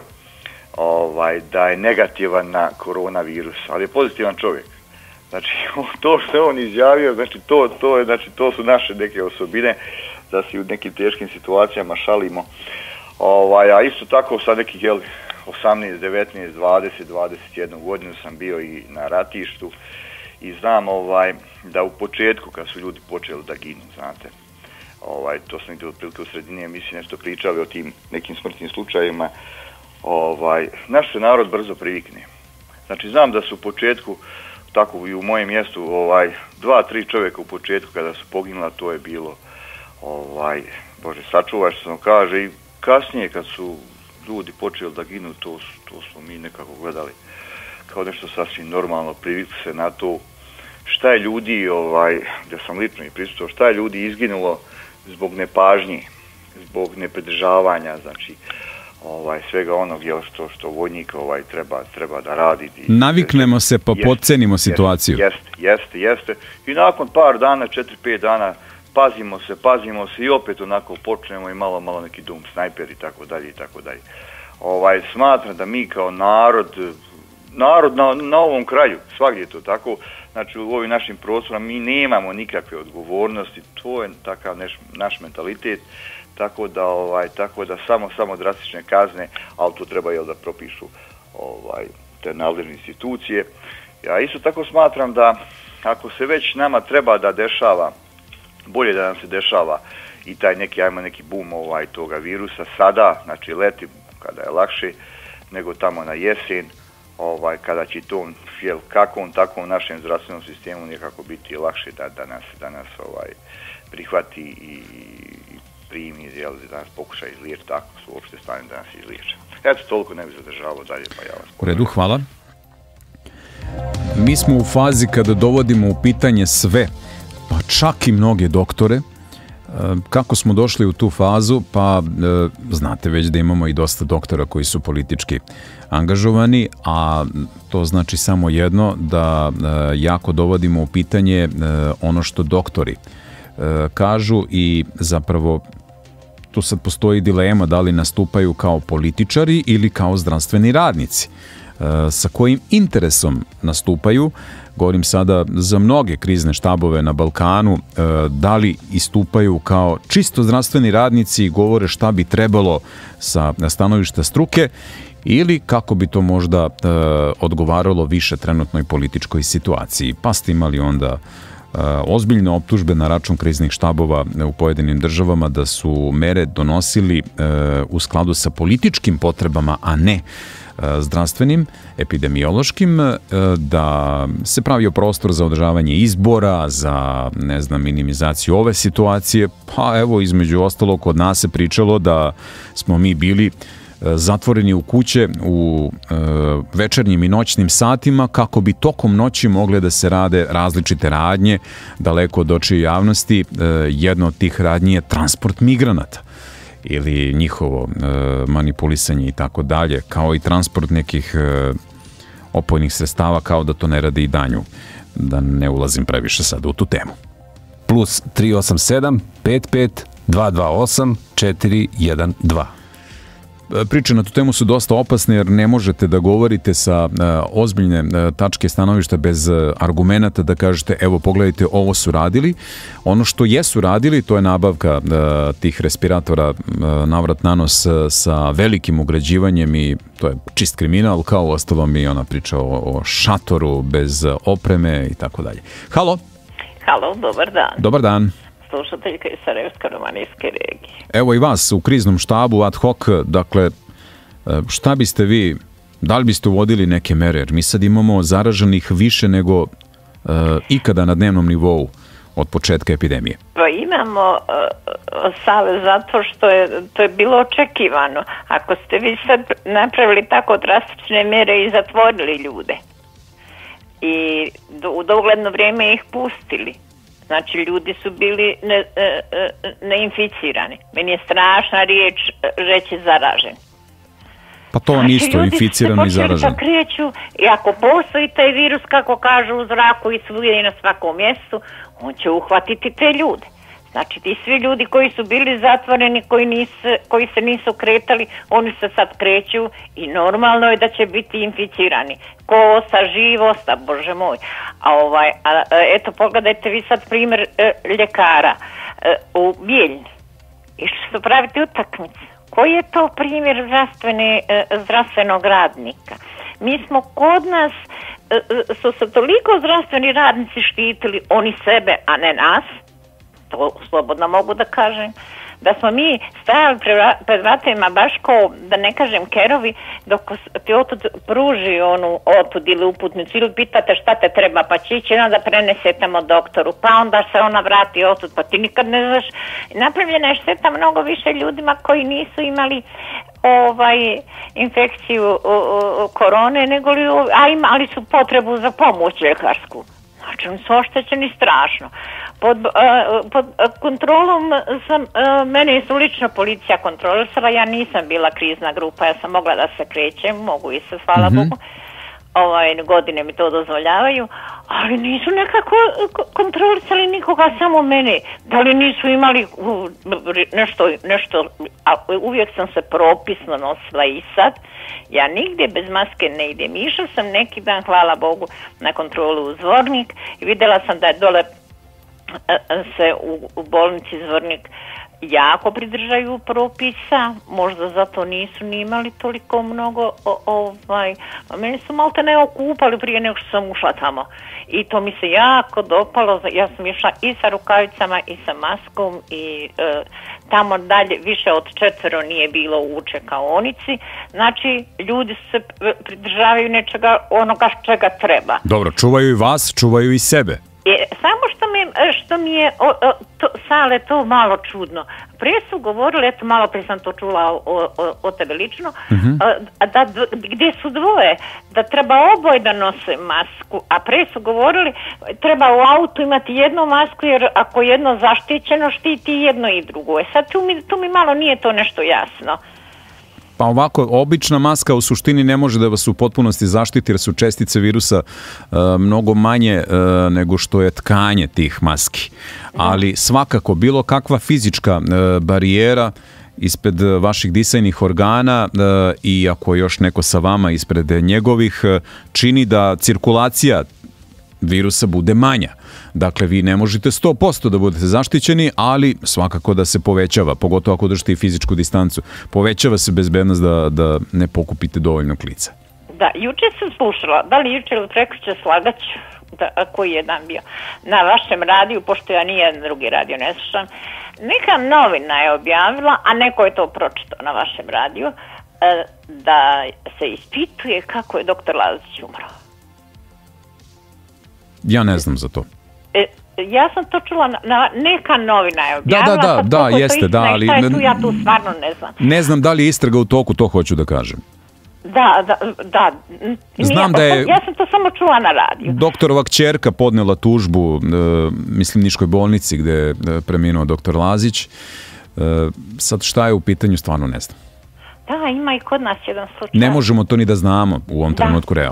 ovaj, da je negativan na koronavirus, ali je pozitivan čovjek. Znači, to što je on izjavio, znači to, to, je, znači, to su naše neke osobine, da se u nekim teškim situacijama šalimo. Ovaj, a isto tako sa nekih jel, osamnaest, devetnaest, dvadeset, dvadeset jednu godinu sam bio i na ratištu i znam ovaj, da u početku kad su ljudi počeli da ginu, znate, ovaj, to sam negdje otprilike u sredini emisije nešto pričali o tim nekim smrtnim slučajevima, ovaj, naš se narod brzo privikne. Znači znam da su u početku, tako i u mojem mjestu, ovaj, dva, tri čovjeka u početku kada su poginula, to je bilo, ovaj, Bože sačuvaj što sam kaže, i kasnije kad su ljudi počeli da ginu, to, to smo mi nekako gledali kao nešto sasvim normalno, privikli se na to šta je ljudi, ovaj, gdje sam lično i prisutuo, šta je ljudi izginulo zbog nepažnje, zbog nepridržavanja, znači ovaj, svega onog jel, što, što vojnik ovaj, treba, treba da radi. Naviknemo se pa podcenimo situaciju. Jeste, jeste, jeste. I nakon par dana, četiri, pet dana, pazimo se, pazimo se i opet onako počnemo i malo, malo neki dum snajper i tako dalje i tako dalje. Ovaj, smatram da mi kao narod, narod na, na ovom kraju, svagdje je to tako, znači u ovim našim prostorima mi nemamo nikakve odgovornosti, to je takav neš, naš mentalitet, tako da ovaj tako da samo samo drastične kazne, ali to treba jel da propišu ovaj te nadležne institucije. Ja isto tako smatram da ako se već nama treba da dešava, bolje da nam se dešava i taj neki ajmo neki bum ovaj toga virusa sada, znači leti kada je lakše nego tamo na jesen, ovaj kada će to jel kakvom takvom našem zdravstvenom sistemu nekako biti lakše da da nas da nas ovaj prihvati i primi, jel, da nas pokuša izliječiti, tako su uopšte stane da nas izliječe. Eto, toliko ne bi zadržavao dalje, pa ja vas... U redu, hvala. Mi smo u fazi kada dovodimo u pitanje sve, pa čak i mnoge doktore. Kako smo došli u tu fazu? Pa znate već da imamo i dosta doktora koji su politički angažovani, a to znači samo jedno, da jako dovodimo u pitanje ono što doktori kažu i zapravo tu sad postoji dilema da li nastupaju kao političari ili kao zdravstveni radnici. Sa kojim interesom nastupaju, govorim sada za mnoge krizne štabove na Balkanu, da li istupaju kao čisto zdravstveni radnici i govore šta bi trebalo sa stanovišta struke ili kako bi to možda odgovaralo više trenutnoj političkoj situaciji. Pa ste imali onda ozbiljne optužbe na račun kriznih štabova u pojedinim državama da su mere donosili u skladu sa političkim potrebama, a ne zdravstvenim, epidemiološkim, da se pravio prostor za održavanje izbora, za, ne znam, minimizaciju ove situacije, pa evo, između ostalo, kod nas se pričalo da smo mi bili zatvoreni u kuće u e, večernjim i noćnim satima kako bi tokom noći mogle da se rade različite radnje daleko od očiju javnosti. E, jedna od tih radnji je transport migranata ili njihovo e, manipulisanje i tako dalje, kao i transport nekih e, opojnih sredstava, kao da to ne radi i danju. Da ne ulazim previše sad u tu temu. Plus tri osam sedam pet pet dva dva osam četiri jedan dva. Priče na tu temu su dosta opasne jer ne možete da govorite sa uh, ozbiljne uh, tačke stanovišta bez uh, argumenata da kažete evo pogledajte ovo su radili. Ono što jesu radili to je nabavka uh, tih respiratora uh, navrat nanos uh, sa velikim ugrađivanjem i to je čist kriminal, kao uostalom i ona priča o, o šatoru bez uh, opreme i tako dalje. Halo? Halo, dobar dan. Dobar dan. Slušateljka iz Sarajevsko-romanijske regije. Evo i vas u kriznom štabu ad hoc, dakle, šta biste vi, da li biste uvodili neke mere? Jer mi sad imamo zaraženih više nego uh, ikada na dnevnom nivou od početka epidemije. Pa imamo uh, sale zato što je to je bilo očekivano. Ako ste vi sad napravili tako drastične mere i zatvorili ljude i do, u dogledno vrijeme ih pustili, znači, ljudi su bili ne, ne, neinficirani. Meni je strašna riječ reći zaražen. Pa to vam znači, isto, inficirano i zaražen. Ljudi se kreću i ako postoji taj virus, kako kažu, u zraku i svugdje i na svakom mjestu, on će uhvatiti te ljude. Znači, ti svi ljudi koji su bili zatvoreni, koji, nisu, koji se nisu kretali, oni se sad kreću i normalno je da će biti inficirani. Ko osta, živ osta, Bože moj. A ovaj, a, eto, pogledajte vi sad primjer e, ljekara e, u Bijeljni. Išli su praviti utakmicu. Koji je to primjer zdravstvene, e, zdravstvenog radnika? Mi smo kod nas, e, su se toliko zdravstveni radnici štitili, oni sebe, a ne nas, to slobodno mogu da kažem, da smo mi stajali pred vratima baš kao, da ne kažem kerovi, dok ti otud pruži onu otud ili uputnicu ili pitate šta te treba, pa će ići onda prenese tamo doktoru, pa onda se ona vrati otud, pa ti nikad ne znaš. Napravljena je šteta mnogo više ljudima koji nisu imali ovaj infekciju o, o, korone, nego li, a imali su potrebu za pomoć ljekarsku. Znači, oni su oštećeni strašno. Pod, uh, pod kontrolom sam, uh, mene su lično policija kontrolisala, ja nisam bila krizna grupa, ja sam mogla da se krećem, mogu i se, hvala mm-hmm. Bogu, ovaj, godine mi to dozvoljavaju, ali nisu nekako kontrolisali nikoga, samo mene. Da li nisu imali uh, nešto, nešto, a uvijek sam se propisno nosila i sad. Ja nigdje bez maske ne idem. Išla sam neki dan, hvala Bogu, na kontrolu u Zvornik i vidjela sam da je dole se u, u bolnici Zvornik jako pridržaju propisa, možda zato nisu ni imali toliko mnogo o, ovaj, a meni su malte ne okupali prije nego što sam ušla tamo i to mi se jako dopalo, ja sam išla i sa rukavicama i sa maskom i e, tamo dalje više od četvero nije bilo u čekaonici, znači ljudi se pridržavaju nečega onoga čega treba. Dobro, čuvaju i vas, čuvaju i sebe. Je, samo što mi, što mi je o, o, to, sale to malo čudno. Prije su govorili, eto malo prije sam to čula o, o, o tebe lično, mm-hmm. a, da, gdje su dvoje, da treba oboje da nose masku, a prije su govorili treba u autu imati jednu masku jer ako jedno zaštićeno štiti jedno i drugo. E sad tu mi, tu mi malo nije to nešto jasno. Pa ovako, obična maska u suštini ne može da vas u potpunosti zaštiti jer su čestice virusa uh, mnogo manje uh, nego što je tkanje tih maski. Ali svakako bilo kakva fizička uh, barijera ispred vaših disajnih organa uh, i ako još neko sa vama ispred njegovih uh, čini da cirkulacija virusa bude manja. Dakle, vi ne možete sto posto da budete zaštićeni, ali svakako da se povećava, pogotovo ako držite i fizičku distancu. Povećava se bezbednost da, da ne pokupite dovoljno klica. Da, juče sam slušala, da li juče ili prekjuče slagaću, da, koji je dan bio, na vašem radiju, pošto ja nijedan drugi radio ne slušam, neka novina je objavila, a neko je to pročitao na vašem radiju, da se ispituje kako je doktor Lazić umro. Ja ne znam za to. E, ja sam to čula, na, na, neka novina je objavila. Da, da, da, da jeste, da, ali... Je tu, ja tu stvarno ne znam. Ne znam da li je istraga u toku, to hoću da kažem. Da, da, da. Znam da je... Ja sam to samo čula na radiju. Doktorova kćerka podnela tužbu, uh, mislim, Niškoj bolnici gde je preminuo doktor Lazić. Uh, sad šta je u pitanju, stvarno ne znam. Da, ima i kod nas jedan slučaj. Ne možemo to ni da znamo u ovom trenutku realno.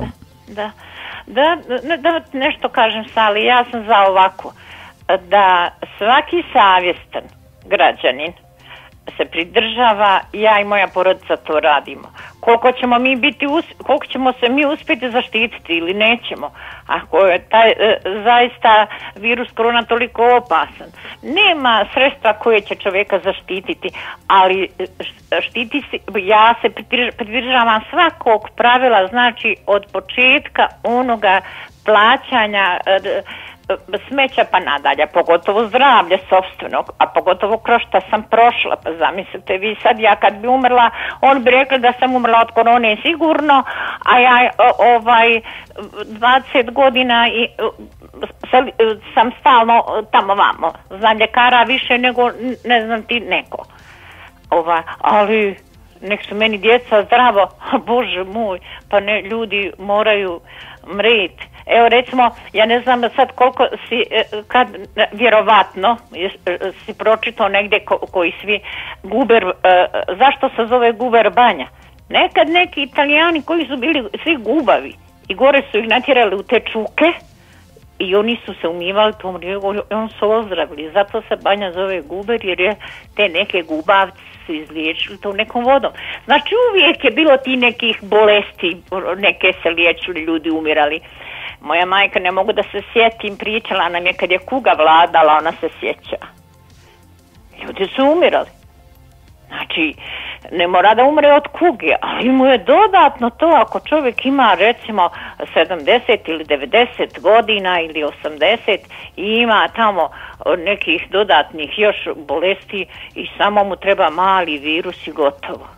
Da. Da, da, da nešto kažem, Sali, ja sam za ovako, da svaki savjestan građanin se pridržava, ja i moja porodica to radimo. Koliko ćemo mi biti, koliko ćemo se mi uspjeti zaštititi ili nećemo, ako je taj e, zaista virus korona toliko opasan. Nema sredstva koje će čovjeka zaštititi, ali štiti se, ja se pridržavam svakog pravila, znači od početka onoga plaćanja e, smeća pa nadalje, pogotovo zdravlje sopstvenog, a pogotovo kroz šta sam prošla, pa zamislite vi sad, ja kad bi umrla, on bi rekli da sam umrla od korone sigurno, a ja ovaj dvadeset godina i sam stalno tamo vamo, znam ljekara više nego ne znam ti neko, ovaj, ali nek su meni djeca zdravo, bože moj, pa ne, ljudi moraju mriti. Evo recimo, ja ne znam sad koliko si, kad vjerovatno si pročitao negdje ko, koji svi guber, zašto se zove guber banja? Nekad neki Italijani koji su bili svi gubavi i gore su ih natjerali u te čuke i oni su se umivali tom rijegom, on su ozdravili, zato se banja zove guber jer je te neke gubavci su izliječili to nekom vodom. Znači uvijek je bilo ti nekih bolesti, neke se liječili, ljudi umirali. Moja majka, ne mogu da se sjetim, pričala nam je kad je kuga vladala, ona se sjeća. Ljudi su umirali. Znači, ne mora da umre od kuge, ali mu je dodatno to ako čovjek ima recimo sedamdeset ili devedeset godina ili osamdeset i ima tamo nekih dodatnih još bolesti i samo mu treba mali virus i gotovo.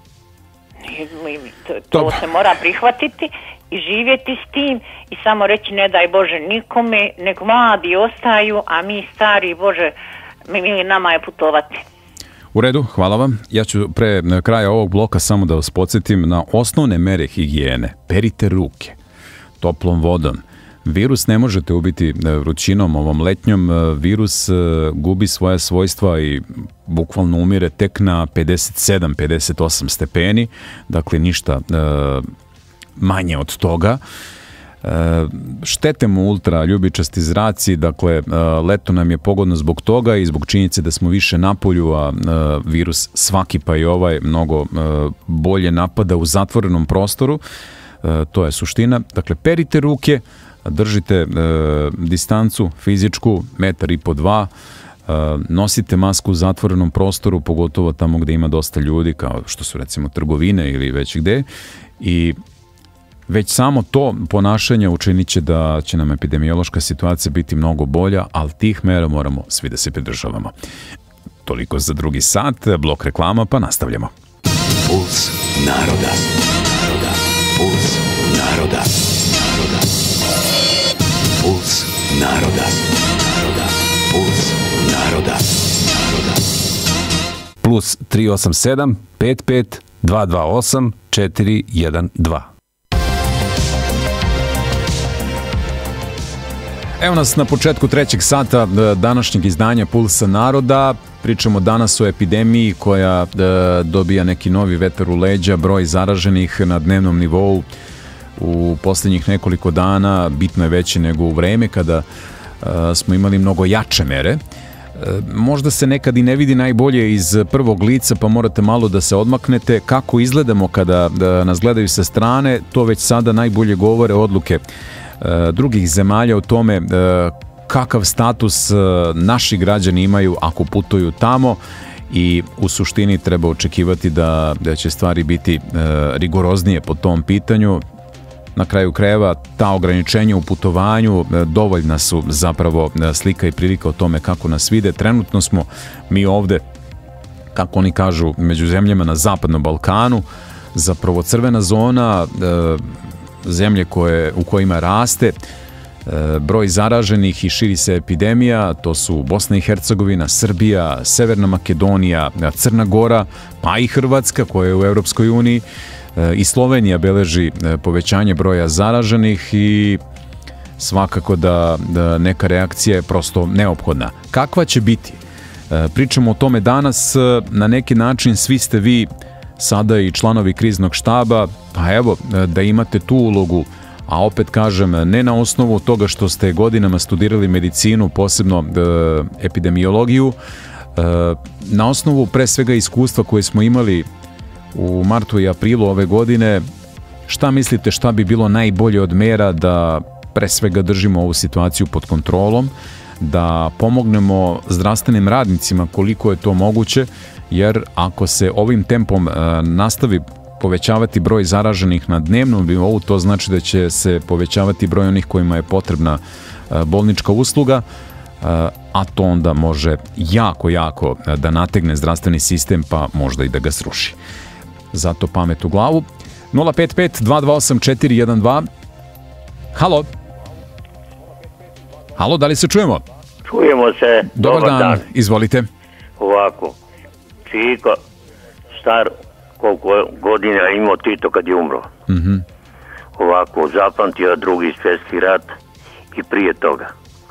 To, to se mora prihvatiti i živjeti s tim i samo reći ne daj Bože nikome, nek mladi ostaju, a mi stari, Bože, mi, nama je putovati. U redu, hvala vam. Ja ću pre kraja ovog bloka samo da vas podsjetim na osnovne mere higijene. Perite ruke toplom vodom. Virus ne možete ubiti vrućinom ovom letnjom. Virus gubi svoje svojstva i bukvalno umire tek na pedeset sedam pedeset osam stepeni. Dakle, ništa manje od toga. Štete mu ultra ljubičasti zraci, dakle leto nam je pogodno zbog toga i zbog činjenice da smo više na polju, a virus svaki pa i ovaj mnogo bolje napada u zatvorenom prostoru. To je suština. Dakle, perite ruke, držite distancu fizičku, metar i po dva, nosite masku u zatvorenom prostoru, pogotovo tamo gde ima dosta ljudi, kao što su recimo trgovine ili već gde, i već samo to ponašanje učinit će da će nam epidemiološka situacija biti mnogo bolja, ali tih mera moramo svi da se pridržavamo. Toliko za drugi sat, blok reklama, pa nastavljamo. Puls naroda. Naroda. Puls naroda. Naroda. Puls naroda. Naroda. Puls naroda. Naroda. Plus tri osam sedam pet pet dva dva osam četiri jedan dva. Evo nas na početku trećeg sata današnjeg izdanja Pulsa naroda. Pričamo danas o epidemiji koja dobija neki novi vetar u leđa, broj zaraženih na dnevnom nivou u posljednjih nekoliko dana bitno je veći nego u vreme kada smo imali mnogo jače mere. Možda se nekad i ne vidi najbolje iz prvog lica, pa morate malo da se odmaknete. Kako izgledamo kada nas gledaju sa strane, to već sada najbolje govore odluke drugih zemalja o tome kakav status naši građani imaju ako putuju tamo, i u suštini treba očekivati da, da će stvari biti rigoroznije po tom pitanju. Na kraju krajeva ta ograničenja u putovanju dovoljna su zapravo slika i prilika o tome kako nas vide. Trenutno smo mi ovde, kako oni kažu, među zemljama na Zapadnom Balkanu, zapravo crvena zona, zemlje koje, u kojima raste broj zaraženih i širi se epidemija. To su Bosna i Hercegovina, Srbija, Severna Makedonija, Crna Gora, pa i Hrvatska koja je u Europskoj uniji, i Slovenija beleži povećanje broja zaraženih i svakako da, da neka reakcija je prosto neophodna. Kakva će biti? Pričamo o tome danas. Na neki način svi ste vi sada i članovi kriznog štaba, pa evo, da imate tu ulogu, a opet kažem, ne na osnovu toga što ste godinama studirali medicinu, posebno e, epidemiologiju, e, na osnovu pre svega iskustva koje smo imali u martu i aprilu ove godine, šta mislite šta bi bilo najbolje od mera da pre svega držimo ovu situaciju pod kontrolom, da pomognemo zdravstvenim radnicima koliko je to moguće, jer ako se ovim tempom e, nastavi povećavati broj zaraženih na dnevnom nivou, to znači da će se povećavati broj onih kojima je potrebna e, bolnička usluga, e, a to onda može jako, jako da nategne zdravstveni sistem, pa možda i da ga sruši. Zato pamet u glavu. nula pet pet dva dva osam četiri jedan dva. Halo? Halo, da li se čujemo? Čujemo se. Dobar, Dobar dan. dan, izvolite. Ovako, Čiko, star koliko godina imao Tito kad je umro. Mm-hmm. Ovako, zapamtio drugi svjetski rat i prije toga.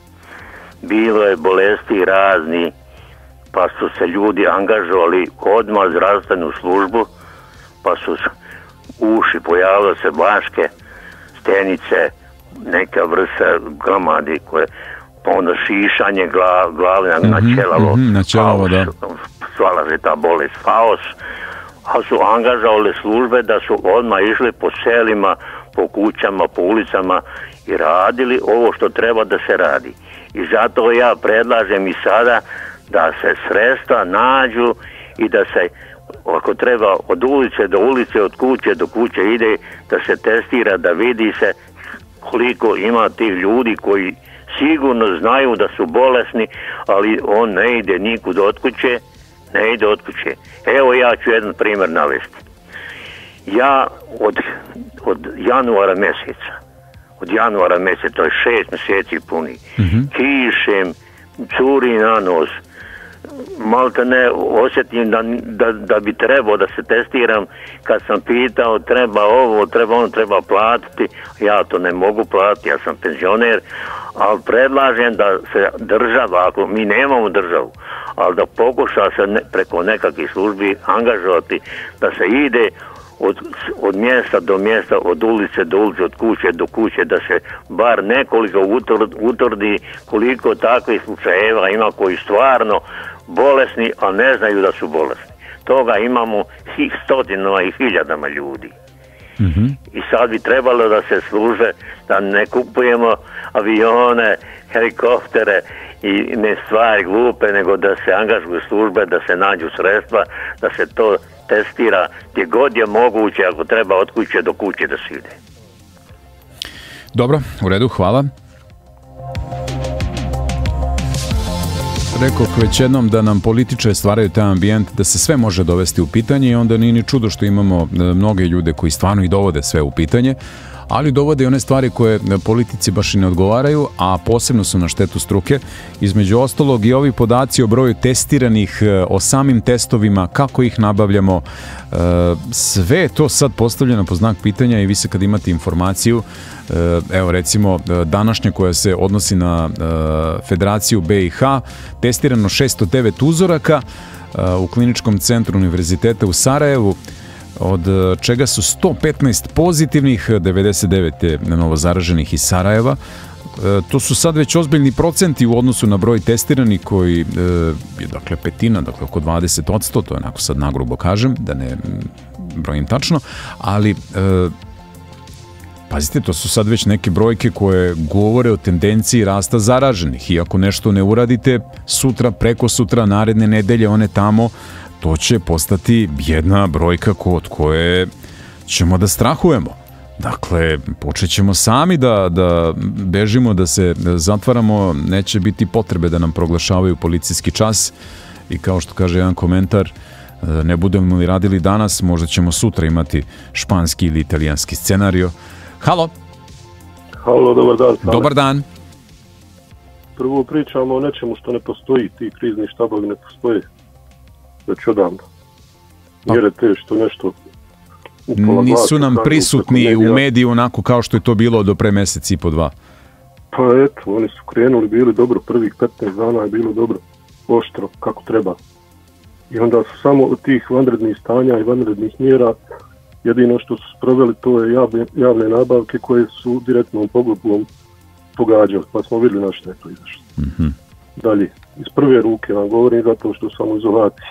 Bilo je bolesti razni, pa su se ljudi angažovali odmah zdravstvenu službu, pa su uši, pojavile se baške, stenice, neka vrsta glamadi koje, pa onda šišanje glav, glave mm-hmm, na čelavo, mm-hmm, na čelavo, da. Svala se ta bolest, faos, a su angažovali službe da su odmah išli po selima, po kućama, po ulicama i radili ovo što treba da se radi. I zato ja predlažem i sada da se sredstva nađu i da se, ako treba, od ulice do ulice, od kuće do kuće ide, da se testira, da vidi se koliko ima tih ljudi koji sigurno znaju da su bolesni, ali on ne ide nikud od kuće, ne ide od kuće. Evo ja ću jedan primjer navesti. Ja od, od januara mjeseca, od januara mjeseca, to je šest mjeseci puni, mm-hmm. kišem, curi na nos, malte ne osjetim da, da, da bi trebao da se testiram, kad sam pitao treba ovo, treba ono, treba platiti, ja to ne mogu platiti, ja sam penzioner, ali predlažem da se država, ako mi nemamo državu, ali da pokuša se ne, preko nekakvih službi angažovati, da se ide od, od mjesta do mjesta, od ulice do ulice, od kuće do kuće, da se bar nekoliko utvrdi koliko takvih slučajeva ima koji stvarno bolesni, a ne znaju da su bolesni. Toga imamo svih stotinama i hiljadama ljudi. Mm-hmm. I sad bi trebalo da se služe, da ne kupujemo avione, helikoptere i ne stvari glupe, nego da se angažuju službe, da se nađu sredstva, da se to testira gdje god je moguće, ako treba od kuće do kuće da se ide. Dobro, u redu, hvala. Rekao već jednom da nam političari stvaraju taj ambijent da se sve može dovesti u pitanje i onda nije ni čudo što imamo mnoge ljude koji stvarno i dovode sve u pitanje, ali dovode i one stvari koje politici baš i ne odgovaraju, a posebno su na štetu struke. Između ostalog i ovi podaci o broju testiranih, o samim testovima, kako ih nabavljamo, sve je to sad postavljeno po znak pitanja i vi se kad imate informaciju, evo recimo današnja koja se odnosi na Federaciju B i H, testirano šesto devet uzoraka u Kliničkom centru Univerziteta u Sarajevu, od čega su sto petnaest pozitivnih, devedeset devet je novo zaraženih iz Sarajeva. To su sad već ozbiljni procenti u odnosu na broj testiranih koji je dakle petina, dakle oko dvadeset posto, to je onako sad nagrubo kažem, da ne brojim tačno, ali pazite, to su sad već neke brojke koje govore o tendenciji rasta zaraženih i ako nešto ne uradite sutra, preko sutra, naredne nedelje, one tamo, to će postati jedna brojka od koje ćemo da strahujemo. Dakle, počet ćemo sami da, da bežimo, da se zatvaramo, neće biti potrebe da nam proglašavaju policijski čas i kao što kaže jedan komentar, ne budemo li radili danas, možda ćemo sutra imati španski ili italijanski scenario. Halo. Halo, dobar dan. Dobar dan. Prvo pričamo o nečemu što ne postoji, ti krizni štabovi ne postoje. Već odavno. Mjere te što nešto nisu nam prisutni u mediju onako kao što je to bilo do pre mjesec i po dva. Pa eto, oni su krenuli, bili dobro, prvih petnaest dana je bilo dobro, oštro, kako treba. I onda su samo od tih vanrednih stanja i vanrednih mjera Jedino što su sproveli to je javne, javne nabavke koje su direktnom pogodbom pogađali, pa smo vidjeli na što je to izašlo. Mm-hmm. Dalje, iz prve ruke vam govorim zato što sam u izolaciji.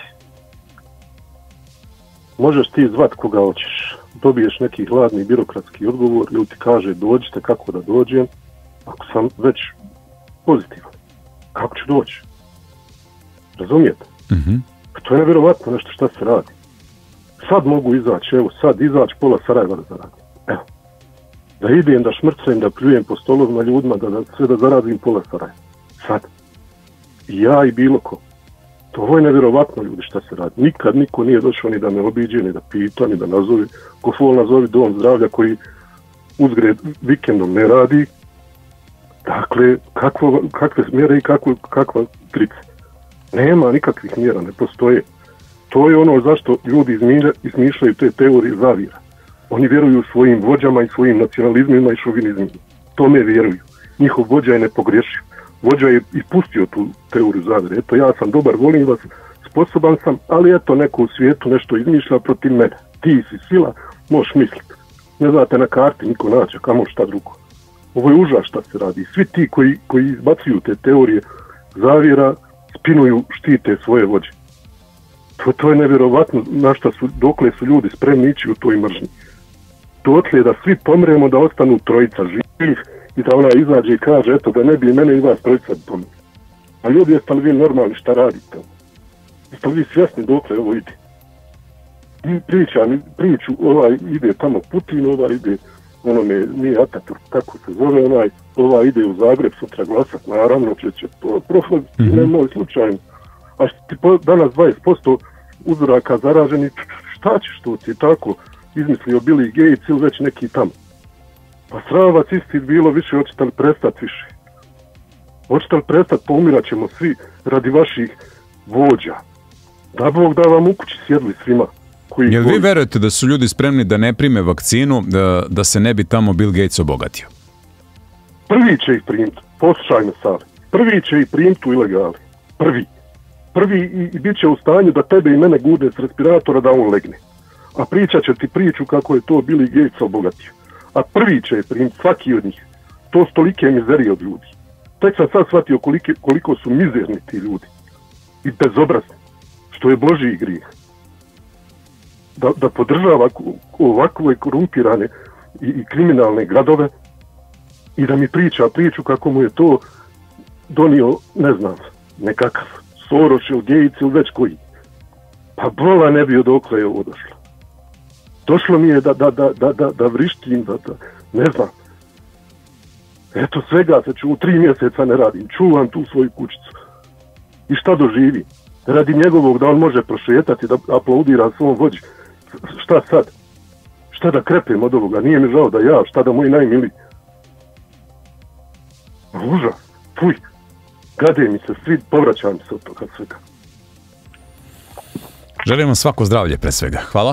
Možeš ti zvat koga hoćeš, dobiješ neki hladni birokratski odgovor ili ti kaže dođite, kako da dođem, ako sam već pozitivan, kako ću doći? Razumijete? Mm-hmm. To je nevjerovatno nešto šta se radi. Sad mogu izaći, evo sad izaći pola Sarajeva da zaradim. Evo. Da idem, da šmrcem, da pljujem po stolovima ljudima, da, da sve da zaradim pola Sarajeva. Sad. I ja i bilo ko. To je nevjerovatno, ljudi, šta se radi. Nikad niko nije došao ni da me obiđe, ni da pita, ni da nazovi. Ko fol nazovi dom zdravlja koji uzgred vikendom ne radi. Dakle, kakvo, kakve mjere i kakvo, kakva trica. Nema nikakvih mjera, ne postoje. To je ono zašto ljudi izmišljaju, izmišljaju te teorije zavjera. Oni vjeruju svojim vođama i svojim nacionalizmima i šovinizmima. Tome vjeruju. Njihov vođa je nepogrešiv. Vođa je ispustio tu teoriju zavjera. Eto, ja sam dobar, volim vas, sposoban sam, ali eto, neko u svijetu nešto izmišlja protiv mene. Ti si sila, možeš misliti. Ne znate na karti niko naći, kamo šta drugo. Ovo je užas šta se radi. Svi ti koji, koji izbacuju te teorije zavjera, spinuju, štite svoje vođe. To, to je nevjerovatno na šta su, dokle su ljudi spremni ići u toj mržnji. Dotle da svi pomremo, da ostanu trojica živih i da ona izađe i kaže, eto da ne bi mene i vas trojica pomrli. A ljudi, jeste li vi normalni, šta radite? Jeste li vi svjesni dokle ovo ide? Priča, priču, ovaj ide tamo Putin, ovaj ide, onome, nije Ataturk, kako se zove, onaj, ovaj ide u Zagreb sutra glasat, naravno će će to profiliti, mm-hmm. nemoj slučajno. A što ti po, danas dvadeset posto uzoraka zaraženi, šta ćeš to ti tako izmislio Billy Gates ili već neki tamo? Pa sravac isti bilo više, hoćete li prestati više? Hoćete li prestati, poumirat ćemo svi radi vaših vođa. Da Bog da vam u kući sjedli svima. Koji Jel vi verujete da su ljudi spremni da ne prime vakcinu, da, da se ne bi tamo Bill Gates obogatio? Prvi će ih primiti, poslušaj me Sali, prvi će ih primiti u ilegali. Prvi. Prvi i, i bit će u stanju da tebe i mene gude s respiratora da on legne. A pričat će ti priču kako je to Billy Gates obogatio. A prvi će primiti svaki od njih. To su tolike mizerije od ljudi. Tek sam sad shvatio kolike, koliko su mizerni ti ljudi. I bezobrazni. Što je Božji grijeh. Da, da podržava ovakve korumpirane i, i kriminalne gradove i da mi priča priču kako mu je to donio, ne znam, nekakav Soros ili Gates ili već koji. Pa bola ne bi odokle je ovo došlo. Došlo mi je da, da, da, da, da, da vrištim, da, da, ne znam. Eto, svega se ču, tri mjeseca ne radim, čuvam tu svoju kućicu. I šta doživi? Radi njegovog da on može prošetati, da aplaudira svom vođi. Šta sad? Šta da krepem od ovoga? Nije mi žao da ja, šta da moji najmili. Užas, puj. Gade mi se, svi povraćam se od toga svega. Želim vam svako zdravlje pre svega. Hvala.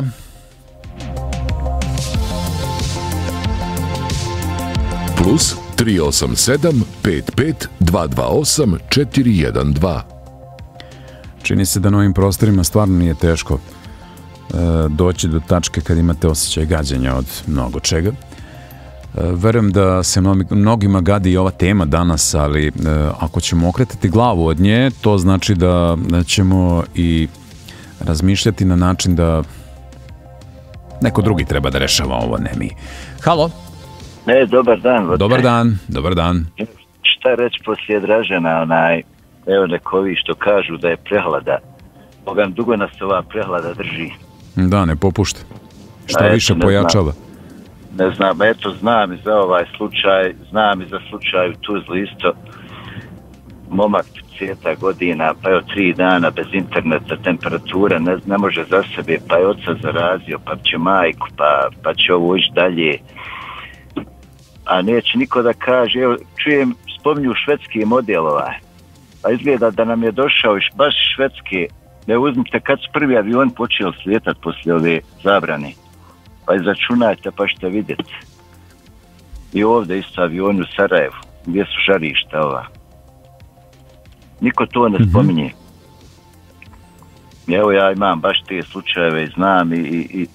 Plus tri osam sedam pet pet dva dva osam četiri jedan dva. Čini se da na ovim prostorima stvarno nije teško e, doći do tačke kad imate osjećaj gađanja od mnogo čega. E, verujem da se mnogima gadi i ova tema danas, ali e, ako ćemo okretati glavu od nje, to znači da ćemo i razmišljati na način da neko drugi treba da rešava ovo, ne mi. Halo? Ne, dobar dan. Vodaj. Dobar dan, dobar dan. Šta reći poslije Dražena, onaj, evo nekovi što kažu da je prehlada. Bogam, dugo nas ova prehlada drži. Da, ne popušta. Šta A više eto, pojačava? Znam, ne znam, eto, znam i za ovaj slučaj, znam i za slučaj u Tuzli isto. Momak cijeta godina, pa je tri dana bez interneta, temperatura, ne, ne može za sebe, pa je oca zarazio, pa će majku, pa, pa će ovo ići dalje. A neće niko da kaže, evo, čujem, spominju švedski model ovaj, pa izgleda da nam je došao baš švedski, ne uzmite kad su prvi avion počeo slijetati poslije ove zabrane, pa izračunajte pa ćete vidjeti. I ovdje isto avion u Sarajevu, gdje su žarišta ova. Niko to ne spominje. Mm-hmm. Evo ja imam baš te slučajeve i znam i, i, i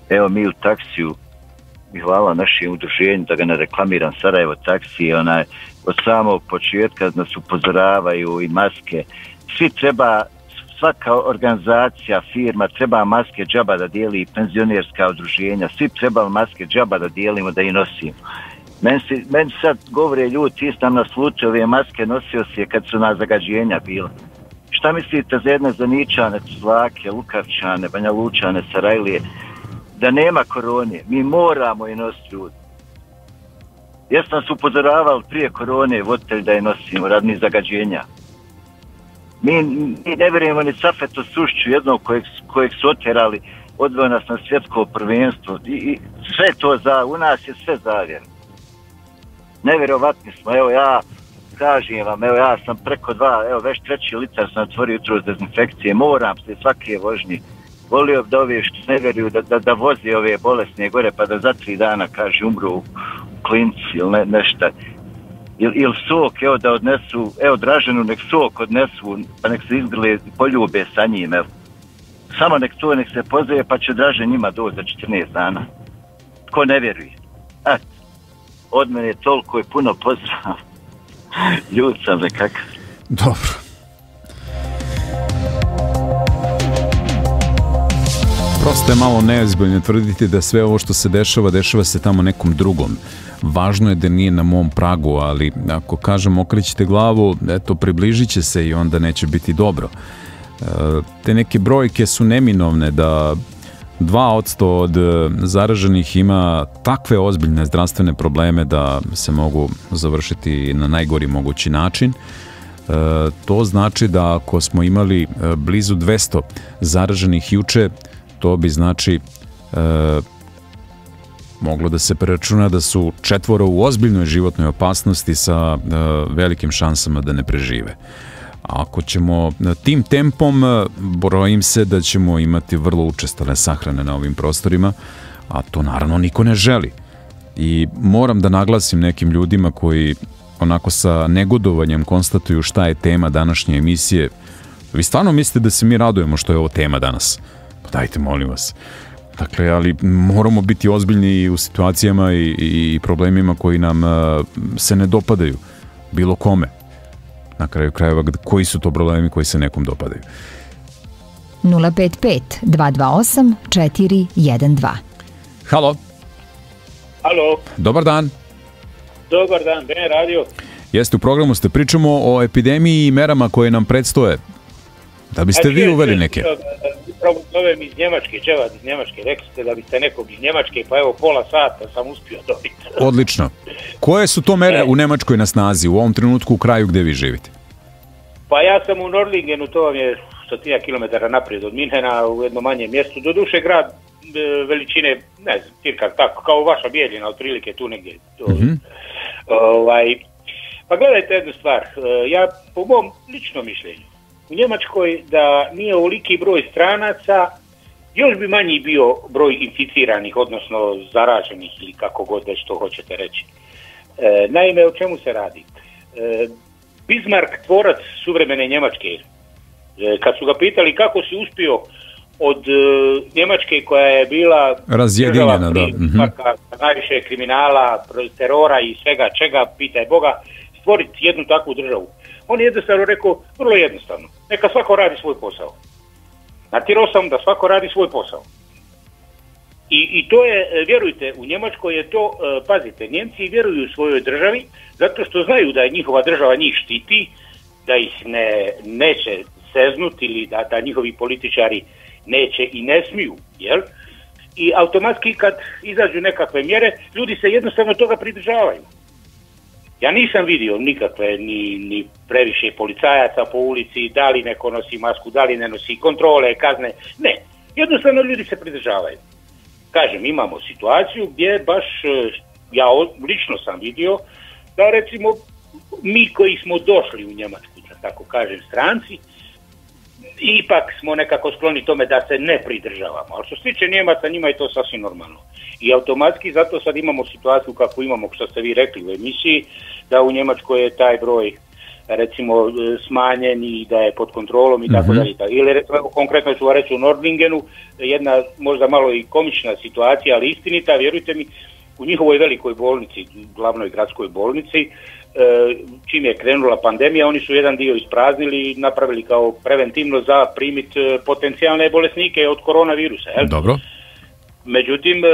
Evo mi u taksiju, i hvala našem udruženju, da ga ne reklamiram, Sarajevo taksije, onaj, od samog početka nas upozoravaju i maske. Svi treba, svaka organizacija, firma treba maske džaba da dijeli, i penzionerska udruženja, svi treba maske džaba da dijelimo, da i nosimo. Meni, si, meni sad govore ljudi, ti sam na slučaju ove maske nosio si je kad su na zagađenja bila. Šta mislite za jedne Zaničane, Tuzlake, Lukavčane, Banja Lučane, Sarajlije, da nema korone, mi moramo je nositi ljudi. Jesam nas upozoravali prije korone, voditelj da je nosimo, radni zagađenja. Mi, mi ne vjerujemo ni Safetu Sušću, jednog kojeg, kojeg su otjerali, odveo nas na svjetsko prvenstvo. I, i sve to za, u nas je sve zavjerno. Nevjerovatni smo, evo ja kažem vam, evo ja sam preko dva, evo već treći litar sam otvorio jutro s dezinfekcije, moram se svake vožnje. Volio bi da ove što ne vjeruju da, da, da vozi ove bolesne gore pa da za tri dana, kaže, umru u, u klinci ili ne, nešto. Ili il sok, evo da odnesu, evo Draženu nek sok odnesu, pa nek se izgrle poljube sa njim, evo. Samo nek to, nek se pozove pa će Dražen njima doći za četrnaest dana. Ko ne vjeruje? Eto, od mene je toliko i puno pozdrav. Ljud sam nekakav. Dobro. Prosto je malo neozbiljno tvrditi da sve ovo što se dešava, dešava se tamo nekom drugom. Važno je da nije na mom pragu, ali ako kažem okrećite glavu, eto, približit će se i onda neće biti dobro. E, te neke brojke su neminovne da dva posto od zaraženih ima takve ozbiljne zdravstvene probleme da se mogu završiti na najgori mogući način. E, to znači da ako smo imali blizu dvesta zaraženih juče, to bi znači e, moglo da se preračuna da su četvoro u ozbiljnoj životnoj opasnosti sa e, velikim šansama da ne prežive. A ako ćemo tim tempom, brojim se da ćemo imati vrlo učestale sahrane na ovim prostorima, a to naravno niko ne želi. I moram da naglasim nekim ljudima koji onako sa negodovanjem konstatuju šta je tema današnje emisije. Vi stvarno mislite da se mi radujemo što je ovo tema danas? Pa dajte, molim vas. Dakle, ali moramo biti ozbiljni u situacijama i, i problemima koji nam uh, se ne dopadaju bilo kome. Na kraju krajeva, koji su to problemi koji se nekom dopadaju? nula pet pet dva dva osam četiri jedan dva. Halo. Halo. Dobar dan. Dobar dan, Ben radio. Jeste, u programu ste, pričamo o epidemiji i merama koje nam predstoje. Da biste vi uveli neke? Upravo zovem iz Njemačke, Dževad iz Njemačke, rekli ste da biste nekog iz Njemačke, pa evo pola sata sam uspio dobiti. Odlično. Koje su to mere u Njemačkoj na snazi u ovom trenutku u kraju gdje vi živite? Pa ja sam u Nordlingenu, to vam je stotina kilometara naprijed od Minhena, u jednom manjem mjestu, do duše grad e, veličine, ne znam, cirka tako, kao vaša Bijeljina, otprilike tu negdje. To, mm-hmm. ovaj, pa gledajte jednu stvar, ja po mom ličnom mišljenju, u Njemačkoj da nije ovoliki broj stranaca, još bi manji bio broj inficiranih, odnosno zaraženih ili kako god već to hoćete reći. E, naime, o čemu se radi? E, Bismarck, tvorac suvremene Njemačke, e, kad su ga pitali kako si uspio od e, Njemačke koja je bila razjedinjena, da. Mm-hmm. najviše kriminala, terora i svega čega, pitaj Boga, stvoriti jednu takvu državu. On je jednostavno rekao, vrlo jednostavno, neka svako radi svoj posao. Natjerao sam da svako radi svoj posao. I, i to je, vjerujte, u Njemačkoj je to, pazite, Njemci vjeruju svojoj državi, zato što znaju da je njihova država njih štiti, da ih ne, neće seznuti ili da, da njihovi političari neće i ne smiju, jel? I automatski kad izađu nekakve mjere, ljudi se jednostavno toga pridržavaju. Ja nisam vidio nikakve ni, ni previše policajaca po ulici, da li neko nosi masku, da li ne nosi, kontrole, kazne, ne. Jednostavno ljudi se pridržavaju. Kažem, imamo situaciju gdje baš, ja lično sam vidio, da recimo mi koji smo došli u Njemačku, da tako kažem, stranci, ipak smo nekako skloni tome da se ne pridržavamo. Ali što se tiče Njemaca, njima je to sasvim normalno. I automatski zato sad imamo situaciju kako imamo, što ste vi rekli u emisiji, da u Njemačkoj je taj broj recimo smanjen i da je pod kontrolom i tako dalje. Ili recimo, konkretno ću vam reći u Nordlingenu, jedna možda malo i komična situacija, ali istinita, vjerujte mi, u njihovoj velikoj bolnici, glavnoj gradskoj bolnici, čim je krenula pandemija, oni su jedan dio ispraznili i napravili kao preventivno za primit potencijalne bolesnike od koronavirusa. Jel? Dobro. Međutim,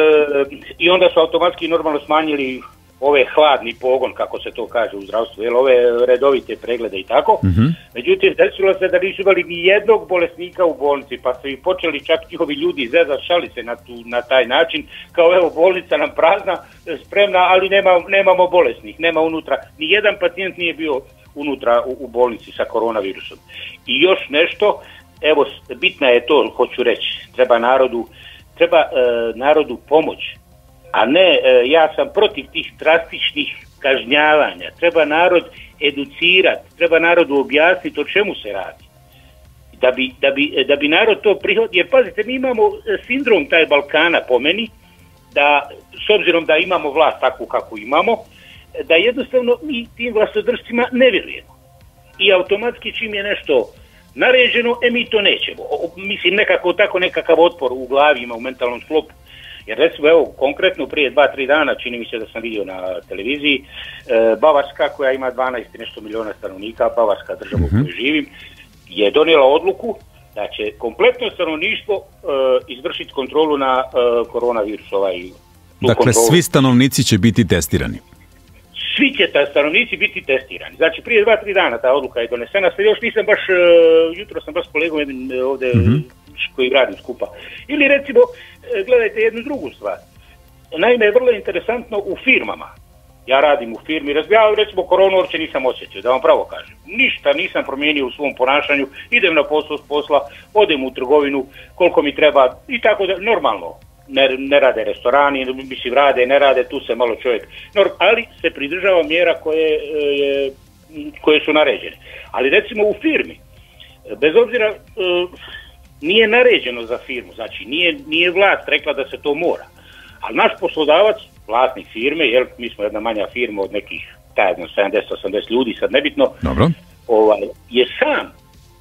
i onda su automatski normalno smanjili ove hladni pogon, kako se to kaže u zdravstvu, jel, ove redovite preglede i tako. Mm-hmm. Međutim, desilo se da nisu imali ni jednog bolesnika u bolnici, pa su i počeli čak njihovi ljudi zezat, šali se na, tu, na taj način, kao evo bolnica nam prazna, spremna, ali nema, nemamo bolesnih, nema unutra, ni jedan pacijent nije bio unutra u, u bolnici sa koronavirusom. I još nešto, evo, bitna je to, hoću reći, treba narodu, treba e, narodu pomoć. A ne, ja sam protiv tih drastičnih kažnjavanja. Treba narod educirati, treba narodu objasniti o čemu se radi. Da bi, da bi, da bi narod to prihvatio. Jer pazite, mi imamo sindrom taj Balkana po meni, da s obzirom da imamo vlast takvu kako imamo, da jednostavno mi tim vlastodržcima ne vjerujemo. I automatski čim je nešto naređeno, e mi to nećemo. O, mislim, nekako tako nekakav otpor u glavi ima u mentalnom sklopu. Jer recimo, evo, konkretno prije dva, tri dana, čini mi se da sam vidio na televiziji, e, Bavarska, koja ima dvanaest i nešto miliona stanovnika, Bavarska država u kojoj živim, je donijela odluku da će kompletno stanovništvo e, izvršiti kontrolu na e, koronavirus. Ovaj, dakle, kontrolu. Svi stanovnici će biti testirani. Svi će ta stanovnici biti testirani. Znači, prije dva, tri dana ta odluka je donesena. Sad još nisam baš, e, jutro sam baš s kolegom jednim ovdje mm-hmm. koji radim skupa. Ili recimo, gledajte jednu drugu stvar. Naime, je vrlo interesantno u firmama. Ja radim u firmi, ja recimo koronu uopće nisam osjetio, da vam pravo kažem. Ništa nisam promijenio u svom ponašanju, idem na posao s posla, odem u trgovinu, koliko mi treba i tako da, normalno. Ne, ne rade restorani, mislim rade, ne rade, tu se malo čovjek, ali se pridržava mjera koje, je, koje su naređene. Ali recimo u firmi, bez obzira, nije naređeno za firmu, znači nije, nije vlast rekla da se to mora, ali naš poslodavac, vlasnik firme, jer mi smo jedna manja firma od nekih tajno sedamdeset osamdeset ljudi, sad nebitno, dobro. Ovaj, je sam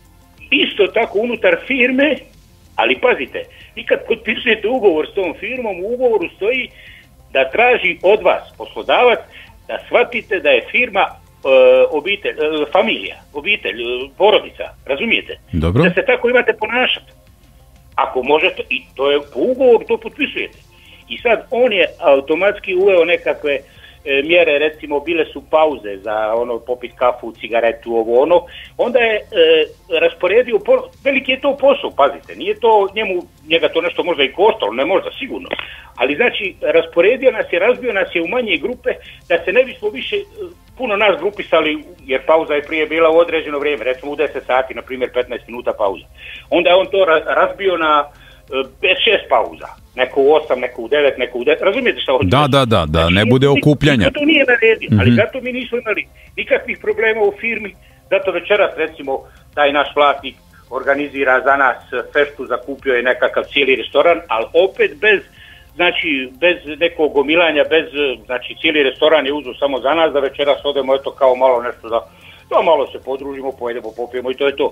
isto tako unutar firme, ali pazite, vi kad potpisujete ugovor s tom firmom, u ugovoru stoji da traži od vas poslodavac da shvatite da je firma uh, obitelj, uh, familija, obitelj, uh, porodica, razumijete? Dobro. Da se tako imate ponašati. Ako možete, i to je po ugovoru, to potpisujete. I sad on je automatski uveo nekakve e, mjere, recimo bile su pauze za ono popit kafu, cigaretu, ovo ono, onda je e, rasporedio, po, veliki je to posao, pazite, nije to njemu, njega to nešto možda i koštalo, ne možda, sigurno, ali znači rasporedio nas je, razbio nas je u manje grupe, da se ne bismo više puno nas grupisali, jer pauza je prije bila u određeno vrijeme, recimo u deset sati, na primjer petnaest minuta pauza. Onda je on to razbio na pet šest pauza, neko u osam, neko u devet, neko u deset, razumijete šta hoću? Da, da, da, da, znači, ne bude okupljanja. Niko to nije naredio, mm-hmm. ali zato mi nismo imali nikakvih problema u firmi, zato večeras recimo taj naš vlasnik organizira za nas feštu, zakupio je nekakav cijeli restoran, ali opet bez, znači, bez nekog gomilanja, bez, znači cijeli restoran je uzeo samo za nas, da večeras odemo eto kao malo nešto da, da malo se podružimo, pojedemo, popijemo i to je to.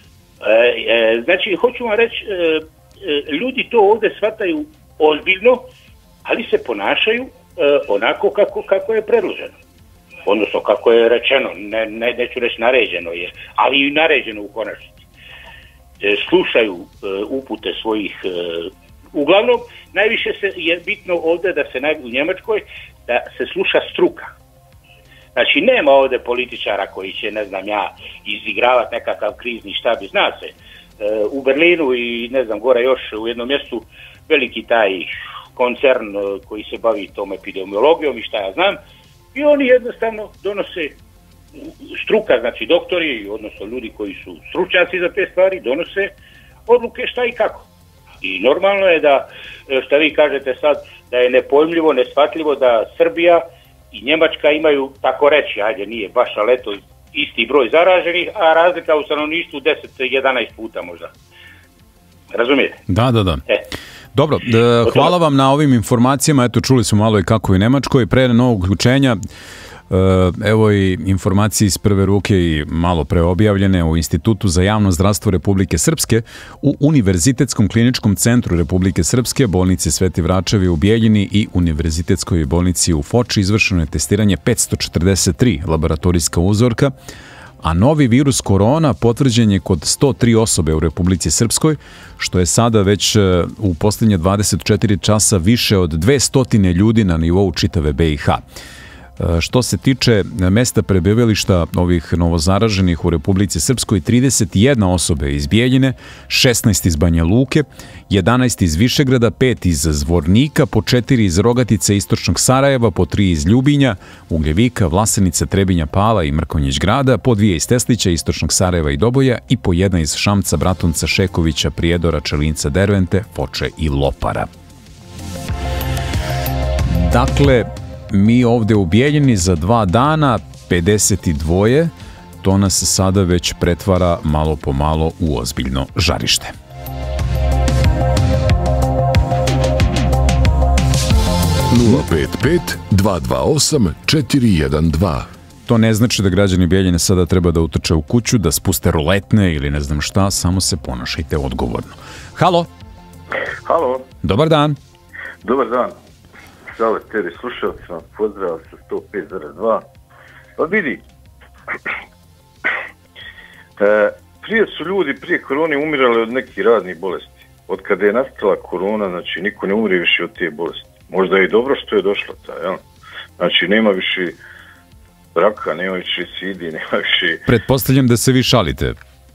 E, e, znači, hoću vam reći, e, ljudi to ovdje shvataju ozbiljno, ali se ponašaju e, onako kako, kako je predloženo. Odnosno kako je rečeno, ne, ne, neću reći naređeno je, ali i naređeno u konačnici. E, slušaju e, upute svojih, e, uglavnom najviše se je bitno ovdje da se u Njemačkoj da se sluša struka. Znači nema ovdje političara koji će, ne znam ja, izigravati nekakav krizni štab, zna se. U Berlinu i ne znam gore još u jednom mjestu veliki taj koncern koji se bavi tom epidemiologijom i šta ja znam i oni jednostavno donose struka, znači doktori, odnosno ljudi koji su stručnjaci za te stvari, donose odluke šta i kako. I normalno je da, šta vi kažete sad, da je nepojmljivo, neshvatljivo da Srbija i Njemačka imaju, tako reći, ajde nije baš, ali eto, isti broj zaraženih, a razlika u stanovništvu deset jedanaest puta možda. Razumijete? Da, da, da. E. Dobro, hvala vam na ovim informacijama. Eto, čuli smo malo i kako je u Nemačkoj. Pre novog uključenja Evo i informacije iz prve ruke i malo preobjavljene u Institutu za javno zdravstvo Republike Srpske. U Univerzitetskom kliničkom centru Republike Srpske, bolnici Sveti Vračevi u Bijeljini i Univerzitetskoj bolnici u Foči izvršeno je testiranje petsto četrdeset tri laboratorijska uzorka, a novi virus korona potvrđen je kod sto tri osobe u Republici Srpskoj, što je sada već u posljednje dvadeset četiri časa više od dvesta ljudi na nivou čitave B i H. Što se tiče mesta prebivališta ovih novozaraženih u Republici Srpskoj, trideset jedna osobe iz Bijeljine, šesnaest iz Banja Luke, jedanaest iz Višegrada, pet iz Zvornika, po četiri iz Rogatice, Istočnog Sarajeva, po tri iz Ljubinja, Ugljevika, Vlasenice, Trebinja, Pala i Mrkonjić grada, po dvije iz Teslića, Istočnog Sarajeva i Doboja i po jedna iz Šamca, Bratunca, Šekovića, Prijedora, Čelinca, Dervente, Foče i Lopara. Dakle, mi ovde u Bijeljini za dva dana, pedeset dva, to nas sada već pretvara malo po malo u ozbiljno žarište. nula pet pet dva dva osam četiri jedan dva. To ne znači da građani Bijeljine sada treba da utrče u kuću, da spuste roletne ili ne znam šta, samo se ponašajte odgovorno. Halo? Halo? Dobar dan. Dobar dan. Zale, tebi slušalcima, pozdrav sa sto pet zarez dva. Pa vidi, e, prije su ljudi prije korone umirali od nekih raznih bolesti. Od kada je nastala korona, znači niko ne umre više od te bolesti. Možda je i dobro što je došla ta, jel? Znači nema više raka, nema više sidi, nema više... Pretpostavljam da se vi šalite.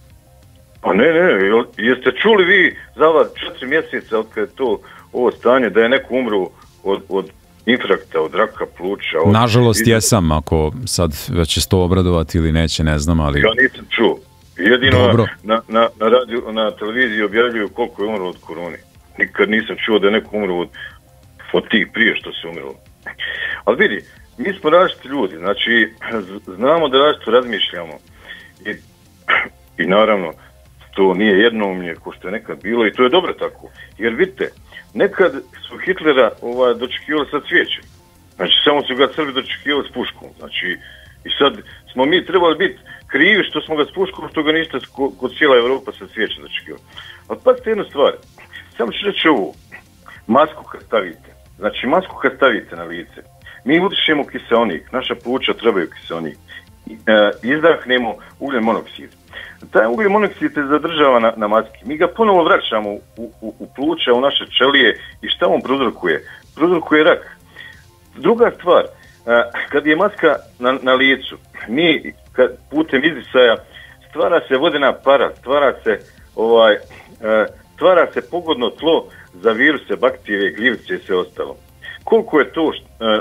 Pa ne, ne, jeste čuli vi za ova četiri mjeseca od kada je to ovo stanje da je neko umro Od, od infrakta, od raka pluća. Od... Nažalost jesam, ako sad već će se to obradovati ili neće, ne znam, ali... Ja nisam čuo. Jedino na, na, na, radio, na televiziji objavljuju koliko je umro od korone. Nikad nisam čuo da je neko umro od, od tih prije što se umrlo. Ali vidi, mi smo različiti ljudi, znači znamo da različito razmišljamo. I, i naravno, to nije jednoumlje ko što je nekad bilo i to je dobro tako. Jer vidite, nekad su Hitlera ovaj, dočekivali sa cvijećem. Znači, samo su ga Srbi dočekivali s puškom. Znači, i sad smo mi trebali biti krivi što smo ga s puškom, što ga niste kod cijela Evropa sa cvijećem dočekivali. Ali pazite jednu stvar. Samo ću reći ovo. Masku kad stavite. Znači, masku kad stavite na lice. Mi udišemo kiseonik. Naša pluća trebaju kiseonik. E, izdahnemo ugljen monoksid. Taj ugljen monoksid se zadržava na, na maski. Mi ga ponovo vraćamo u, u, u pluća, u naše čelije i šta on prouzrokuje? Prouzrokuje rak. Druga stvar, kad je maska na, na licu, mi kad, putem izdisaja stvara se vodena para, stvara se, ovaj, stvara se pogodno tlo za viruse, bakterije, gljivice i sve ostalo. Koliko je to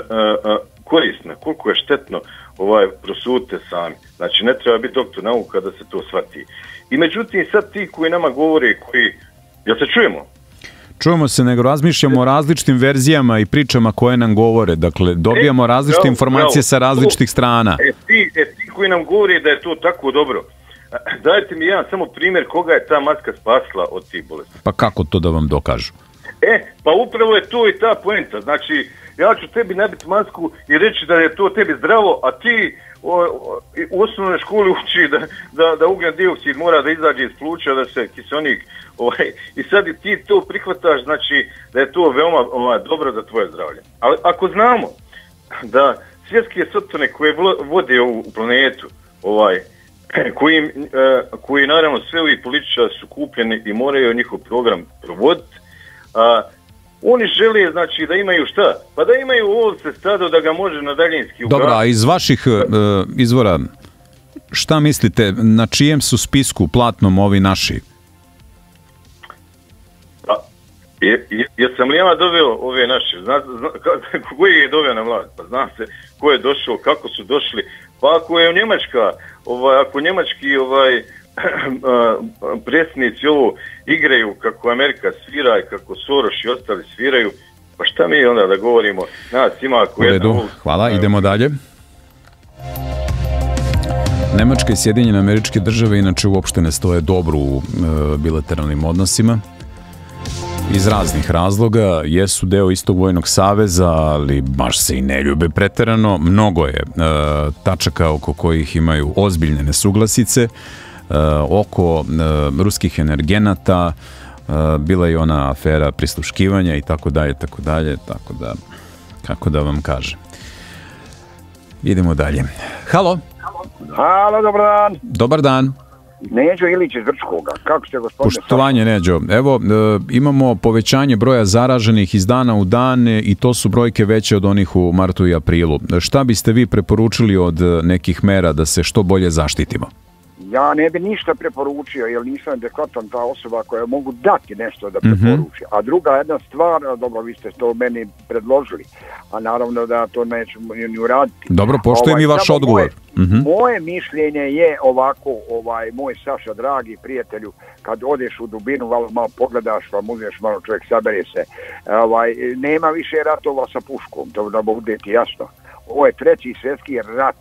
korisno, koliko je štetno, ovaj, prosudite sami. Znači, ne treba biti doktor nauka da se to shvati. I međutim, sad ti koji nama govore, koji... Jel se čujemo? Čujemo se, nego razmišljamo o različitim verzijama i pričama koje nam govore. Dakle, dobijamo različite informacije sa različitih strana. E ti, e, ti koji nam govore da je to tako dobro, dajte mi jedan samo primjer koga je ta maska spasila od tih bolesti. Pa kako to da vam dokažu? E, pa upravo je to i ta poenta. Znači, ja ću tebi nabiti masku i reći da je to tebi zdravo, a ti o, o, u osnovnoj školi uči da, da, da ugljen dioksid mora da izađe iz pluća, da se kiseonik, ovaj, i sad ti to prihvataš, znači da je to veoma ovaj, dobro za tvoje zdravlje. Ali ako znamo da svjetske sotone koje vode ovu planetu, ovaj, koji, eh, koji naravno sve ovi političari su kupljeni i moraju njihov program provoditi, a oni žele, znači, da imaju šta? Pa da imaju ovce stado da ga može na daljinski ugasiti. Dobro, a iz vaših uh, izvora, šta mislite, na čijem su spisku platnom ovi naši? Pa, je, je, jesam li ja doveo ove naše? Zna, zna, koji je doveo na vlast? Pa zna se ko je došao, kako su došli. Pa ako je Njemačka, ovaj, ako njemački ovaj, predsjednici ovo igraju kako Amerika svira i kako Soros i ostali sviraju, pa šta mi onda da govorimo, nas ima ako jedna... U redu, hvala, idemo dalje. Nemačka i Sjedinjene Američke Države inače uopšte ne stoje dobro u e, bilateralnim odnosima iz raznih razloga, jesu deo istog vojnog saveza, ali baš se i ne ljube preterano. Mnogo je e, tačaka oko kojih imaju ozbiljne nesuglasice, e, oko e, ruskih energenata, e, bila je ona afera prisluškivanja i tako dalje, tako dalje, tako da, kako da vam kažem. Idemo dalje. Halo. Halo, dobar dan. Dobar dan. Neđo Ilić iz Grčkoga. Kako ste, gospodine? Poštovanje, Neđo. Evo, e, imamo povećanje broja zaraženih iz dana u dan i to su brojke veće od onih u martu i aprilu. Šta biste vi preporučili od nekih mera da se što bolje zaštitimo? Ja ne bi ništa preporučio, jer nisam adekvatan ta osoba koja mogu dati nešto da preporuči. A druga jedna stvar, dobro, vi ste to meni predložili, a naravno da to nećemo ni uraditi. Dobro, poštujem ovaj, i vaš odgovor. Moje, uh-huh. moje mišljenje je ovako, ovaj, moj Saša, dragi prijatelju, kad odeš u dubinu, malo, malo pogledaš, pa uzmeš malo, čovjek sabere se, ovaj, nema više ratova sa puškom, to da bude ti jasno. Ovo je treći svjetski rat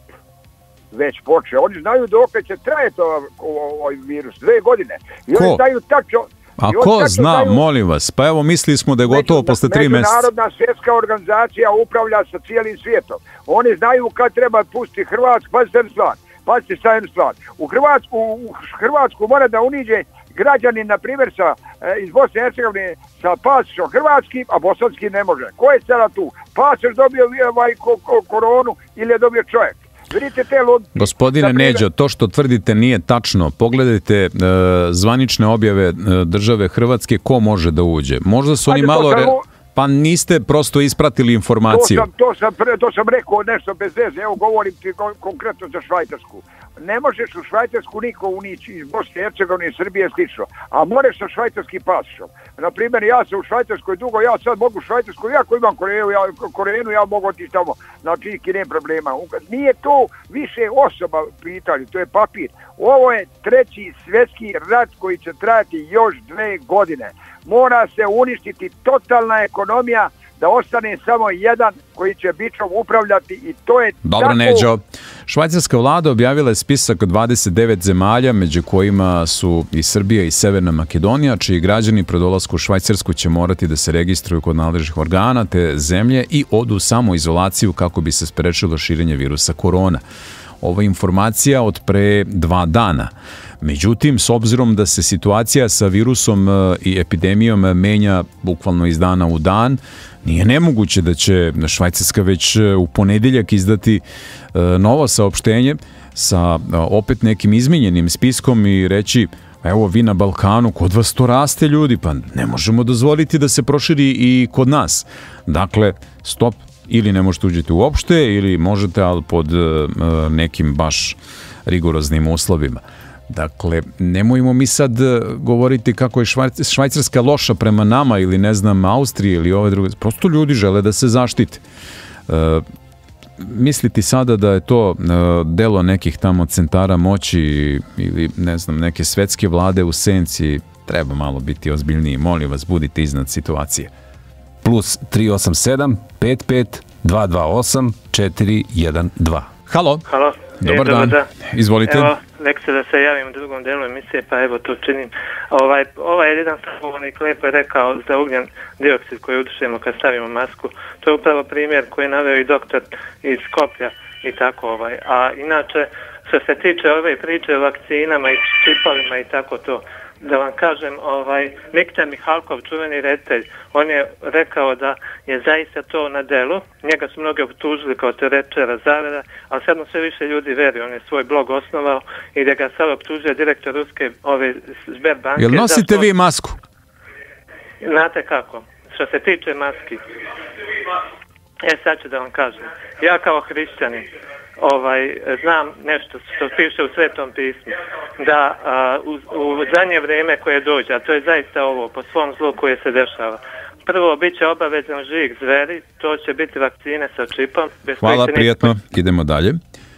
već počeo. Oni znaju dokle će trajati ovaj virus, dve godine. I ko? Oni znaju tačno... A ko zna, znaju, molim vas, pa evo mislili smo da je gotovo posle tri mjeseca. Međunarodna svjetska organizacija upravlja sa cijelim svijetom. Oni znaju kad treba pustiti Hrvatsku, pazite jednu stvar, pazite sad jednu stvar. U Hrvatsku, u Hrvatsku mora da uniđe građanin, na primjer, sa, iz Bosne i Hercegovine sa pasošom hrvatskim, a bosanski ne može. Ko je sada tu? Pasoš dobio ovaj ko, ko, koronu ili je dobio čovjek? Vidite te lud... Gospodine Neđo, to što tvrdite nije tačno. Pogledajte e, zvanične objave e, države Hrvatske, ko može da uđe. Možda su oni malo... Re... Pa niste prosto ispratili informaciju. To sam, to sam, pre, to sam rekao nešto bez veze. Evo govorim ti konkretno za Švajcarsku. Ne možeš u Švajcarsku niko unići iz Bosne i Hercegovine i Srbije slično, a moraš sa švajcarskim pasošom. Na primjer, ja sam u Švajcarskoj dugo, ja sad mogu u Švajcarsku, iako imam Koreju, ja, Korejenu, ja mogu otići tamo, znači nema problema. Nije to više osoba pitanje, to je papir. Ovo je treći svjetski rat koji će trajati još dve godine. Mora se uništiti totalna ekonomija, da ostane samo jedan koji će bičom upravljati i to je Dobro, tako... Neđo. Švajcarska vlada objavila je spisak od dvadeset devet zemalja, među kojima su i Srbija i Severna Makedonija, čiji građani pred dolasku u Švajcarsku će morati da se registruju kod nadležnih organa te zemlje i odu u samoizolaciju kako bi se sprečilo širenje virusa korona. Ova informacija od pre dva dana. Međutim, s obzirom da se situacija sa virusom i epidemijom menja bukvalno iz dana u dan, nije nemoguće da će Švajcarska već u ponedjeljak izdati novo saopštenje sa opet nekim izmijenjenim spiskom i reći: evo, vi na Balkanu, kod vas to raste, ljudi, pa ne možemo dozvoliti da se proširi i kod nas. Dakle, stop, ili ne možete uđeti uopšte, ili možete, ali pod nekim baš rigoroznim uslovima. Dakle, nemojmo mi sad govoriti kako je Švajcarska loša prema nama ili ne znam Austrije ili ove druge. Prosto ljudi žele da se zaštite. E, misliti sada da je to e, delo nekih tamo centara moći ili ne znam neke svetske vlade u senci, treba malo biti ozbiljniji. Molim vas, budite iznad situacije. Plus tri osam sedam pet pet dva dva osam četiri jedan dva. Halo. Halo. Dobar e, dan. dan. Izvolite. Evo, nek se da se javim u drugom delu emisije, pa evo to činim. Ovaj, ovaj jedan sagovornik lepo je rekao za ugljen dioksid koji udišemo kad stavimo masku. To je upravo primjer koji je naveo i doktor iz Skoplja i tako ovaj. A inače, što se tiče ove priče o vakcinama i čipovima i tako to, da vam kažem, ovaj, Nikita Mihalkov, čuveni reditelj, on je rekao da je zaista to na delu. Njega su mnogi optužili kao teoretičara zavera, ali sad mu sve više ljudi veri. On je svoj blog osnovao i da ga sad optužuje direktor ruske ove Sberbanke. Jel nosite zašto... vi masku? Znate kako? Što se tiče maski. E, sad ću da vam kažem. Ja kao hrišćanin ovaj, znam nešto što piše u Svetom pismu, da a, u, u zadnje vrijeme koje dođe, a to je zaista ovo, po svom zlu koje se dešava. Prvo, bit će obavezan žig zveri, to će biti vakcine sa čipom. Bez Hvala, prijetno. Niko... Idemo dalje.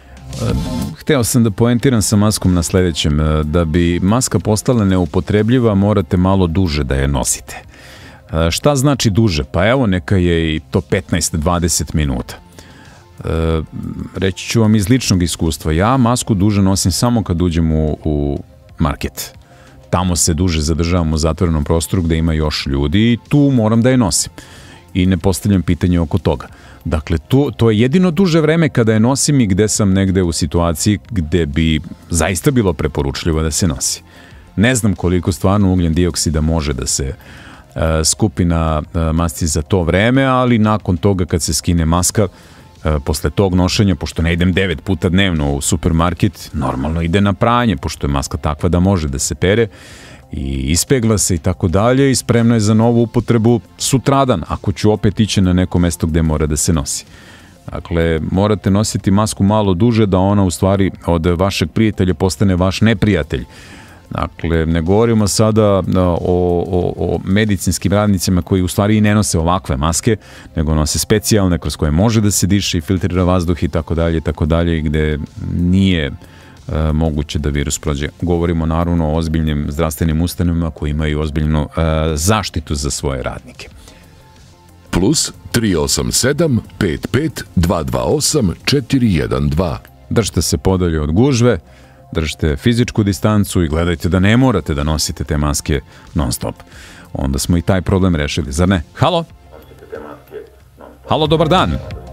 Hteo sam da poentiram sa maskom na sljedećem. Da bi maska postala neupotrebljiva, morate malo duže da je nosite. Šta znači duže? Pa evo, neka je i to petnaest do dvadeset minuta. E, reći ću vam iz ličnog iskustva. Ja masku duže nosim samo kad uđem u, u market. tamo se duže zadržavam u zatvorenom prostoru gde ima još ljudi i tu moram da je nosim. I ne postavljam pitanje oko toga. Dakle, to, to je jedino duže vreme kada je nosim i gde sam negde u situaciji gde bi zaista bilo preporučljivo da se nosi. Ne znam koliko stvarno ugljen dioksida može da se uh, skupi na uh, masci za to vreme, ali nakon toga kad se skine maska, uh, posle tog nošenja, pošto ne idem devet puta dnevno u supermarket, normalno ide na pranje, pošto je maska takva da može da se pere i ispegla se i tako dalje i spremna je za novu upotrebu sutradan, ako ću opet ići na neko mesto gde mora da se nosi. Dakle, morate nositi masku malo duže da ona u stvari od vašeg prijatelja postane vaš neprijatelj. Dakle, ne govorimo sada o, o, o medicinskim radnicima koji u stvari i ne nose ovakve maske, nego nose specijalne kroz koje može da se diše i filtrira vazduh i tako dalje i tako dalje, gde nije e, moguće da virus prođe. Govorimo naravno o ozbiljnim zdravstvenim ustanovama koji imaju ozbiljnu e, zaštitu za svoje radnike. Plus tri osam sedam pet pet dva dva osam četiri jedan dva. Držite se podalje od gužve, držite fizičku distancu i gledajte da ne morate da nosite te maske non stop. Onda smo i taj problem rešili, zar ne? Halo? Halo, dobar dan.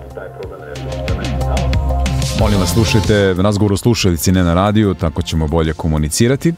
Molim vas, slušajte razgovor u slušalici, ne na radiju, tako ćemo bolje komunicirati.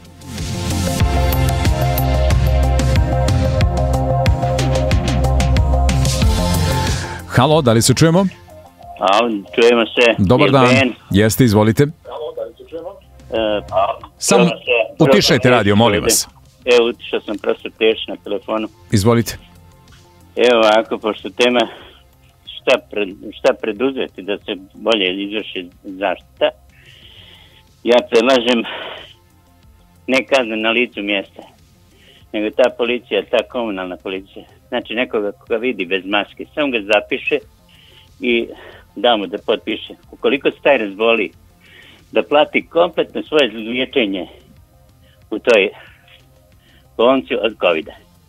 Halo, da li se čujemo? A, čujemo se. Dobar dan. Jeste, izvolite. Uh, Samo utišajte radio, molim vas. Evo, utišao sam prosto teš na telefonu. Izvolite. Evo ovako, pošto tema šta, pred, šta preduzeti da se bolje izvrši zaštita, ja predlažem ne kazne na licu mjesta, nego ta policija, ta komunalna policija. Znači nekoga koga vidi bez maske, samo ga zapiše i da mu da potpiše. Ukoliko se taj razboli, da plati kompletno svoje liječenje u toj bolnici od kovida.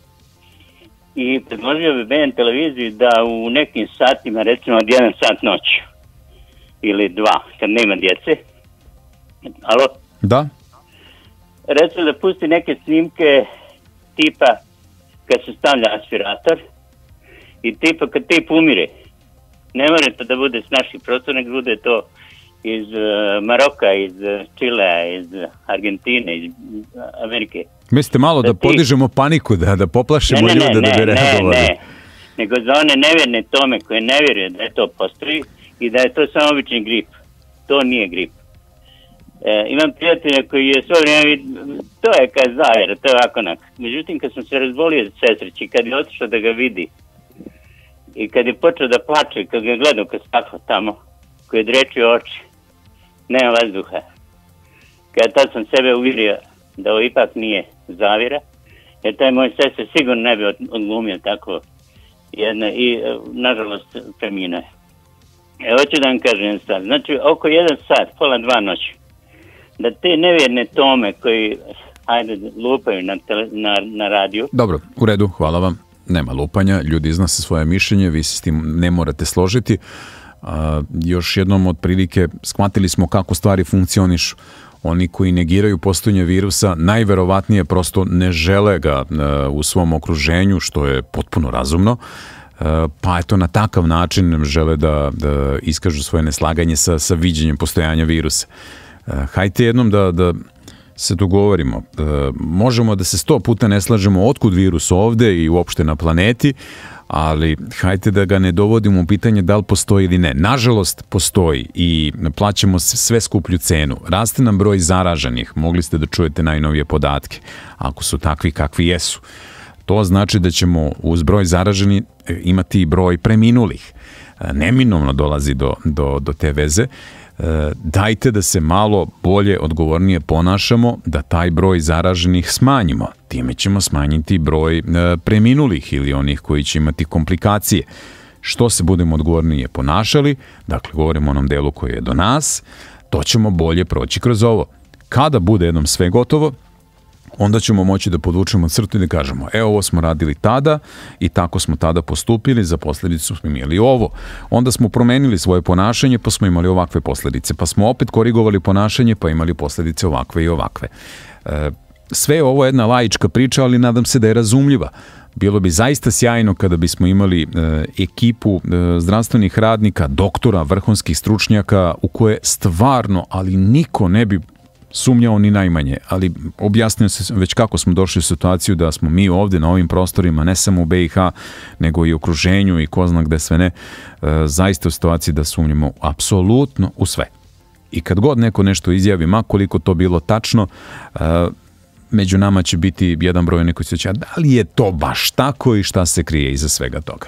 I predložio bi B N televiziji da u nekim satima, recimo od jedan sat noću ili dva, kad nema djece, alo? Da. Recimo da pusti neke snimke tipa kad se stavlja aspirator i tipa kad tip umire. Ne mora to da bude s naših prostora, nego bude to iz uh, Maroka, iz uh, Čilea, iz uh, Argentine, iz uh, Amerike. Mislite malo da, da ti... podižemo paniku, da, da poplašimo ne, ne, ljude ne, da bi reagovali? Ne, ne, nego za one nevjerne tome koje ne vjeruju da je to postoji i da je to samo obični grip. To nije grip. E, imam prijatelja koji je svo vrijeme, to je kad zavjera, to je ovako onak. Međutim, kad sam se razbolio sestrići, kad je otišao da ga vidi i kad je počeo da plače, kad ga gledao kad staklo tamo, koji je drečio oči, nema vazduha. Kada tad sam sebe uvjerio da ovo ipak nije zavjera, jer taj moj sestre sigurno ne bi odglumio tako jedno i nažalost preminuo je. Evo ću da vam kažem jedan stvar. Znači oko jedan sat, pola dva noći, da te nevjerne tome koji ajde lupaju na, tele, na, na radiju. Dobro, u redu, hvala vam. Nema lupanja, ljudi iznose svoje mišljenje, vi se s tim ne morate složiti. Uh, još jednom od prilike shvatili smo kako stvari funkcionišu. Oni koji negiraju postojanje virusa najverovatnije prosto ne žele ga uh, u svom okruženju, što je potpuno razumno, uh, pa eto na takav način žele da, da iskažu svoje neslaganje sa, sa viđenjem postojanja virusa. Uh, hajte jednom da, da se dogovorimo. Uh, možemo da se sto puta ne slažemo otkud virus ovde i uopšte na planeti, ali hajte da ga ne dovodimo u pitanje da li postoji ili ne. Nažalost, postoji i plaćamo sve skuplju cenu. Raste nam broj zaraženih, mogli ste da čujete najnovije podatke, ako su takvi kakvi jesu. To znači da ćemo uz broj zaraženih imati i broj preminulih. Neminovno dolazi do, do, do te veze. Dajte da se malo bolje, odgovornije ponašamo, da taj broj zaraženih smanjimo. Time ćemo smanjiti broj preminulih ili onih koji će imati komplikacije. Što se budemo odgovornije ponašali, dakle govorimo o onom delu koji je do nas, to ćemo bolje proći kroz ovo. Kada bude jednom sve gotovo, onda ćemo moći da podvučemo crtu i da kažemo, e, ovo smo radili tada i tako smo tada postupili, za posljedicu smo imali ovo. Onda smo promenili svoje ponašanje, pa smo imali ovakve posljedice. Pa smo opet korigovali ponašanje, pa imali posljedice ovakve i ovakve. E, sve ovo je jedna laička priča, ali nadam se da je razumljiva. Bilo bi zaista sjajno kada bismo imali e, ekipu e, zdravstvenih radnika, doktora, vrhunskih stručnjaka u koje stvarno, ali niko ne bi sumnjao ni najmanje, ali objasnio se već kako smo došli u situaciju da smo mi ovdje na ovim prostorima, ne samo u B i H, nego i u okruženju i ko zna gde sve ne, e, zaista u situaciji da sumnjamo apsolutno u sve. I kad god neko nešto izjavi, ma koliko to bilo tačno, e, među nama će biti jedan broj neko će, da li je to baš tako i šta se krije iza svega toga.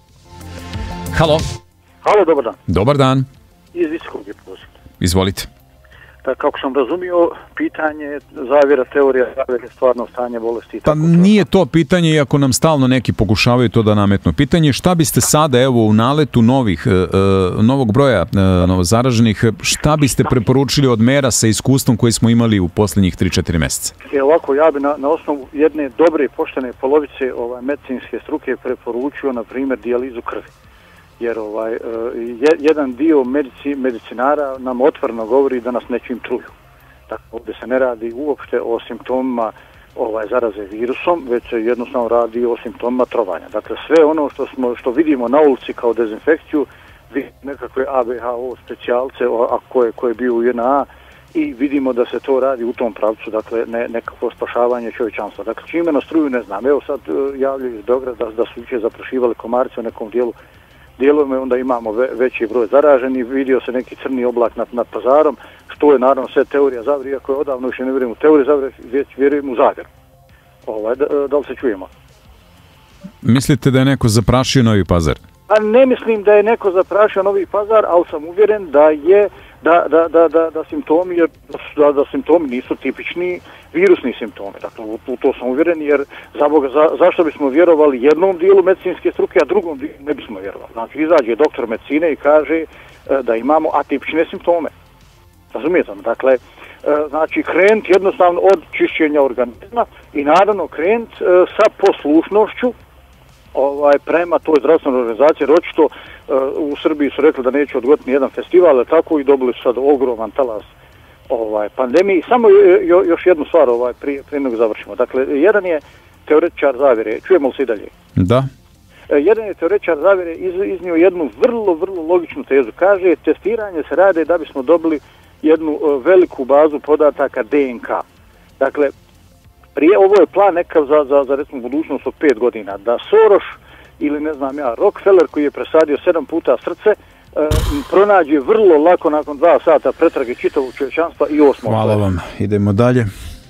Halo. Halo, dobar dan. Dobar dan. Iz Visokog je poziv. Izvolite. Da, kako sam razumio, pitanje zavjera, teorija zavjera, stvarno stanje bolesti. I pa tako nije to pitanje, iako nam stalno neki pokušavaju to da nametnu. Pitanje je šta biste sada, evo, u naletu novih, uh, novog broja uh, novozaraženih, šta biste preporučili od mera sa iskustvom koji smo imali u posljednjih tri četiri mjeseca? E, ovako, ja bi na, na osnovu jedne dobre i poštene polovice ovaj, medicinske struke preporučio, na primjer, dijalizu krvi. Jer ovaj, jedan dio medici, medicinara nam otvoreno govori da nas nečim truju. Dakle, ovdje se ne radi uopšte o simptomima ovaj, zaraze virusom, već se jednostavno radi o simptomima trovanja. Dakle, sve ono što, smo, što vidimo na ulici kao dezinfekciju, nekakve A B H O specijalce, a koje, koje je bio u J N A, i vidimo da se to radi u tom pravcu, dakle, ne, nekako spašavanje čovječanstva. Dakle, čime nas truju, ne znam. Evo sad javljaju iz Beograda da, da su uče zaprašivali komarce u nekom dijelu dijelove, onda imamo ve, veći broj zaraženih, vidio se neki crni oblak nad, nad pazarom, što je naravno sve teorija zavjere, iako je odavno više ne vjerujem u teoriju zavjere, već vjerujem u zavjeru. Ovaj, da, da li se čujemo? Mislite da je neko zaprašio Novi Pazar? A ne mislim da je neko zaprašio Novi Pazar, ali sam uvjeren da je da, da, da, da, da simptomi da, da simptomi nisu tipični virusni simptomi. Dakle, u, u to sam uvjeren, jer za Boga, za, zašto bismo vjerovali jednom dijelu medicinske struke, a drugom dijelu ne bismo vjerovali. Znači, izađe doktor medicine i kaže e, da imamo atipične simptome. Razumijete? Dakle, e, znači, krenut jednostavno od čišćenja organizma i naravno krenut e, sa poslušnošću ovaj, prema toj zdravstvenoj organizaciji, jer očito uh, u Srbiji su rekli da neće odgoditi ni jedan festival, ali tako i dobili su sad ogroman talas ovaj, pandemiji. Samo jo, još jednu stvar ovaj, prije, prije nego završimo. Dakle, jedan je teoretičar zavjere, čujemo li se i dalje? Da. Jedan je teoretičar zavjere iz, iznio jednu vrlo, vrlo logičnu tezu. Kaže, testiranje se rade da bismo dobili jednu uh, veliku bazu podataka D N K. Dakle, prije, ovo je plan nekav za, za, za recimo budućnost od pet godina, da Soros ili ne znam ja, Rockefeller koji je presadio sedam puta srce, e, pronađe vrlo lako nakon dva sata pretrage čitavog čovječanstva i osmog. Hvala vam, idemo dalje.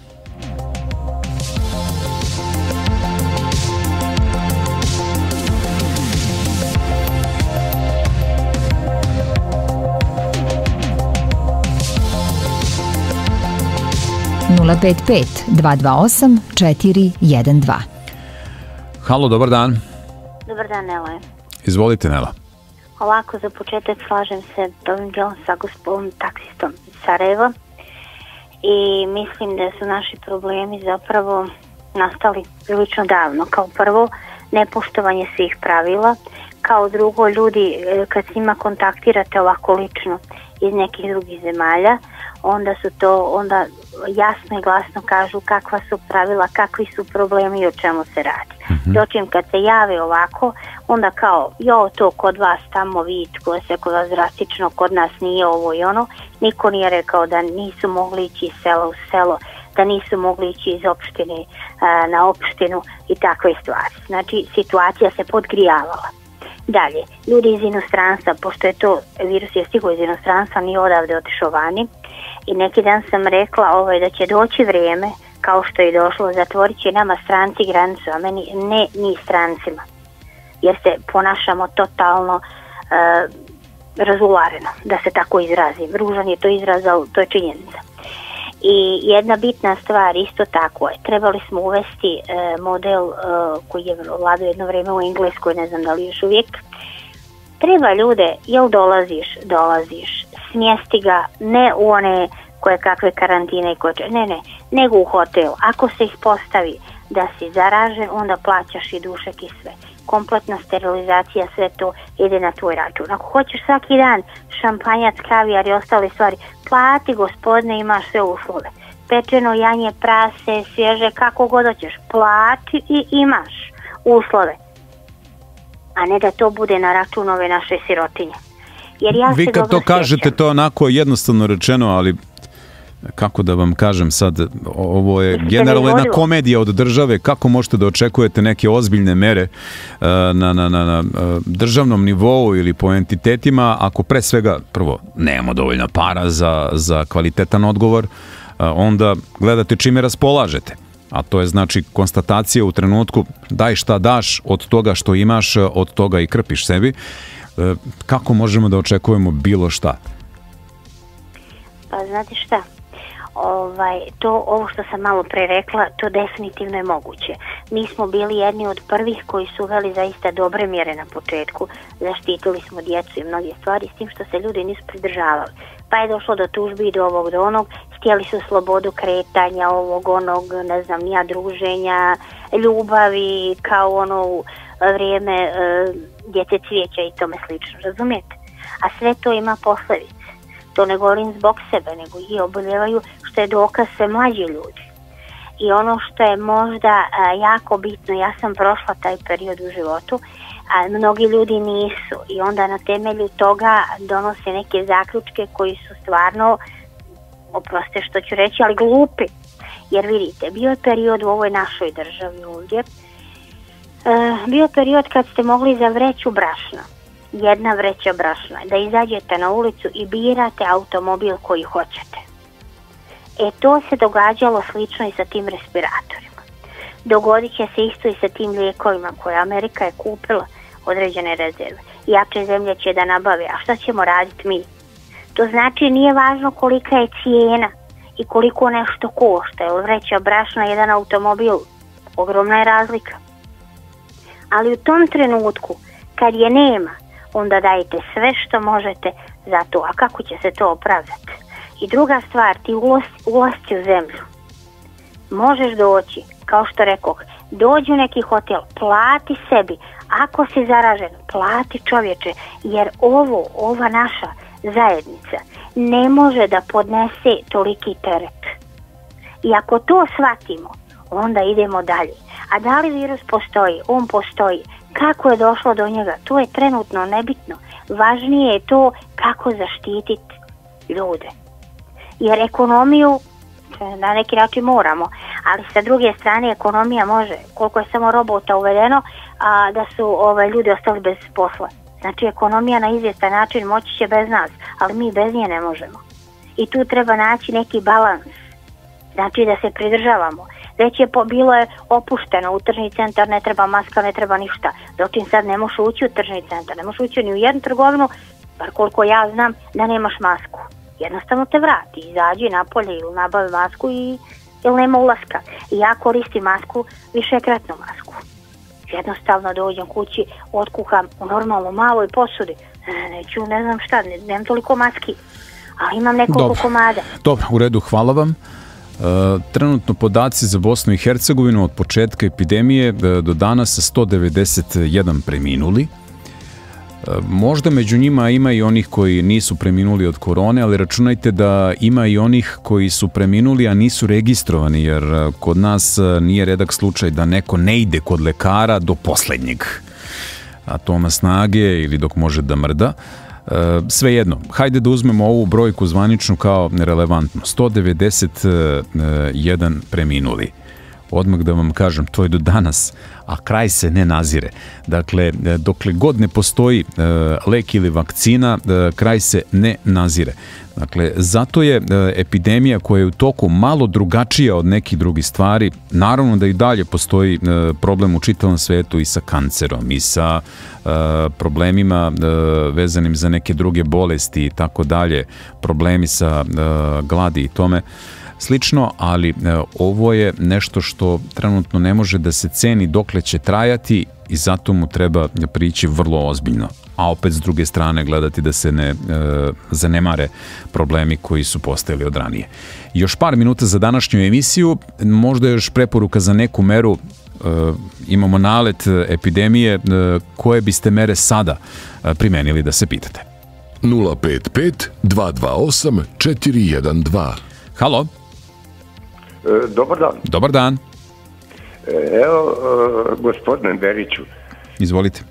nula pet pet dva dva osam četiri jedan dva. Halo, dobar dan. Dobar dan, Nela. Izvolite, Nela. Ovako, za početak slažem se dobrim djelom sa gospodom taksistom iz Sarajeva i mislim da su naši problemi zapravo nastali prilično davno. Kao prvo, nepoštovanje svih pravila, kao drugo, ljudi kad s njima kontaktirate ovako lično iz nekih drugih zemalja, onda su to, onda jasno i glasno kažu kakva su pravila, kakvi su problemi i o čemu se radi. Mm-hmm. Dočim kad se jave ovako, onda kao, jo, to kod vas tamo vid, koje se kod vas drastično, kod nas nije ovo i ono, niko nije rekao da nisu mogli ići iz sela u selo, da nisu mogli ići iz opštine a, na opštinu i takve stvari. Znači, situacija se podgrijavala. Dalje, ljudi iz inostranstva, pošto je to, virus je stigao iz inostranstva, nije odavde otišao vani, i neki dan sam rekla ovaj, da će doći vrijeme, kao što je došlo, zatvorit će nama stranci granicu, a meni ne ni strancima, jer se ponašamo totalno uh, razulareno, da se tako izrazim. Ružan je to izraz, ali to je činjenica. I jedna bitna stvar isto tako je, trebali smo uvesti uh, model uh, koji je vladao jedno vrijeme u Engleskoj, ne znam da li još uvijek. Treba ljude, jel dolaziš, dolaziš, smjesti ga ne u one koje kakve karantine i koje, ne, ne, nego u hotel. Ako se ispostavi da si zaražen, onda plaćaš i dušek i sve. Kompletna sterilizacija, sve to ide na tvoj račun. Ako hoćeš svaki dan šampanjac, kavijar i ostale stvari, plati, gospodine, imaš sve uslove. pečeno janje, prase, svježe, kako god hoćeš, plati i imaš uslove. A ne da to bude na račun ove naše sirotinje. Jer ja Vi kad to kažete, sjećam. to je onako jednostavno rečeno, ali kako da vam kažem sad, ovo je generalno jedna komedija od države, kako možete da očekujete neke ozbiljne mere uh, na, na, na, na državnom nivou ili po entitetima, ako pre svega, prvo, nemamo dovoljno para za, za kvalitetan odgovor, uh, onda gledate čime raspolažete. A to je znači konstatacija u trenutku daj šta daš, od toga što imaš, od toga i krpiš sebi. Uh, kako možemo da očekujemo bilo šta? Pa znate šta? Ovaj, to, ovo što sam malo pre rekla, to definitivno je moguće. Mi smo bili jedni od prvih koji su uveli zaista dobre mjere na početku. Zaštitili smo djecu i mnoge stvari, s tim što se ljudi nisu pridržavali. Pa je došlo do tužbi i do ovog, do onog. Htjeli su slobodu kretanja, ovog, onog, ne znam, nija druženja, ljubavi, kao ono u vrijeme e, djece cvijeća i tome slično, razumijete? A sve to ima posljedice. To ne govorim zbog sebe, nego i oboljevaju, što je dokaz sve mlađi ljudi. I ono što je možda a, jako bitno, ja sam prošla taj period u životu, a mnogi ljudi nisu. I onda na temelju toga donose neke zaključke koji su stvarno, oprostite što ću reći, ali glupi. Jer vidite, bio je period u ovoj našoj državi ovdje, e, bio je period kad ste mogli za vreću brašna, jedna vreća brašna, da izađete na ulicu i birate automobil koji hoćete. E to se događalo slično i sa tim respiratorima. Dogodit će se isto i sa tim lijekovima koje Amerika je kupila određene rezerve. Jače zemlje će da nabave, a šta ćemo raditi mi? To znači nije važno kolika je cijena i koliko nešto košta. Jer vreća brašna, jedan automobil, ogromna je razlika. Ali u tom trenutku, kad je nema, onda dajete sve što možete za to. A kako će se to opravdati? I druga stvar, ti ulasci u zemlju. Možeš doći, kao što rekoh, dođi u neki hotel, plati sebi. Ako si zaražen, plati čovječe, jer ovo, ova naša zajednica ne može da podnese toliki teret. I ako to shvatimo, onda idemo dalje. A da li virus postoji? On postoji. Kako je došlo do njega? To je trenutno nebitno. Važnije je to kako zaštititi ljude. Jer ekonomiju na neki način moramo, ali sa druge strane ekonomija može, koliko je samo robota uvedeno, a da su ove, ljudi ostali bez posla. Znači ekonomija na izvjestan način moći će bez nas, ali mi bez nje ne možemo. I tu treba naći neki balans. Znači da se pridržavamo. Već je po, bilo je opušteno, u tržni centar ne treba maska, ne treba ništa. Dočin sad ne možeš ući u tržni centar, ne možeš ući ni u jednu trgovinu, bar koliko ja znam, da nemaš masku. Jednostavno te vrati, izađi napolje ili nabavi masku i, ili nema ulaska. I ja koristim masku, višekratnu masku. Jednostavno dođem kući, otkuham u normalno maloj posudi. Neću, ne znam šta, ne, nemam toliko maski, ali imam nekoliko Dobro. komada. Dobro, u redu, hvala vam. Uh, trenutno podaci za Bosnu i Hercegovinu od početka epidemije do danas sto devedeset jedan preminuli. Uh, možda među njima ima i onih koji nisu preminuli od korone, ali računajte da ima i onih koji su preminuli, a nisu registrovani, jer kod nas nije redak slučaj da neko ne ide kod lekara do poslednjeg atoma snage ili dok može da mrda. Svejedno, hajde da uzmemo ovu brojku zvaničnu kao relevantnu. sto devedeset jedan preminuli. Odmah da vam kažem, to je do danas, a kraj se ne nazire. Dakle, dokle god ne postoji lek ili vakcina, kraj se ne nazire. Dakle, zato je epidemija koja je u toku malo drugačija od nekih drugih stvari. Naravno da i dalje postoji problem u čitavom svetu i sa kancerom i sa problemima vezanim za neke druge bolesti i tako dalje, problemi sa gladi i tome slično, ali e, ovo je nešto što trenutno ne može da se ceni dokle će trajati i zato mu treba prići vrlo ozbiljno. A opet s druge strane gledati da se ne e, zanemare problemi koji su postojali od ranije. Još par minuta za današnju emisiju, možda još preporuka za neku meru. E, imamo nalet epidemije, e, koje biste mere sada e, primenili da se pitate? nula pet pet dva dva osam četiri jedan dva. Halo? Dobar dan. Dobar dan. Evo, gospodine Beriću. Izvolite.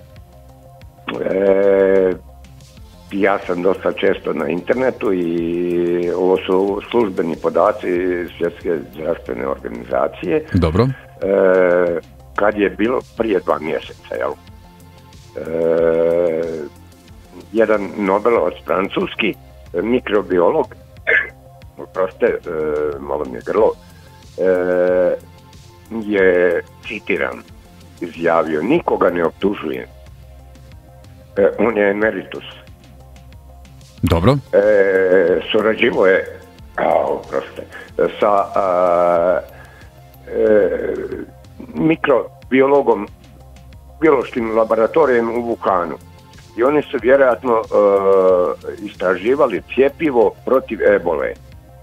E, ja sam dosta često na internetu i ovo su službeni podaci Svjetske zdravstvene organizacije. Dobro. E, kad je bilo prije dva mjeseca, jel? E, jedan Nobelovac francuski, mikrobiolog, oprostite, e, malo mi je grlo, e, je, citiram, izjavio, nikoga ne optužujem. E, on je emeritus. Dobro. E, surađivo je, a, oprostite, sa a, e, mikrobiologom, biološkim laboratorijem u Wuhanu. I oni su vjerojatno e, istraživali cjepivo protiv ebole.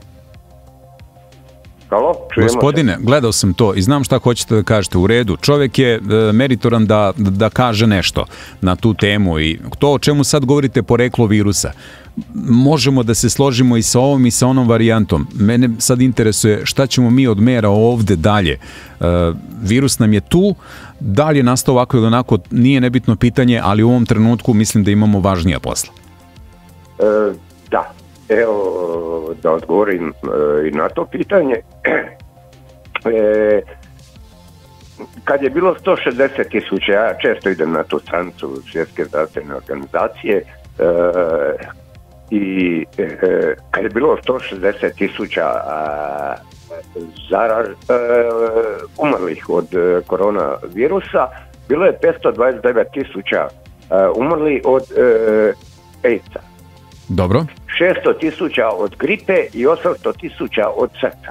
Halo, gospodine, se. Gledao sam to i znam šta hoćete da kažete. U redu, čovjek je e, meritoran da, da kaže nešto na tu temu i to o čemu sad govorite, poreklo virusa. Možemo da se složimo i sa ovom i sa onom varijantom. Mene sad interesuje šta ćemo mi od mera ovde dalje. E, virus nam je tu, da li je nastao ovako ili onako, nije nebitno pitanje, ali u ovom trenutku mislim da imamo važnija posla. E, da. Evo, da odgovorim e, i na to pitanje. E, kad je bilo sto šezdeset tisuća, ja često idem na tu stranicu Svjetske zdravstvene organizacije, e, i e, kad je bilo sto šezdeset tisuća zaraz, e, umrlih od koronavirusa, bilo je petsto dvadeset devet tisuća umrli od e, AIDS-a. Dobro. šesto tisuća od gripe i osamsto tisuća od srca.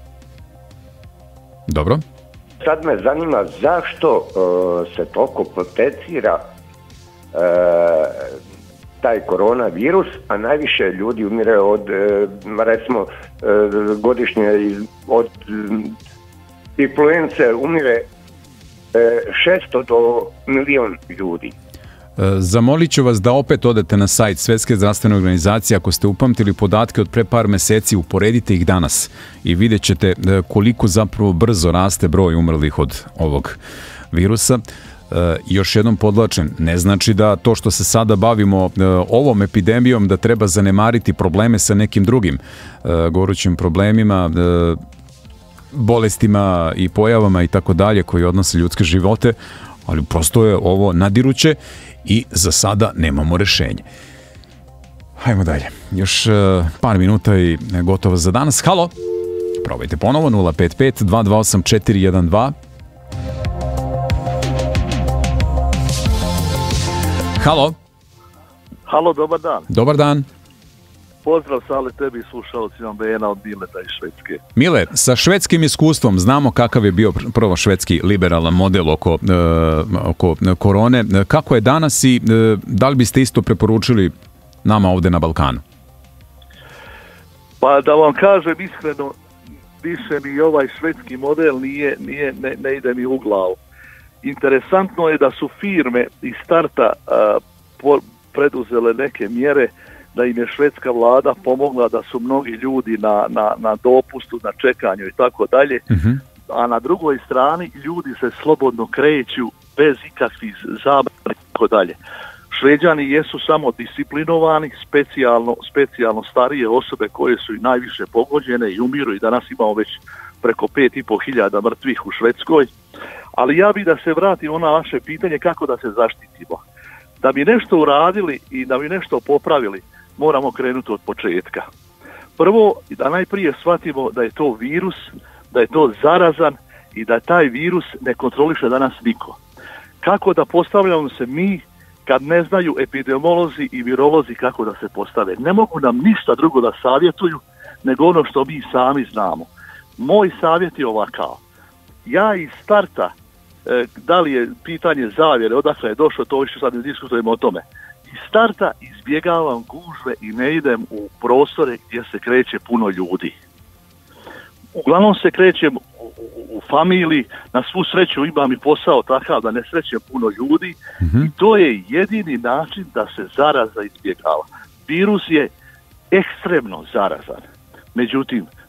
Dobro. Sad me zanima zašto uh, se toliko potencira uh, taj koronavirus, a najviše ljudi umire od, uh, recimo, uh, godišnje od uh, influence umire uh, šesto do milion ljudi. Zamolit ću vas da opet odete na sajt Svjetske zdravstvene organizacije. Ako ste upamtili podatke od pre par meseci, uporedite ih danas i vidjet ćete koliko zapravo brzo raste broj umrlih od ovog virusa. E, još jednom podlačem, ne znači da to što se sada bavimo e, ovom epidemijom da treba zanemariti probleme sa nekim drugim e, gorućim problemima, e, bolestima i pojavama i tako dalje koji odnose ljudske živote, ali prosto je ovo nadiruće i za sada nemamo rešenje. Hajmo dalje. Još uh, par minuta i gotovo za danas. Halo? Probajte ponovo. nula pet pet dva dva osam četiri jedan dva. Halo? Halo, dobar dan. Dobar dan. Pozdrav Sale, tebi i slušalcima Bena od Mileta iz Švedske. Mile, sa švedskim iskustvom znamo kakav je bio prvo švedski liberalan model oko, uh, oko korone. Kako je danas i uh, da li biste isto preporučili nama ovde na Balkanu? Pa da vam kažem iskreno, više mi ovaj švedski model nije, nije, ne, ne ide mi u glavu. Interesantno je da su firme iz starta uh, po, preduzele neke mjere da im je švedska vlada pomogla, da su mnogi ljudi na, na, na dopustu, na čekanju i tako dalje, a na drugoj strani ljudi se slobodno kreću bez ikakvih zabrana i tako dalje. Šveđani jesu samo disciplinovani, specijalno, specijalno starije osobe koje su i najviše pogođene i umiru i danas imamo već preko pet i pol hiljada mrtvih u Švedskoj, ali ja bih da se vratim na vaše pitanje kako da se zaštitimo. Da bi nešto uradili i da bi nešto popravili, moramo krenuti od početka. Prvo, da najprije shvatimo da je to virus, da je to zarazan i da taj virus ne kontroliše danas niko. Kako da postavljamo se mi kad ne znaju epidemiolozi i virolozi kako da se postave? Ne mogu nam ništa drugo da savjetuju nego ono što mi sami znamo. Moj savjet je ovakav. Ja iz starta, e, da li je pitanje zavjere, odakle je došlo, to više sad ne diskutujemo o tome. Iz starta izbjegavam gužve i ne idem u prostore gdje se kreće puno ljudi. Uglavnom se krećem u, u, u familiji, na svu sreću imam i posao takav da ne srećem puno ljudi, mm-hmm. i to je jedini način da se zaraza izbjegava. Virus je ekstremno zarazan, međutim,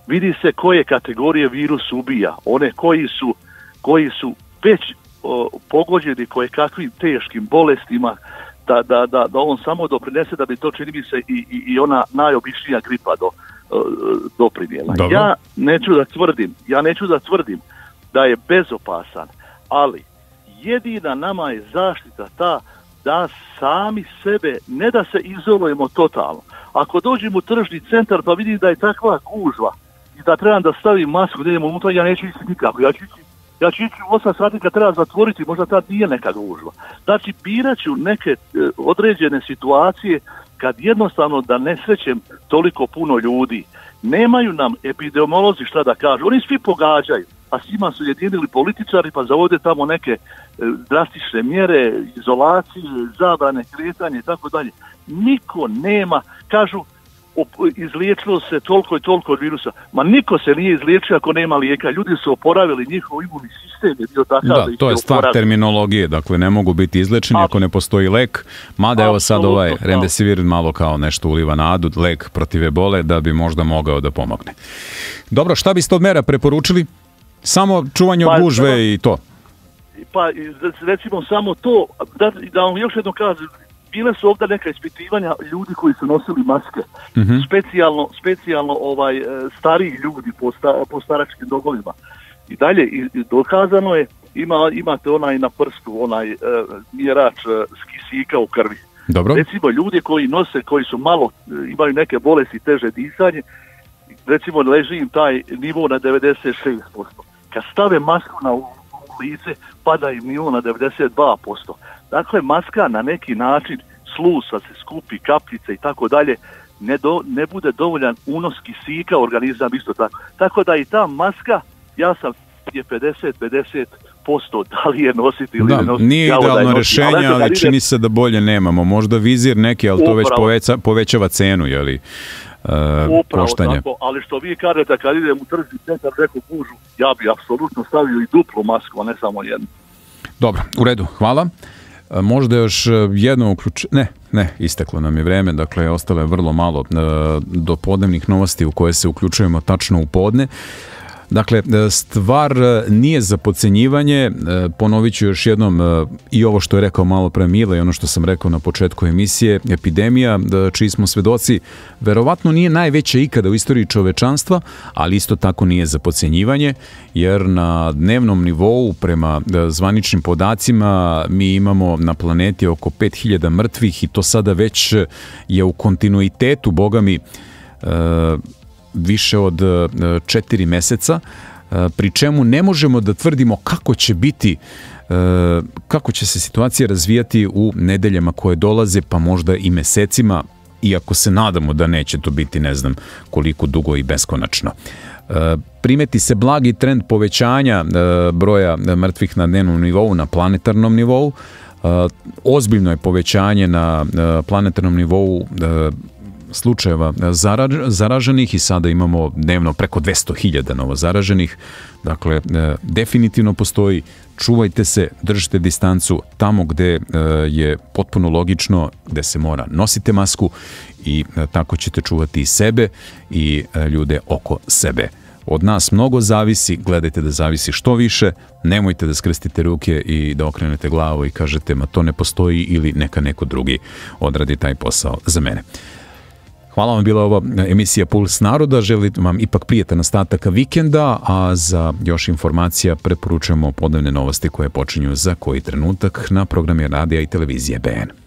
vidi se koje kategorije virus ubija, one koji su, koji su već o, pogođeni koje kakvim teškim bolestima, da, da, da, da on samo doprinese da bi to, čini mi se, i, i, i ona najobičnija gripa do, doprinijela. Dobro. Ja neću da tvrdim, ja neću da tvrdim da je bezopasan, ali jedina nama je zaštita ta da sami sebe, ne da se izolujemo totalno. Ako dođem u tržni centar pa vidim da je takva gužva i da trebam da stavim masku, da idemo unutra, ja neću ići nikako. Ja ću ići, ja ću ići u osam sati kad treba zatvoriti, možda tad nije neka gužva. Znači, birat ću neke e, određene situacije kad jednostavno da ne srećem toliko puno ljudi. Nemaju nam epidemiolozi šta da kažu, oni svi pogađaju, a s njima su jedinili političari pa zavode tamo neke e, drastične mjere, izolacije, zabrane, kretanje i tako dalje. Niko nema, kažu, izliječilo se toliko i toliko od virusa. Ma niko se nije izliječio ako nema lijeka. Ljudi su oporavili, njihov imunni sistem je bio takav. Da, da to je stvar oporavili. Terminologije, dakle ne mogu biti izlečeni ako ne postoji lek. Mada evo sad ovaj Remdesivir malo kao nešto uliva nadu, lek protiv ebole da bi možda mogao da pomogne. Dobro, šta biste od mera preporučili? Samo čuvanje od pa, gužve pa, i to. Pa recimo samo to, da, da vam još jedno kažem, bile su ovdje neka ispitivanja ljudi koji su nosili maske, mm-hmm. specijalno, specijalno ovaj, stariji ljudi po, sta, po staračkim domovima. I dalje, i, i dokazano je, ima, imate onaj na prstu, onaj e, mjerač e, kisika u krvi. Dobro. Recimo ljudi koji nose, koji su malo, imaju neke bolesti, teže disanje, recimo leži im taj nivo na devedeset šest posto. Kad stave masku na lice, pada im nivo na devedeset dva posto. Dakle, maska na neki način slusa se, skupi kapljice i tako dalje, ne, do, ne bude dovoljan unos kisika, organizam isto tako. Tako da i ta maska, ja sam je pedeset pedeset posto da li je nositi ili da, ne nositi. Nije ja idealno rješenje, ali, ali ide... čini se da bolje nemamo. Možda vizir neki, ali to već poveća, povećava cenu, jeli? Uh, Upravo tako, ali što vi kažete kad idem u tržni centar neku gužu, ja bi apsolutno stavio i duplu masku, a ne samo jednu. Dobro, u redu, hvala. Možda još jedno uključenje, ne, ne, isteklo nam je vreme, dakle, ostalo je vrlo malo do podnevnih novosti u koje se uključujemo tačno u podne. Dakle, stvar nije za podcenjivanje, ponovit ću još jednom i ovo što je rekao malo pre Mile i ono što sam rekao na početku emisije, epidemija, čiji smo svedoci, verovatno nije najveća ikada u istoriji čovečanstva, ali isto tako nije za podcenjivanje, jer na dnevnom nivou, prema zvaničnim podacima, mi imamo na planeti oko pet hiljada mrtvih i to sada već je u kontinuitetu, boga mi, više od četiri meseca, pri čemu ne možemo da tvrdimo kako će biti, kako će se situacija razvijati u nedeljama koje dolaze, pa možda i mesecima, iako se nadamo da neće to biti ne znam koliko dugo i beskonačno. Primeti se blagi trend povećanja broja mrtvih na dnevnom nivou, na planetarnom nivou. Ozbiljno je povećanje na planetarnom nivou slučajeva zaraženih i sada imamo dnevno preko dvesta hiljada novo zaraženih. Dakle, definitivno postoji, čuvajte se, držite distancu tamo gde je potpuno logično, gde se mora, nosite masku i tako ćete čuvati i sebe i ljude oko sebe. Od nas mnogo zavisi, gledajte da zavisi što više, nemojte da skrstite ruke i da okrenete glavu i kažete ma to ne postoji ili neka neko drugi odradi taj posao za mene. Hvala vam, bila ova emisija Puls naroda, želim vam ipak prijetan ostatak vikenda, a za još informacija preporučujemo podnevne novosti koje počinju za koji trenutak na programi radija i televizije B N.